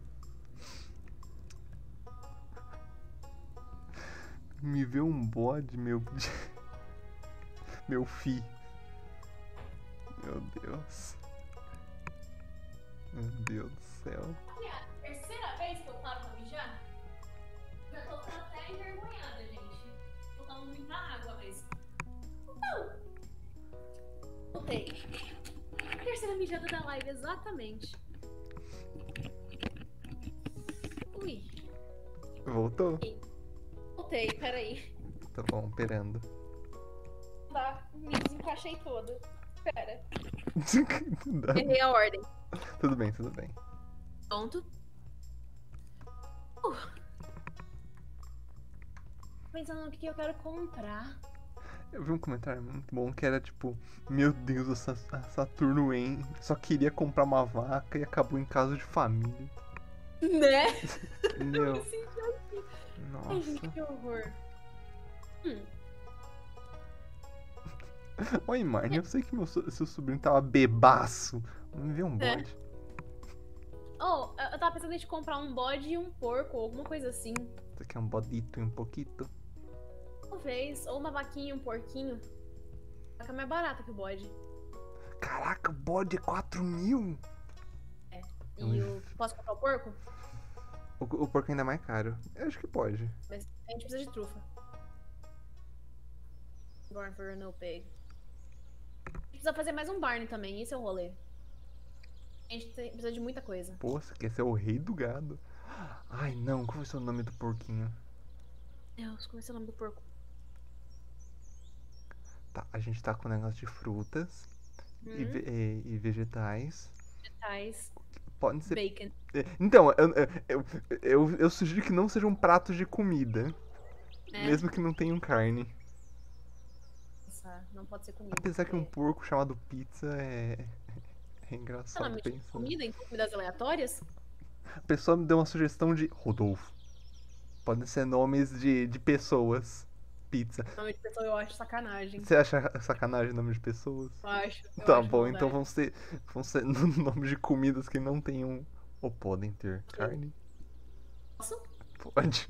Me vê um bode, meu... Meu fi. Meu Deus. Meu Deus do céu. É a terceira vez que eu paro pra mijar? Já tô ficando até envergonhada, gente. Tô tomando muita água, mas. Não! Voltei. Terceira mijada da live, exatamente. Ui. Voltou? Voltei, peraí. Tá bom, esperando. Tá, me desencaixei toda. Pera. Dá- Errei a ordem. Tudo bem, tudo bem. Pronto. Uh. Pensando no que que eu quero comprar. Eu vi um comentário muito bom que era tipo: Meu Deus, a Sa- a Saturno em só queria comprar uma vaca e acabou em casa de família. Né? Meu, Eu me senti assim. Ai, gente, nossa. que horror. Hum. Oi, Marne, eu sei que meu, so- seu sobrinho tava bebaço. Me vê um É. bode. Oh, eu eu tava pensando em te comprar um bode e um porco, ou alguma coisa assim. Você quer um bodito e um pouquito? Talvez. Ou uma vaquinha e um porquinho. A vaca é mais barata que o bode. Caraca, bode é quatro mil? E o... Posso comprar o porco? O, o porco ainda é mais caro. Eu acho que pode. Mas a gente precisa de trufa. Born for a no pig. A gente precisa fazer mais um barn também, esse é o rolê. A gente tem- precisa de muita coisa. Pô, você quer ser o rei do gado? Ai, não. Qual vai ser o nome do porquinho? Deus, como é o nome do porco? Tá, a gente tá com um negócio de frutas e, Hum, ve- e- e vegetais. vegetais, Podem ser. bacon. Então, eu, eu, eu, eu sugiro que não sejam pratos de comida. É. Mesmo que não tenham carne. Nossa, não pode ser comida. Apesar que um É. porco chamado pizza é, é Qual é o engraçado nome de pensar. comida em comidas aleatórias? A pessoa me deu uma sugestão de Rodolfo. Podem ser nomes de, de pessoas. Pizza. Nome de pessoa eu acho sacanagem. Você acha sacanagem nome de pessoas? Eu acho. Eu Tá acho bom, maldade. então vão ser, vão ser nomes de comidas que não tenham ou podem ter carne. Posso? Pode.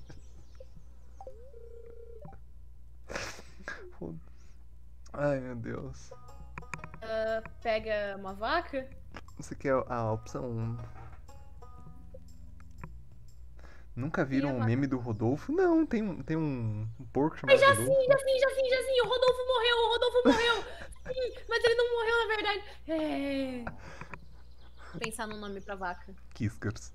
Ai, meu Deus. Ah, pega uma vaca? Você quer a opção um? Nunca viram E a um vaca? meme do Rodolfo? Não, tem, um- tem um, um porco chamado Já Rodolfo. sim, já sim, já sim, já sim. O Rodolfo morreu, o Rodolfo morreu. Sim, mas ele não morreu, na verdade. É. Pensar num nome pra vaca. Kiskers.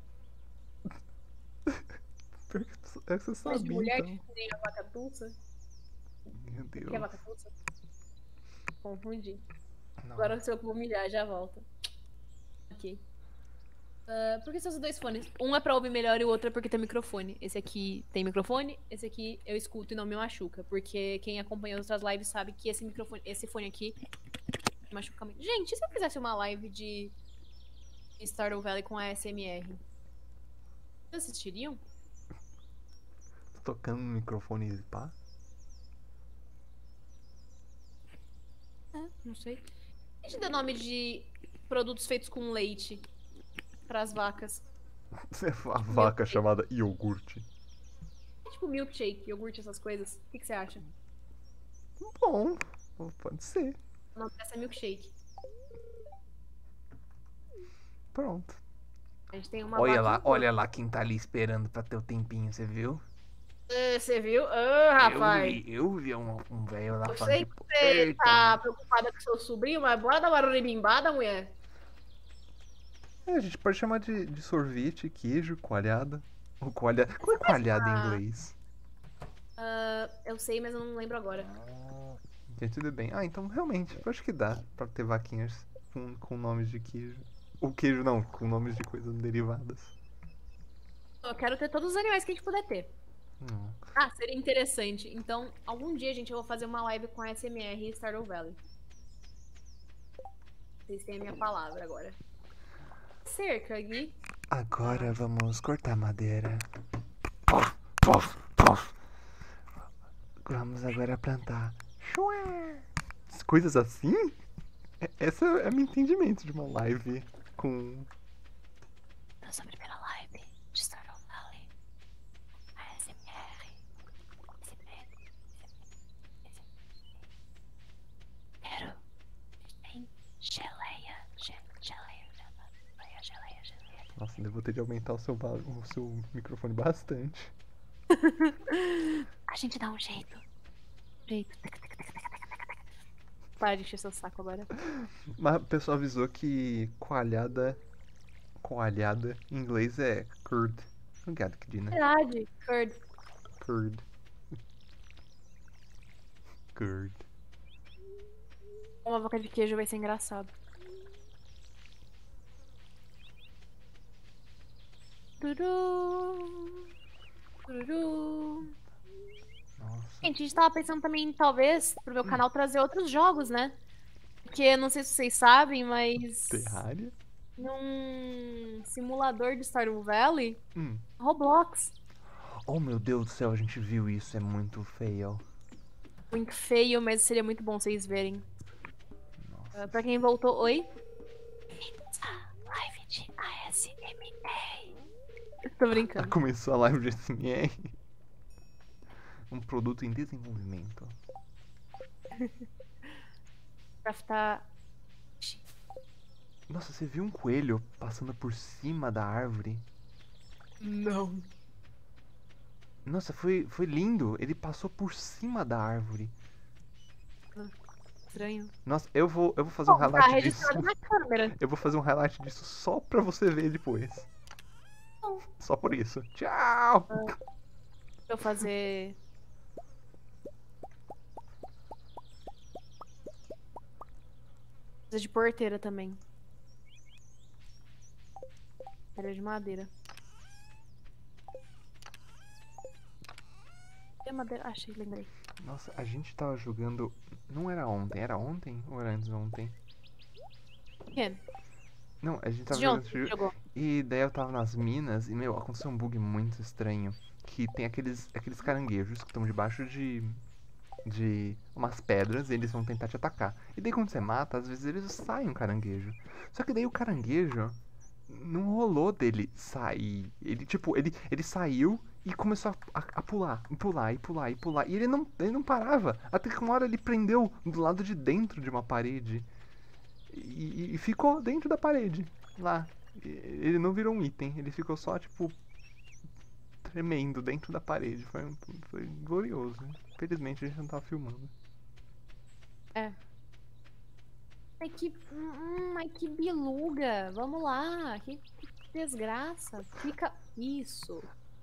Pior que você- é que você Nome de sabe, mulher então. que nem a vaca tussa. Meu O que é Deus. vaca tussa? Confundi. Não. Agora se eu vou humilhar, já volta. Ok. Ah, por que são os dois fones? Um é pra ouvir melhor e o outro é porque tem microfone. Esse aqui tem microfone, esse aqui eu escuto e não me machuca. Porque quem acompanha as outras lives sabe que esse microfone, esse fone aqui machuca muito. Gente, e se eu fizesse uma live de Stardew Valley com A S M R? Vocês assistiriam? Tô tocando no microfone e pá. É, não sei. A gente dá nome de produtos feitos com leite pras vacas. A vaca chamada iogurte. É tipo milkshake, iogurte, essas coisas. O que, que você acha? Bom, pode ser. O nome dessa é milkshake. Pronto. A gente tem uma Olha vaca e lá, um porco. olha lá quem tá ali esperando pra ter o tempinho, você viu? É, você viu? Ah, rapaz. Eu vi, eu vi um, um velho lá Eu falando sei que tipo, você eita, tá mano. preocupada com seu sobrinho, mas bora dar uma ruribimbada, mulher. É, a gente pode chamar de, de sorvete, queijo, coalhada. Ou coalhada. Como é coalhada em inglês? Ah, eu sei, mas eu não lembro agora. Gente, tudo bem. Ah, então realmente, eu acho que dá pra ter vaquinhas com, com nomes de queijo. Ou queijo não, com nomes de coisas derivadas. Eu quero ter todos os animais que a gente puder ter. Hum. Ah, seria interessante. Então, algum dia, gente, eu vou fazer uma live com A S M R e Stardew Valley. Vocês têm a minha palavra agora. Cerca, Gui. Agora vamos cortar madeira. Pof, pof, pof. Vamos agora plantar. Chué. Coisas assim? É- Essa é meu entendimento de uma live com. Nossa primeira live de Stardew Valley. A S M R. Quero. Tem geleia. Ge- Geleia. Geleia, geleia, geleia. Nossa, devo ter de aumentar o seu, ba- o seu microfone bastante. A gente dá um jeito. Jeito. Para de encher seu saco agora. Mas o pessoal avisou que coalhada. Coalhada em inglês é curd. Obrigado, Kirina. Verdade. Curd. Curd. Curd. Uma boca de queijo vai ser engraçado. Tururu. Tururu. Nossa. Gente, a gente tava pensando também, talvez, pro meu canal trazer outros jogos, né? Porque, não sei se vocês sabem, mas... Terraria? Num simulador de Stardew Valley, Hum. Roblox. Oh meu Deus do céu, a gente viu isso, é muito feio. Muito feio, mas seria muito bom vocês verem. Nossa. Uh, pra quem voltou, oi? Live de A S M R. Tô Ah, brincando. começou a live de S M R. Um produto em desenvolvimento. Craftar. Nossa, você viu um coelho passando por cima da árvore? Não. Nossa, foi, foi lindo. Ele passou por cima da árvore. Estranho. Nossa, eu vou, eu vou fazer um Bom, tá highlight disso. registrado na câmera. Eu vou fazer um highlight disso só pra você ver depois. Bom. Só por isso. Tchau! Deixa eu fazer... Precisa de porteira também. Era de madeira. É madeira. Achei, lembrei. Nossa, a gente tava jogando. Não era ontem, era ontem ou era antes de ontem? O quê? Não, a gente tava De jogando ontem esse que jogo. jogou. E daí eu tava nas minas e, meu, aconteceu um bug muito estranho. Que tem aqueles, aqueles caranguejos que estão debaixo de. de umas pedras e eles vão tentar te atacar. E daí quando você mata, às vezes eles saem um caranguejo. Só que daí o caranguejo não rolou dele sair. Ele, tipo, ele, ele saiu e começou a, a, a pular, e pular, e pular, e pular. E ele não, ele não parava. Até que uma hora ele prendeu do lado de dentro de uma parede. E, e- e ficou dentro da parede. Lá. E- Ele não virou um item. Ele ficou só, tipo, tremendo dentro da parede. Foi, um- foi glorioso. Infelizmente a gente não tava filmando. É. Ai, que. Hum, ai, que biluga. Vamos lá. Que, que desgraça. Fica. Isso.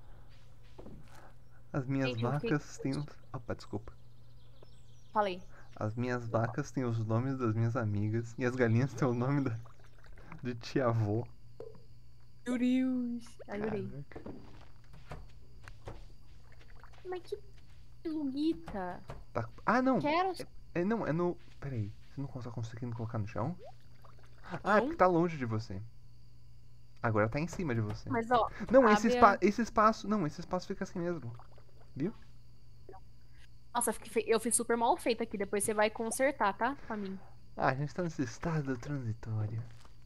As minhas Gente, eu fiquei. vacas têm os. Opa, desculpa. Falei. As minhas vacas têm os nomes das minhas amigas. E as galinhas têm o nome da, de tia-avó. Meu Deus. Adorei. Caraca. Mas que biluguita. Tá- Ah, não. Quero. É, não, é no. Peraí. Você não tá conseguindo colocar no chão? Ah, é Não. porque tá longe de você. Agora tá em cima de você. Mas ó. Não, esse, abre espa a- esse espaço. Não, esse espaço fica assim mesmo. Viu? Nossa, eu fiquei fe- eu fiz super mal feito aqui. Depois você vai consertar, tá? Pra mim. Ah, a gente tá nesse estado transitório.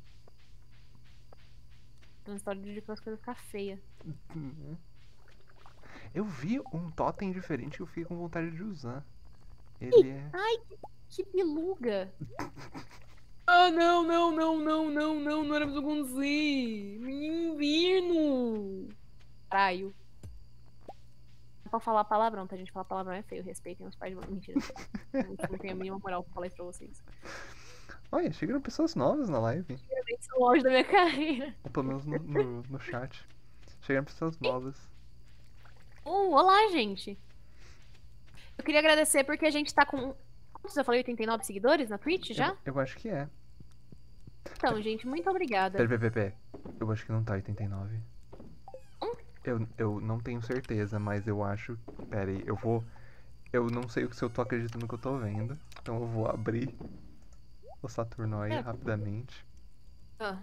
Transitório de que as coisas ficar feias. Uhum. Eu vi um totem diferente que eu fiquei com vontade de usar. Ele é. Ai, que biluga. Ah, não, não, não, não, não, não. Não era pra conduzir. Menino inverno. Traio. Não pode falar palavrão, tá? A gente falar palavrão é feio. Respeitem os pais de. Mentira. Eu não tenho a mínima moral pra falar isso pra vocês. Olha, chegaram pessoas novas na live. Eles são o auge da minha carreira. Ou pelo menos no, no, no chat. Chegaram pessoas novas. Uh, olá, gente. Eu queria agradecer porque a gente tá com. Quantos eu falei? oitenta e nove seguidores na Twitch já? Eu, eu acho que é. Então, gente, muito obrigada. Pera, pera, pera, pera. Eu acho que não tá oitenta e nove. Hum? Eu, eu não tenho certeza, mas eu acho. Pera aí, eu vou. Eu não sei se eu tô acreditando no que eu tô vendo. Então eu vou abrir o Saturno aí É. rapidamente. Ah,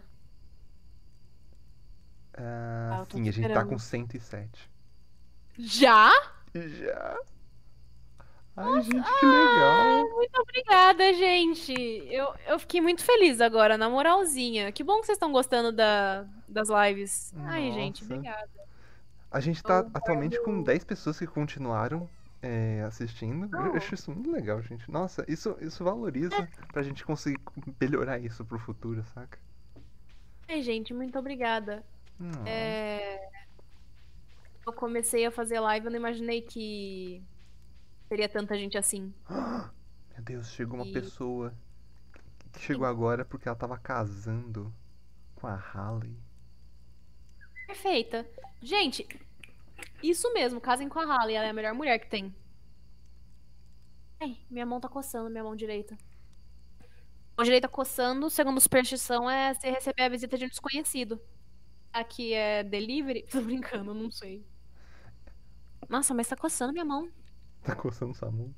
Ah, Ah, eu tô sim, a gente tá esperando. com cento e sete. já? Já? Ai, gente, que legal! Muito obrigada, gente. Eu, eu fiquei muito feliz agora, na moralzinha. Que bom que vocês estão gostando da, das lives. Ai, gente, Nossa. obrigada. A gente tá Eu atualmente com dez pessoas que continuaram é, assistindo. Eu Oh. acho isso muito legal, gente. Nossa, isso, isso valoriza pra gente conseguir melhorar isso pro futuro, saca? Ai, gente, muito obrigada. Não. É, Eu comecei a fazer live, eu não imaginei que teria tanta gente assim. Meu Deus, chegou uma E- pessoa que chegou agora porque ela tava casando com a Halle. Perfeita. Gente, isso mesmo, casem com a Halle, ela é a melhor mulher que tem. Ai, minha mão tá coçando, minha mão direita. Mão direita coçando, segundo superstição, é você receber a visita de um desconhecido. Aqui é delivery? Tô brincando, não sei. Nossa, mas tá coçando minha mão. Tá coçando sua mão.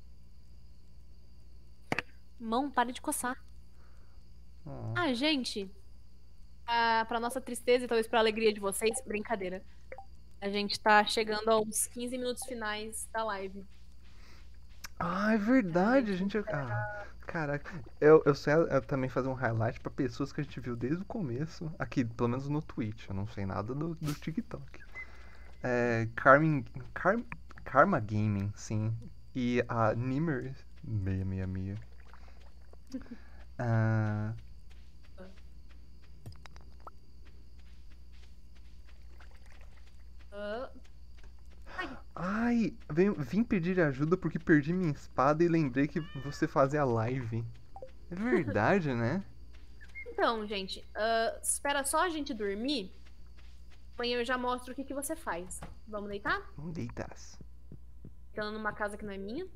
Mão, para de coçar. Oh. Ah, gente. Ah, pra nossa tristeza e talvez pra alegria de vocês, brincadeira. A gente tá chegando aos quinze minutos finais da live. Ah, é verdade, a gente. Ah, caraca. Eu, eu sei eu também fazer um highlight pra pessoas que a gente viu desde o começo. Aqui, pelo menos no Twitch. Eu não sei nada do, do TikTok. É. Carmen. Car, Karma Gaming, sim. E a Nimmer seiscentos e sessenta e seis. Ah. Ah, Ai, vim, vim pedir ajuda porque perdi minha espada e lembrei que você fazia live. É verdade, né? então, gente, ah, espera só a gente dormir. Amanhã eu já mostro o que, que você faz. Vamos deitar? Não deitas. Ficando numa casa que não é minha.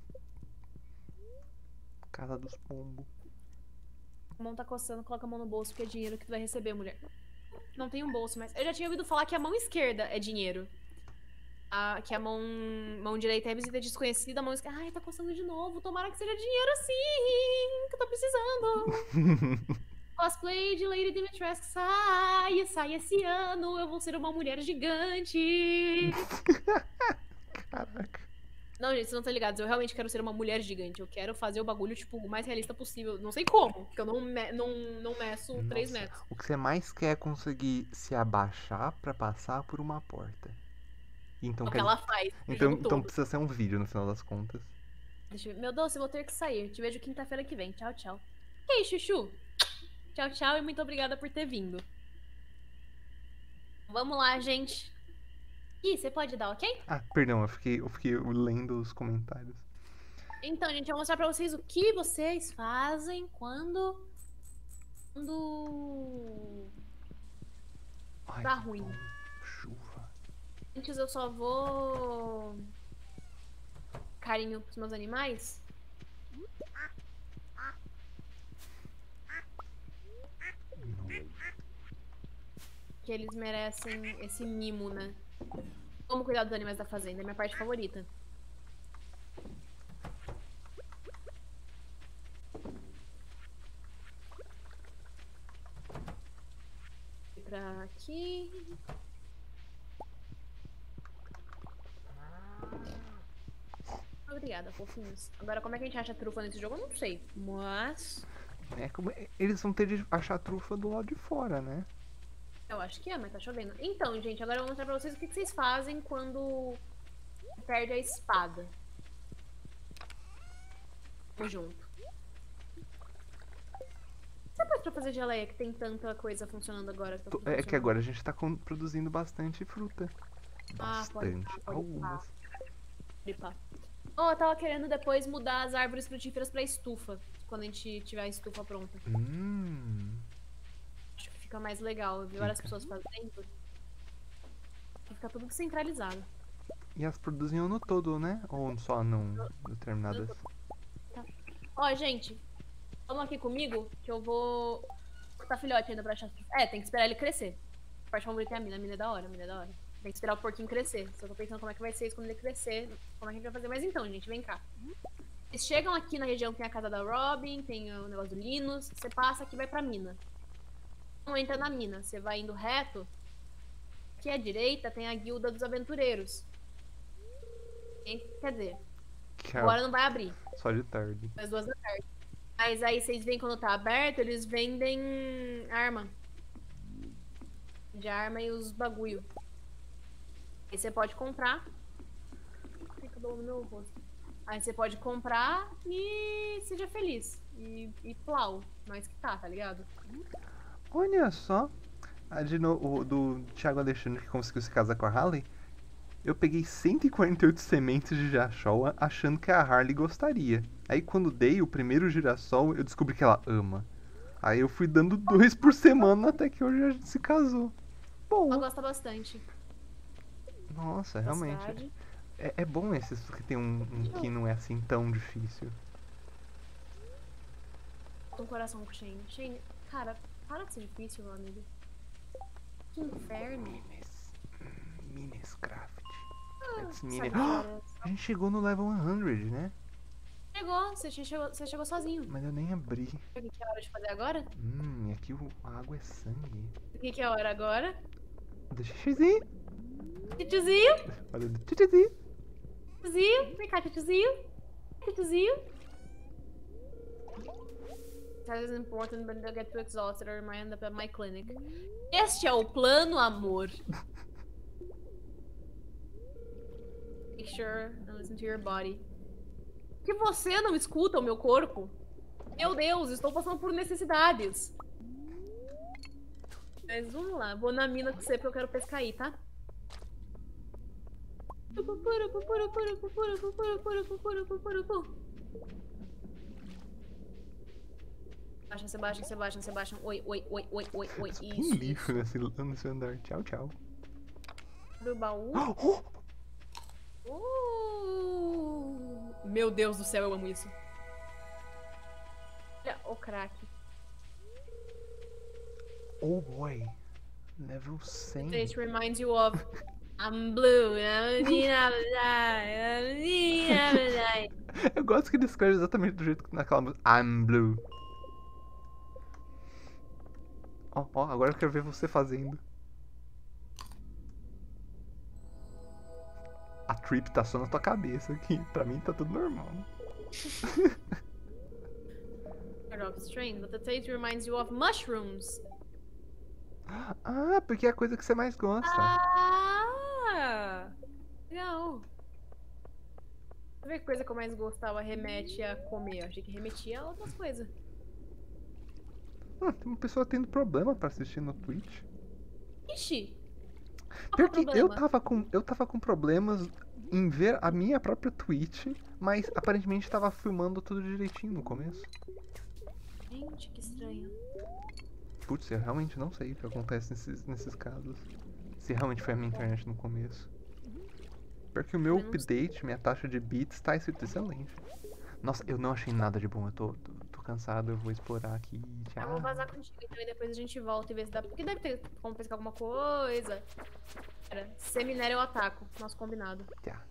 Casa dos pombos. A mão tá coçando, coloca a mão no bolso, porque é dinheiro que tu vai receber, mulher. Não tem um bolso, mas. Eu já tinha ouvido falar que a mão esquerda é dinheiro. A, que a mão, mão direita é visita desconhecida, a mão esquerda. Ai, tá coçando de novo. Tomara que seja dinheiro assim, que eu tô precisando. Cosplay de Lady Dimitrescu sai, sai esse ano. Eu vou ser uma mulher gigante. Caraca. Não, gente, vocês não estão ligados. Eu realmente quero ser uma mulher gigante. Eu quero fazer o bagulho, tipo, o mais realista possível. Não sei como, porque eu não, me, não, não meço três Nossa, metros. o que você mais quer é conseguir se abaixar pra passar por uma porta. Então, É o que quer... ela faz o então, jogo então todo. precisa ser um vídeo no final das contas. Deixa eu ver. Meu doce, eu vou ter que sair. Te vejo quinta-feira que vem. Tchau, tchau. E aí, Chuchu? Tchau, tchau e muito obrigada por ter vindo. Vamos lá, gente. Ih, você pode dar, ok? Ah, perdão, eu fiquei, eu fiquei lendo os comentários. Então, gente, eu vou mostrar pra vocês o que vocês fazem quando... Quando... Ai, Tá que ruim. bom. Chuva. Antes eu só vou... Carinho pros meus animais. Que eles merecem esse mimo, né? Como cuidar dos animais da fazenda, é minha parte favorita. Vou pra aqui. Obrigada, fofinhos. Agora, como é que a gente acha trufa nesse jogo? Eu não sei. Mas... É, como... Eles vão ter de achar trufa do lado de fora, né? Eu acho que é, mas tá chovendo. Então, gente, agora eu vou mostrar pra vocês o que vocês fazem quando perde a espada. Vamos junto. Você pode pra fazer geleia que tem tanta coisa funcionando agora? Que tá Tô- tudo É que funcionando? agora a gente tá com- produzindo bastante fruta. Ah, pode Bastante. pá, pode Algumas. Pá. Oh, eu tava querendo depois mudar as árvores frutíferas pra estufa. Quando a gente tiver a estufa pronta. Hum. Acho que fica mais legal. Eu vi várias Fica. pessoas fazendo. Fica tudo centralizado. E elas produzem o ano todo, né? Ou só num determinadas. Ó, gente, vamos aqui comigo que eu vou. Tá filhote ainda pra achar. É, tem que esperar ele crescer. A parte favorita é a mina. A mina é da hora, a mina é da hora. Tem que esperar o porquinho crescer. Só tô pensando como é que vai ser isso quando ele crescer. Como é que a gente vai fazer. Mas então, gente, vem cá. Vocês chegam aqui na região que tem a casa da Robin, tem o negócio do Linus. Você passa aqui e vai pra mina. Não entra na mina. Você vai indo reto. Aqui à direita tem a guilda dos aventureiros. Tem- Quer dizer, Que é agora não vai abrir. só de tarde. Às duas da tarde. Mas aí vocês veem quando tá aberto, eles vendem arma. De arma e os bagulho. Aí você pode comprar. Ai, que dor no meu rosto. Aí você pode comprar e seja feliz. E, e plau. Nós que tá, tá ligado? Olha só. A de no- o do Thiago Alexandre que conseguiu se casar com a Harley. Eu peguei cento e quarenta e oito sementes de girassol a- achando que a Harley gostaria. Aí quando dei o primeiro girassol, eu descobri que ela ama. Aí eu fui dando dois por semana até que hoje a gente se casou. Ela Bom, gosta bastante. nossa, realmente. Cidade. É, é bom esses que tem um, um que não é assim tão difícil. Um coração com o Shane. Shane, cara, para de ser difícil, meu amigo. Que inferno. Minis. hum, Minis Craft. Let's Sabe mini- que era- A gente chegou no level cem, né? Chegou, você chegou, você chegou sozinho. Mas eu nem abri. O que que é hora de fazer agora? Hum, e aqui o- a água é sangue. O que que é hora agora? Do xixizinho. Tituzinho, Olha do xixizinho. tituzinho, vem cá, tituzinho, tituzinho. That is important, but I get too exhausted or I end up at my clinic. Este é o plano, amor. Make sure and listen to your body. Que você não escuta o meu corpo? Meu Deus, estou passando por necessidades. Mas vamos lá, vou na mina com você porque eu quero pescar aí, tá? Baixa, você baixa, você baixa, você baixa. Oi, oi, oi, oi, oi, oi. Só tem Isso, lixo isso. nesse, nesse andar. Tchau, tchau. Abre o baú. Oh, Uh, meu Deus do céu, eu amo isso. Olha o crack. oh boy. Level cem. It reminds you of I'm blue. Eu gosto que ele escreve exatamente do jeito que naquela música. I'm blue. Ó, ó, agora eu quero ver você fazendo. A trip tá só na tua cabeça aqui. Pra mim tá tudo normal. Part of strain, but the taste reminds you of mushrooms. Ah, porque é a coisa que você mais gosta. Ah! Legal. Deixa eu ver que coisa que eu mais gostava remete a comer. Eu achei que remetia a outras coisas. Ah, tem uma pessoa tendo problema pra assistir no Twitch. Ixi! Qual que é o Porque eu problema? tava com eu tava com problemas em ver a minha própria Twitch, mas aparentemente tava filmando tudo direitinho no começo. Gente, que estranho. Putz, eu realmente não sei o que acontece nesses, nesses casos. Se realmente foi a minha internet no começo. Porque o meu Eu não update, minha taxa de bits tá escrito excelente. Nossa, eu não achei nada de bom, eu tô, tô, tô cansado, eu vou explorar aqui. Eu vou vazar contigo, então e depois a gente volta e vê se dá. Porque deve ter como pescar alguma coisa. Pera, se minério eu ataco. Nosso combinado. Tá,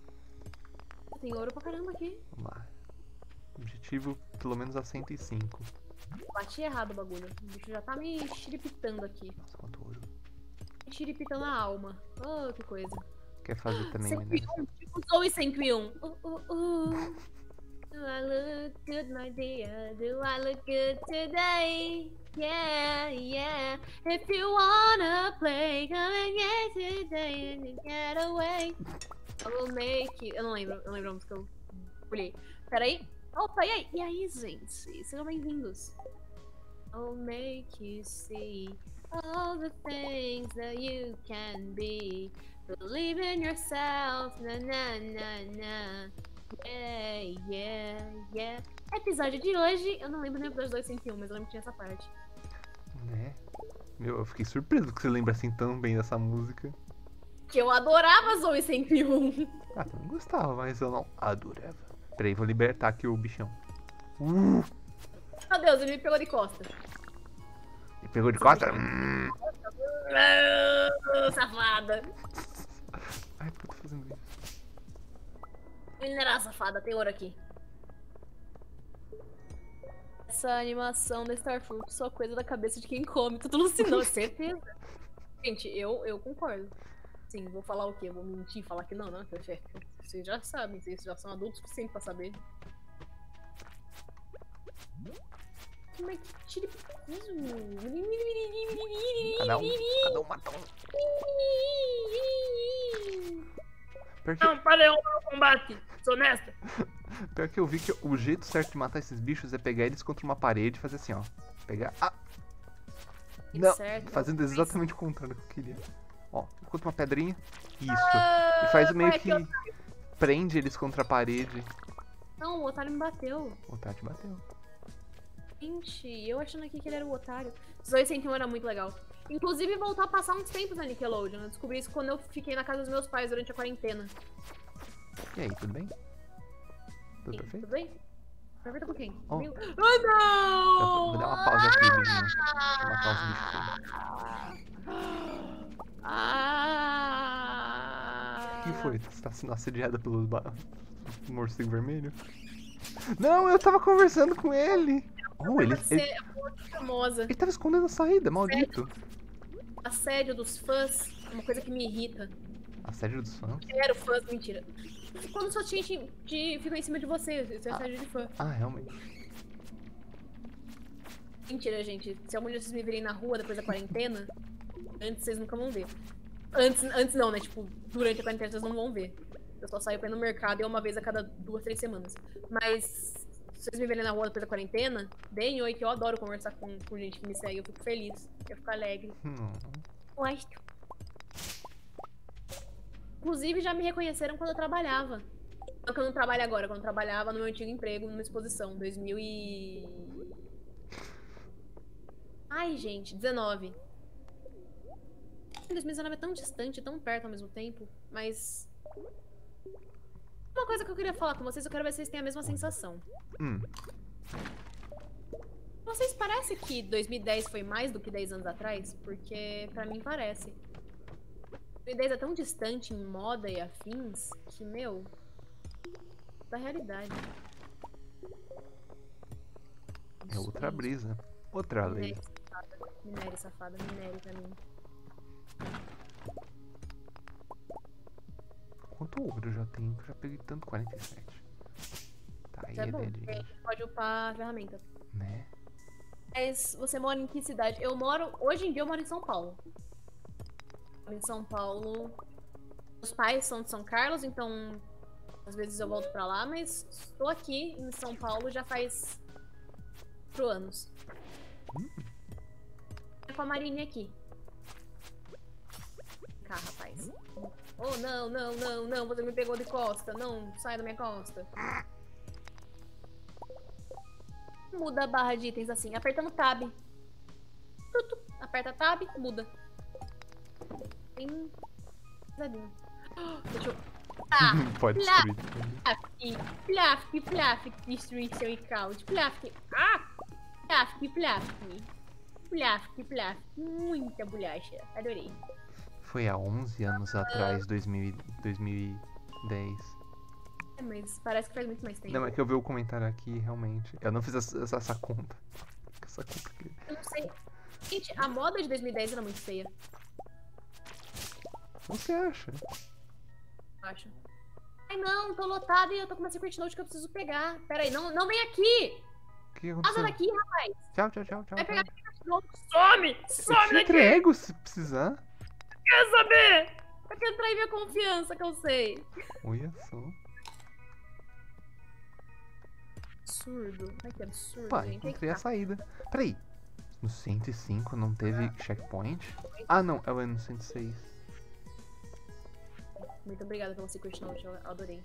Tem ouro pra caramba aqui. vamos lá. Objetivo pelo menos a cento e cinco. Bati errado o bagulho. O bicho já tá me xiripitando aqui. Nossa, quanto ouro. Me xiripitando a alma. Oh, que coisa. Quer fazer também cento e mineração? um, tipo Zoe cento e um. Uh, uh, uh. Do I look good, my dear? Do I look good today? Yeah, yeah. If you wanna play, come and get today and get away. I will make you. Eu não lembro, eu não lembro a música que eu pulei. Peraí. Opa, e aí? E aí, gente? Sejam bem-vindos. I'll make you see all the things that you can be. Believe in yourself, na na na na. Yeah, yeah, yeah. Episódio de hoje, eu não lembro nem episódio dois cento e um, mas eu lembro que tinha essa parte. Né? Meu, eu fiquei surpreso que você lembra assim tão bem dessa música. Que eu adorava Zoe cento e um. Ah, eu não gostava, mas eu não adorava. Peraí, vou libertar aqui o bichão. Uh! Meu Deus, ele me pegou de costa. Me pegou de costa? Hum. Ah, safada. Ai, por que eu tô fazendo isso? Minerar, safada, tem ouro aqui. Essa animação da Starfruit só coisa da cabeça de quem come, tudo alucinando, certeza. Gente, eu, eu concordo. Sim, vou falar o quê? Vou mentir, falar que não, não, vocês já sabem, vocês já são adultos o suficiente pra saber. Como é que tira isso? Cada um, cada um mata um. Pior que, Não, parei o combate, sou honesta. pior que eu vi que o jeito certo de matar esses bichos é pegar eles contra uma parede e fazer assim, ó. Pegar. Ah! Não, Certo, fazendo mas- exatamente o contrário que eu queria. Ó, contra uma pedrinha. Isso. Ah, E faz meio vai que que prende eles contra a parede. Não, o otário me bateu. O Tati bateu. Gente, eu achando aqui que ele era o otário. Zoe cento e um era muito legal. Inclusive, voltou a passar uns tempos na Nickelodeon. Eu descobri isso quando eu fiquei na casa dos meus pais durante a quarentena. E aí, tudo bem? Tudo Sim, perfeito? tudo bem? Perfeito com quem? Ó. Comigo? Ah, Eu não! vou dar uma pausa aqui, menino. Vou matar os bichos todos. Ah! O que foi? Você tá sendo assediada pelos ba... morcego vermelho? Não, eu tava conversando com ele. Oh, ele, Você ele, é muito famosa. ele tava escondendo a saída, maldito. Assédio dos fãs é uma coisa que me irrita. Assédio dos fãs? Quero fãs, mentira. Quando sua tia te, te fica em cima de você, isso é assédio de fã. Ah, realmente. Mentira, gente. Se algum dia vocês me virem na rua depois da quarentena, antes vocês nunca vão ver. Antes, antes não, né? Tipo, durante a quarentena vocês não vão ver. Eu só saio pra ir no mercado e é uma vez a cada duas, três semanas. Mas se vocês me verem na rua depois da quarentena, deem oi, que eu adoro conversar com, com gente que me segue. Eu fico feliz, eu fico alegre. Hum. Gosto. Inclusive, já me reconheceram quando eu trabalhava. Não que eu não trabalho agora, quando eu trabalhava no meu antigo emprego, numa exposição, dois mil e... Ai, gente, dezenove. dois mil e dezenove é tão distante, tão perto ao mesmo tempo, mas... Uma coisa que eu queria falar com vocês, eu quero ver se vocês têm a mesma sensação. Hum. Vocês parecem que dois mil e dez foi mais do que dez anos atrás? Porque pra mim parece. dois mil e dez é tão distante em moda e afins que, meu, da realidade. É outra brisa. Outra lei. Minério safada, minério safada, minério pra mim. Quanto ouro eu já tenho? Que eu já peguei tanto, quarenta e sete. Tá, aí Isso é é bom, dele, porque a gente pode upar a ferramenta. né? Mas você mora em que cidade? Eu moro. Hoje em dia eu moro em São Paulo. Em São Paulo. Meus pais são de São Carlos, então às vezes eu volto pra lá, mas estou aqui em São Paulo já faz quatro anos. Hum. Tô com a Marine aqui. Vem cá, rapaz. Oh, não, não, não, não, você me pegou de costa. Não, sai da minha costa. Muda a barra de itens assim, apertando Tab. Tutu. Aperta Tab, muda. Bem pesadinho. Deixa eu... Ah! Pode Plaf, destruir. plaf, plaf, destruir seu account. Plaf, ah! Plaf, plaf. Plaf, plaf. Muita bolacha. Adorei. Foi há onze anos atrás, dois mil, e- dois mil e dez. É, mas parece que faz muito mais tempo. Não, é que eu vi o comentário aqui, realmente. Eu não fiz essa, essa, essa conta. Essa conta aqui. Eu não sei. Gente, a moda de dois mil e dez era muito feia, Você acha? eu acho. Ai não, tô lotada e eu tô com uma secret note que eu preciso pegar. Pera aí, não, não vem aqui! O que Passa aconteceu? daqui, rapaz! Tchau, tchau, tchau, tchau. Vai pegar tchau. a secret note. Some! Eu Some te daqui! entrego se precisar. Quer saber? Pra que trair minha confiança que eu sei? Olha só. Absurdo. Ai, que absurdo, Pai, gente. Ai, encontrei a que saída. Peraí. No cento e cinco não teve checkpoint? Ah, não. É o no cento e seis. Muito obrigada pela secret note, eu adorei.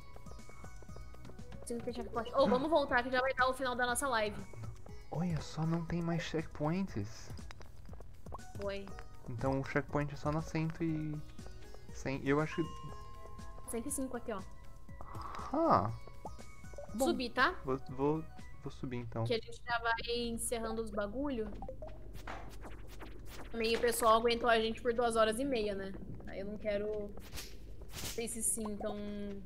Sim, tem checkpoint. Oh, vamos voltar que já vai dar o final da nossa live. Olha só, não tem mais checkpoints. Foi. Então o checkpoint é só na cento e... cem. Eu acho que... cento e cinco aqui, ó. Ah, Bom. Subir, tá? vou, vou, vou subir então. Que a gente já vai encerrando os bagulho. Também o pessoal aguentou a gente por duas horas e meia, né? Aí eu não quero ver se sintam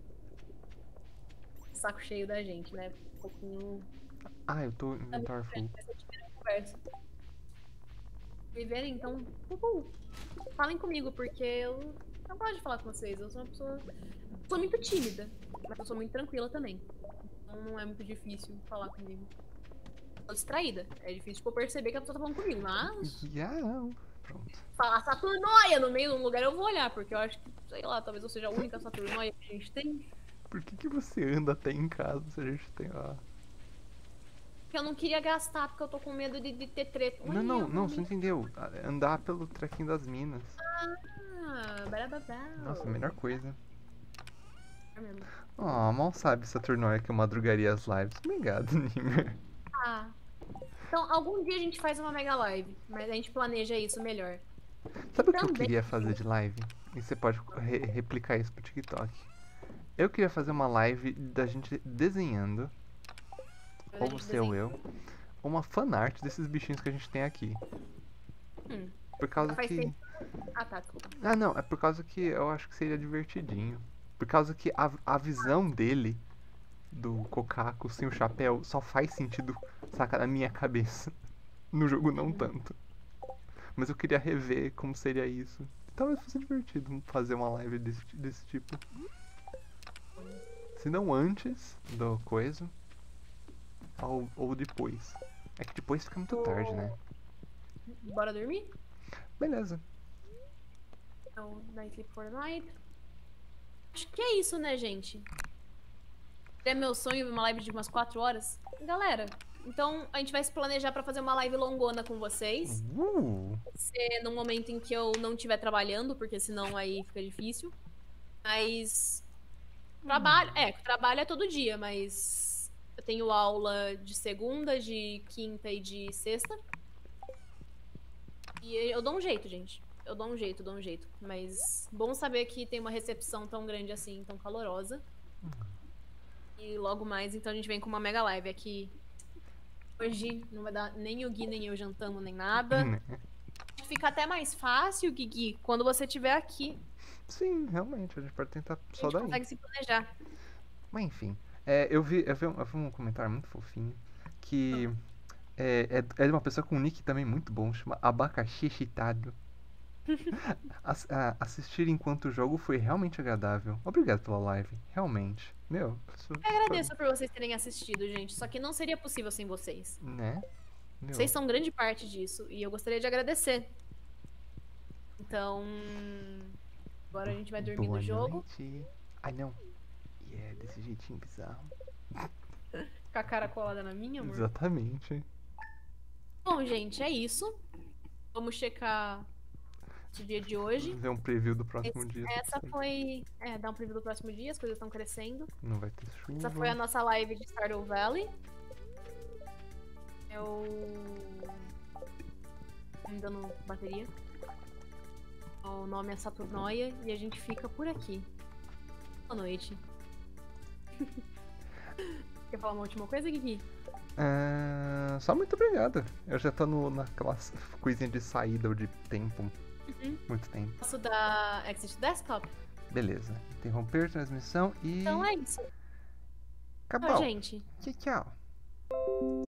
saco cheio da gente, né? Um pouquinho. Ah, eu tô em Tower Full. Essa primeira conversa. Viverem, então, uhul. Falem comigo, porque eu não gosto de falar com vocês. Eu sou uma pessoa. Sou muito tímida, mas eu sou muito tranquila também. Então não é muito difícil falar comigo. Tô distraída. É difícil tipo, eu perceber que a pessoa tá falando comigo, mas. Yeah. Pronto. Falar Saturnóia no meio de um lugar eu vou olhar, porque eu acho que, sei lá, talvez eu seja a única Saturnóia que a gente tem. Por que, que você anda até em casa se a gente tem a... Que eu não queria gastar, porque eu tô com medo de, de ter treta. Não, Olha, não, não, homem. você entendeu. Andar pelo trequinho das minas. Ah, barababau. Nossa, a melhor coisa. É mesmo. Oh, mal sabe Saturnóia que eu madrugaria as lives. Obrigado, Nimer. Ah. Então, algum dia a gente faz uma mega live, mas a gente planeja isso melhor. Sabe o que eu Também. queria fazer de live? E você pode re- replicar isso pro TikTok. Eu queria fazer uma live da gente desenhando, Mas a ou gente você ou desenha. eu, uma fanart desses bichinhos que a gente tem aqui. Hum. Por causa Faz que... tempo. Ah, tá, desculpa. Ah, não, é por causa que eu acho que seria divertidinho. Por causa que a, a visão dele, do Kokaku sem o chapéu, só faz sentido, saca, na minha cabeça. No jogo não tanto. Mas eu queria rever como seria isso. Talvez fosse divertido fazer uma live desse, desse tipo. Se não antes do coisa, ou, ou depois. É que depois fica muito tarde, né? Bora dormir? Beleza. Então, Night Sleep for the Night. Acho que é isso, né, gente? É meu sonho uma live de umas quatro horas. Galera, então a gente vai se planejar pra fazer uma live longona com vocês. Uh, Ser num momento em que eu não estiver trabalhando, porque senão aí fica difícil. Mas. Trabalho. É, trabalho é todo dia, mas eu tenho aula de segunda, de quinta e de sexta. E eu dou um jeito, gente. Eu dou um jeito, dou um jeito. Mas bom saber que tem uma recepção tão grande assim, tão calorosa. E logo mais, então a gente vem com uma mega live aqui. Hoje não vai dar nem o Gui, nem eu jantando, nem nada. né? Fica até mais fácil, Guigui, quando você estiver aqui. Sim, realmente, a gente pode tentar A só gente daí. consegue se planejar. Mas enfim, é, eu, vi, eu, vi um, eu vi um comentário muito fofinho que é, é, é de uma pessoa com um nick também muito bom, chama Abacaxi Chitado. Ass- a- assistir enquanto o jogo foi realmente agradável. Obrigado pela live, realmente. Meu, isso Eu foi, agradeço por vocês terem assistido, gente. Só que não seria possível sem vocês. né? Meu, Vocês são grande parte disso. E eu gostaria de agradecer. Então. Agora a gente vai dormir boa do jogo. noite. Ai não. E é desse jeitinho bizarro. Com a cara colada na minha, amor. Exatamente. Bom, gente, é isso. Vamos checar o dia de hoje. Ver um preview do próximo Esse- dia. essa foi. É, dar um preview do próximo dia, as coisas estão crescendo. Não vai ter chuva. Essa foi a nossa live de Stardew Valley. Eu. Me dando bateria. O nome é Saturnoia e a gente fica por aqui. Boa noite. Quer falar uma última coisa, Gui? Ah, só muito obrigado. Eu já tô no, naquela coisinha de saída ou de tempo. Uhum. Muito tempo. Posso dar Exit Desktop? Beleza. Interromper transmissão e. Então é isso. Acabou. Tchau, gente. Tchau, tchau.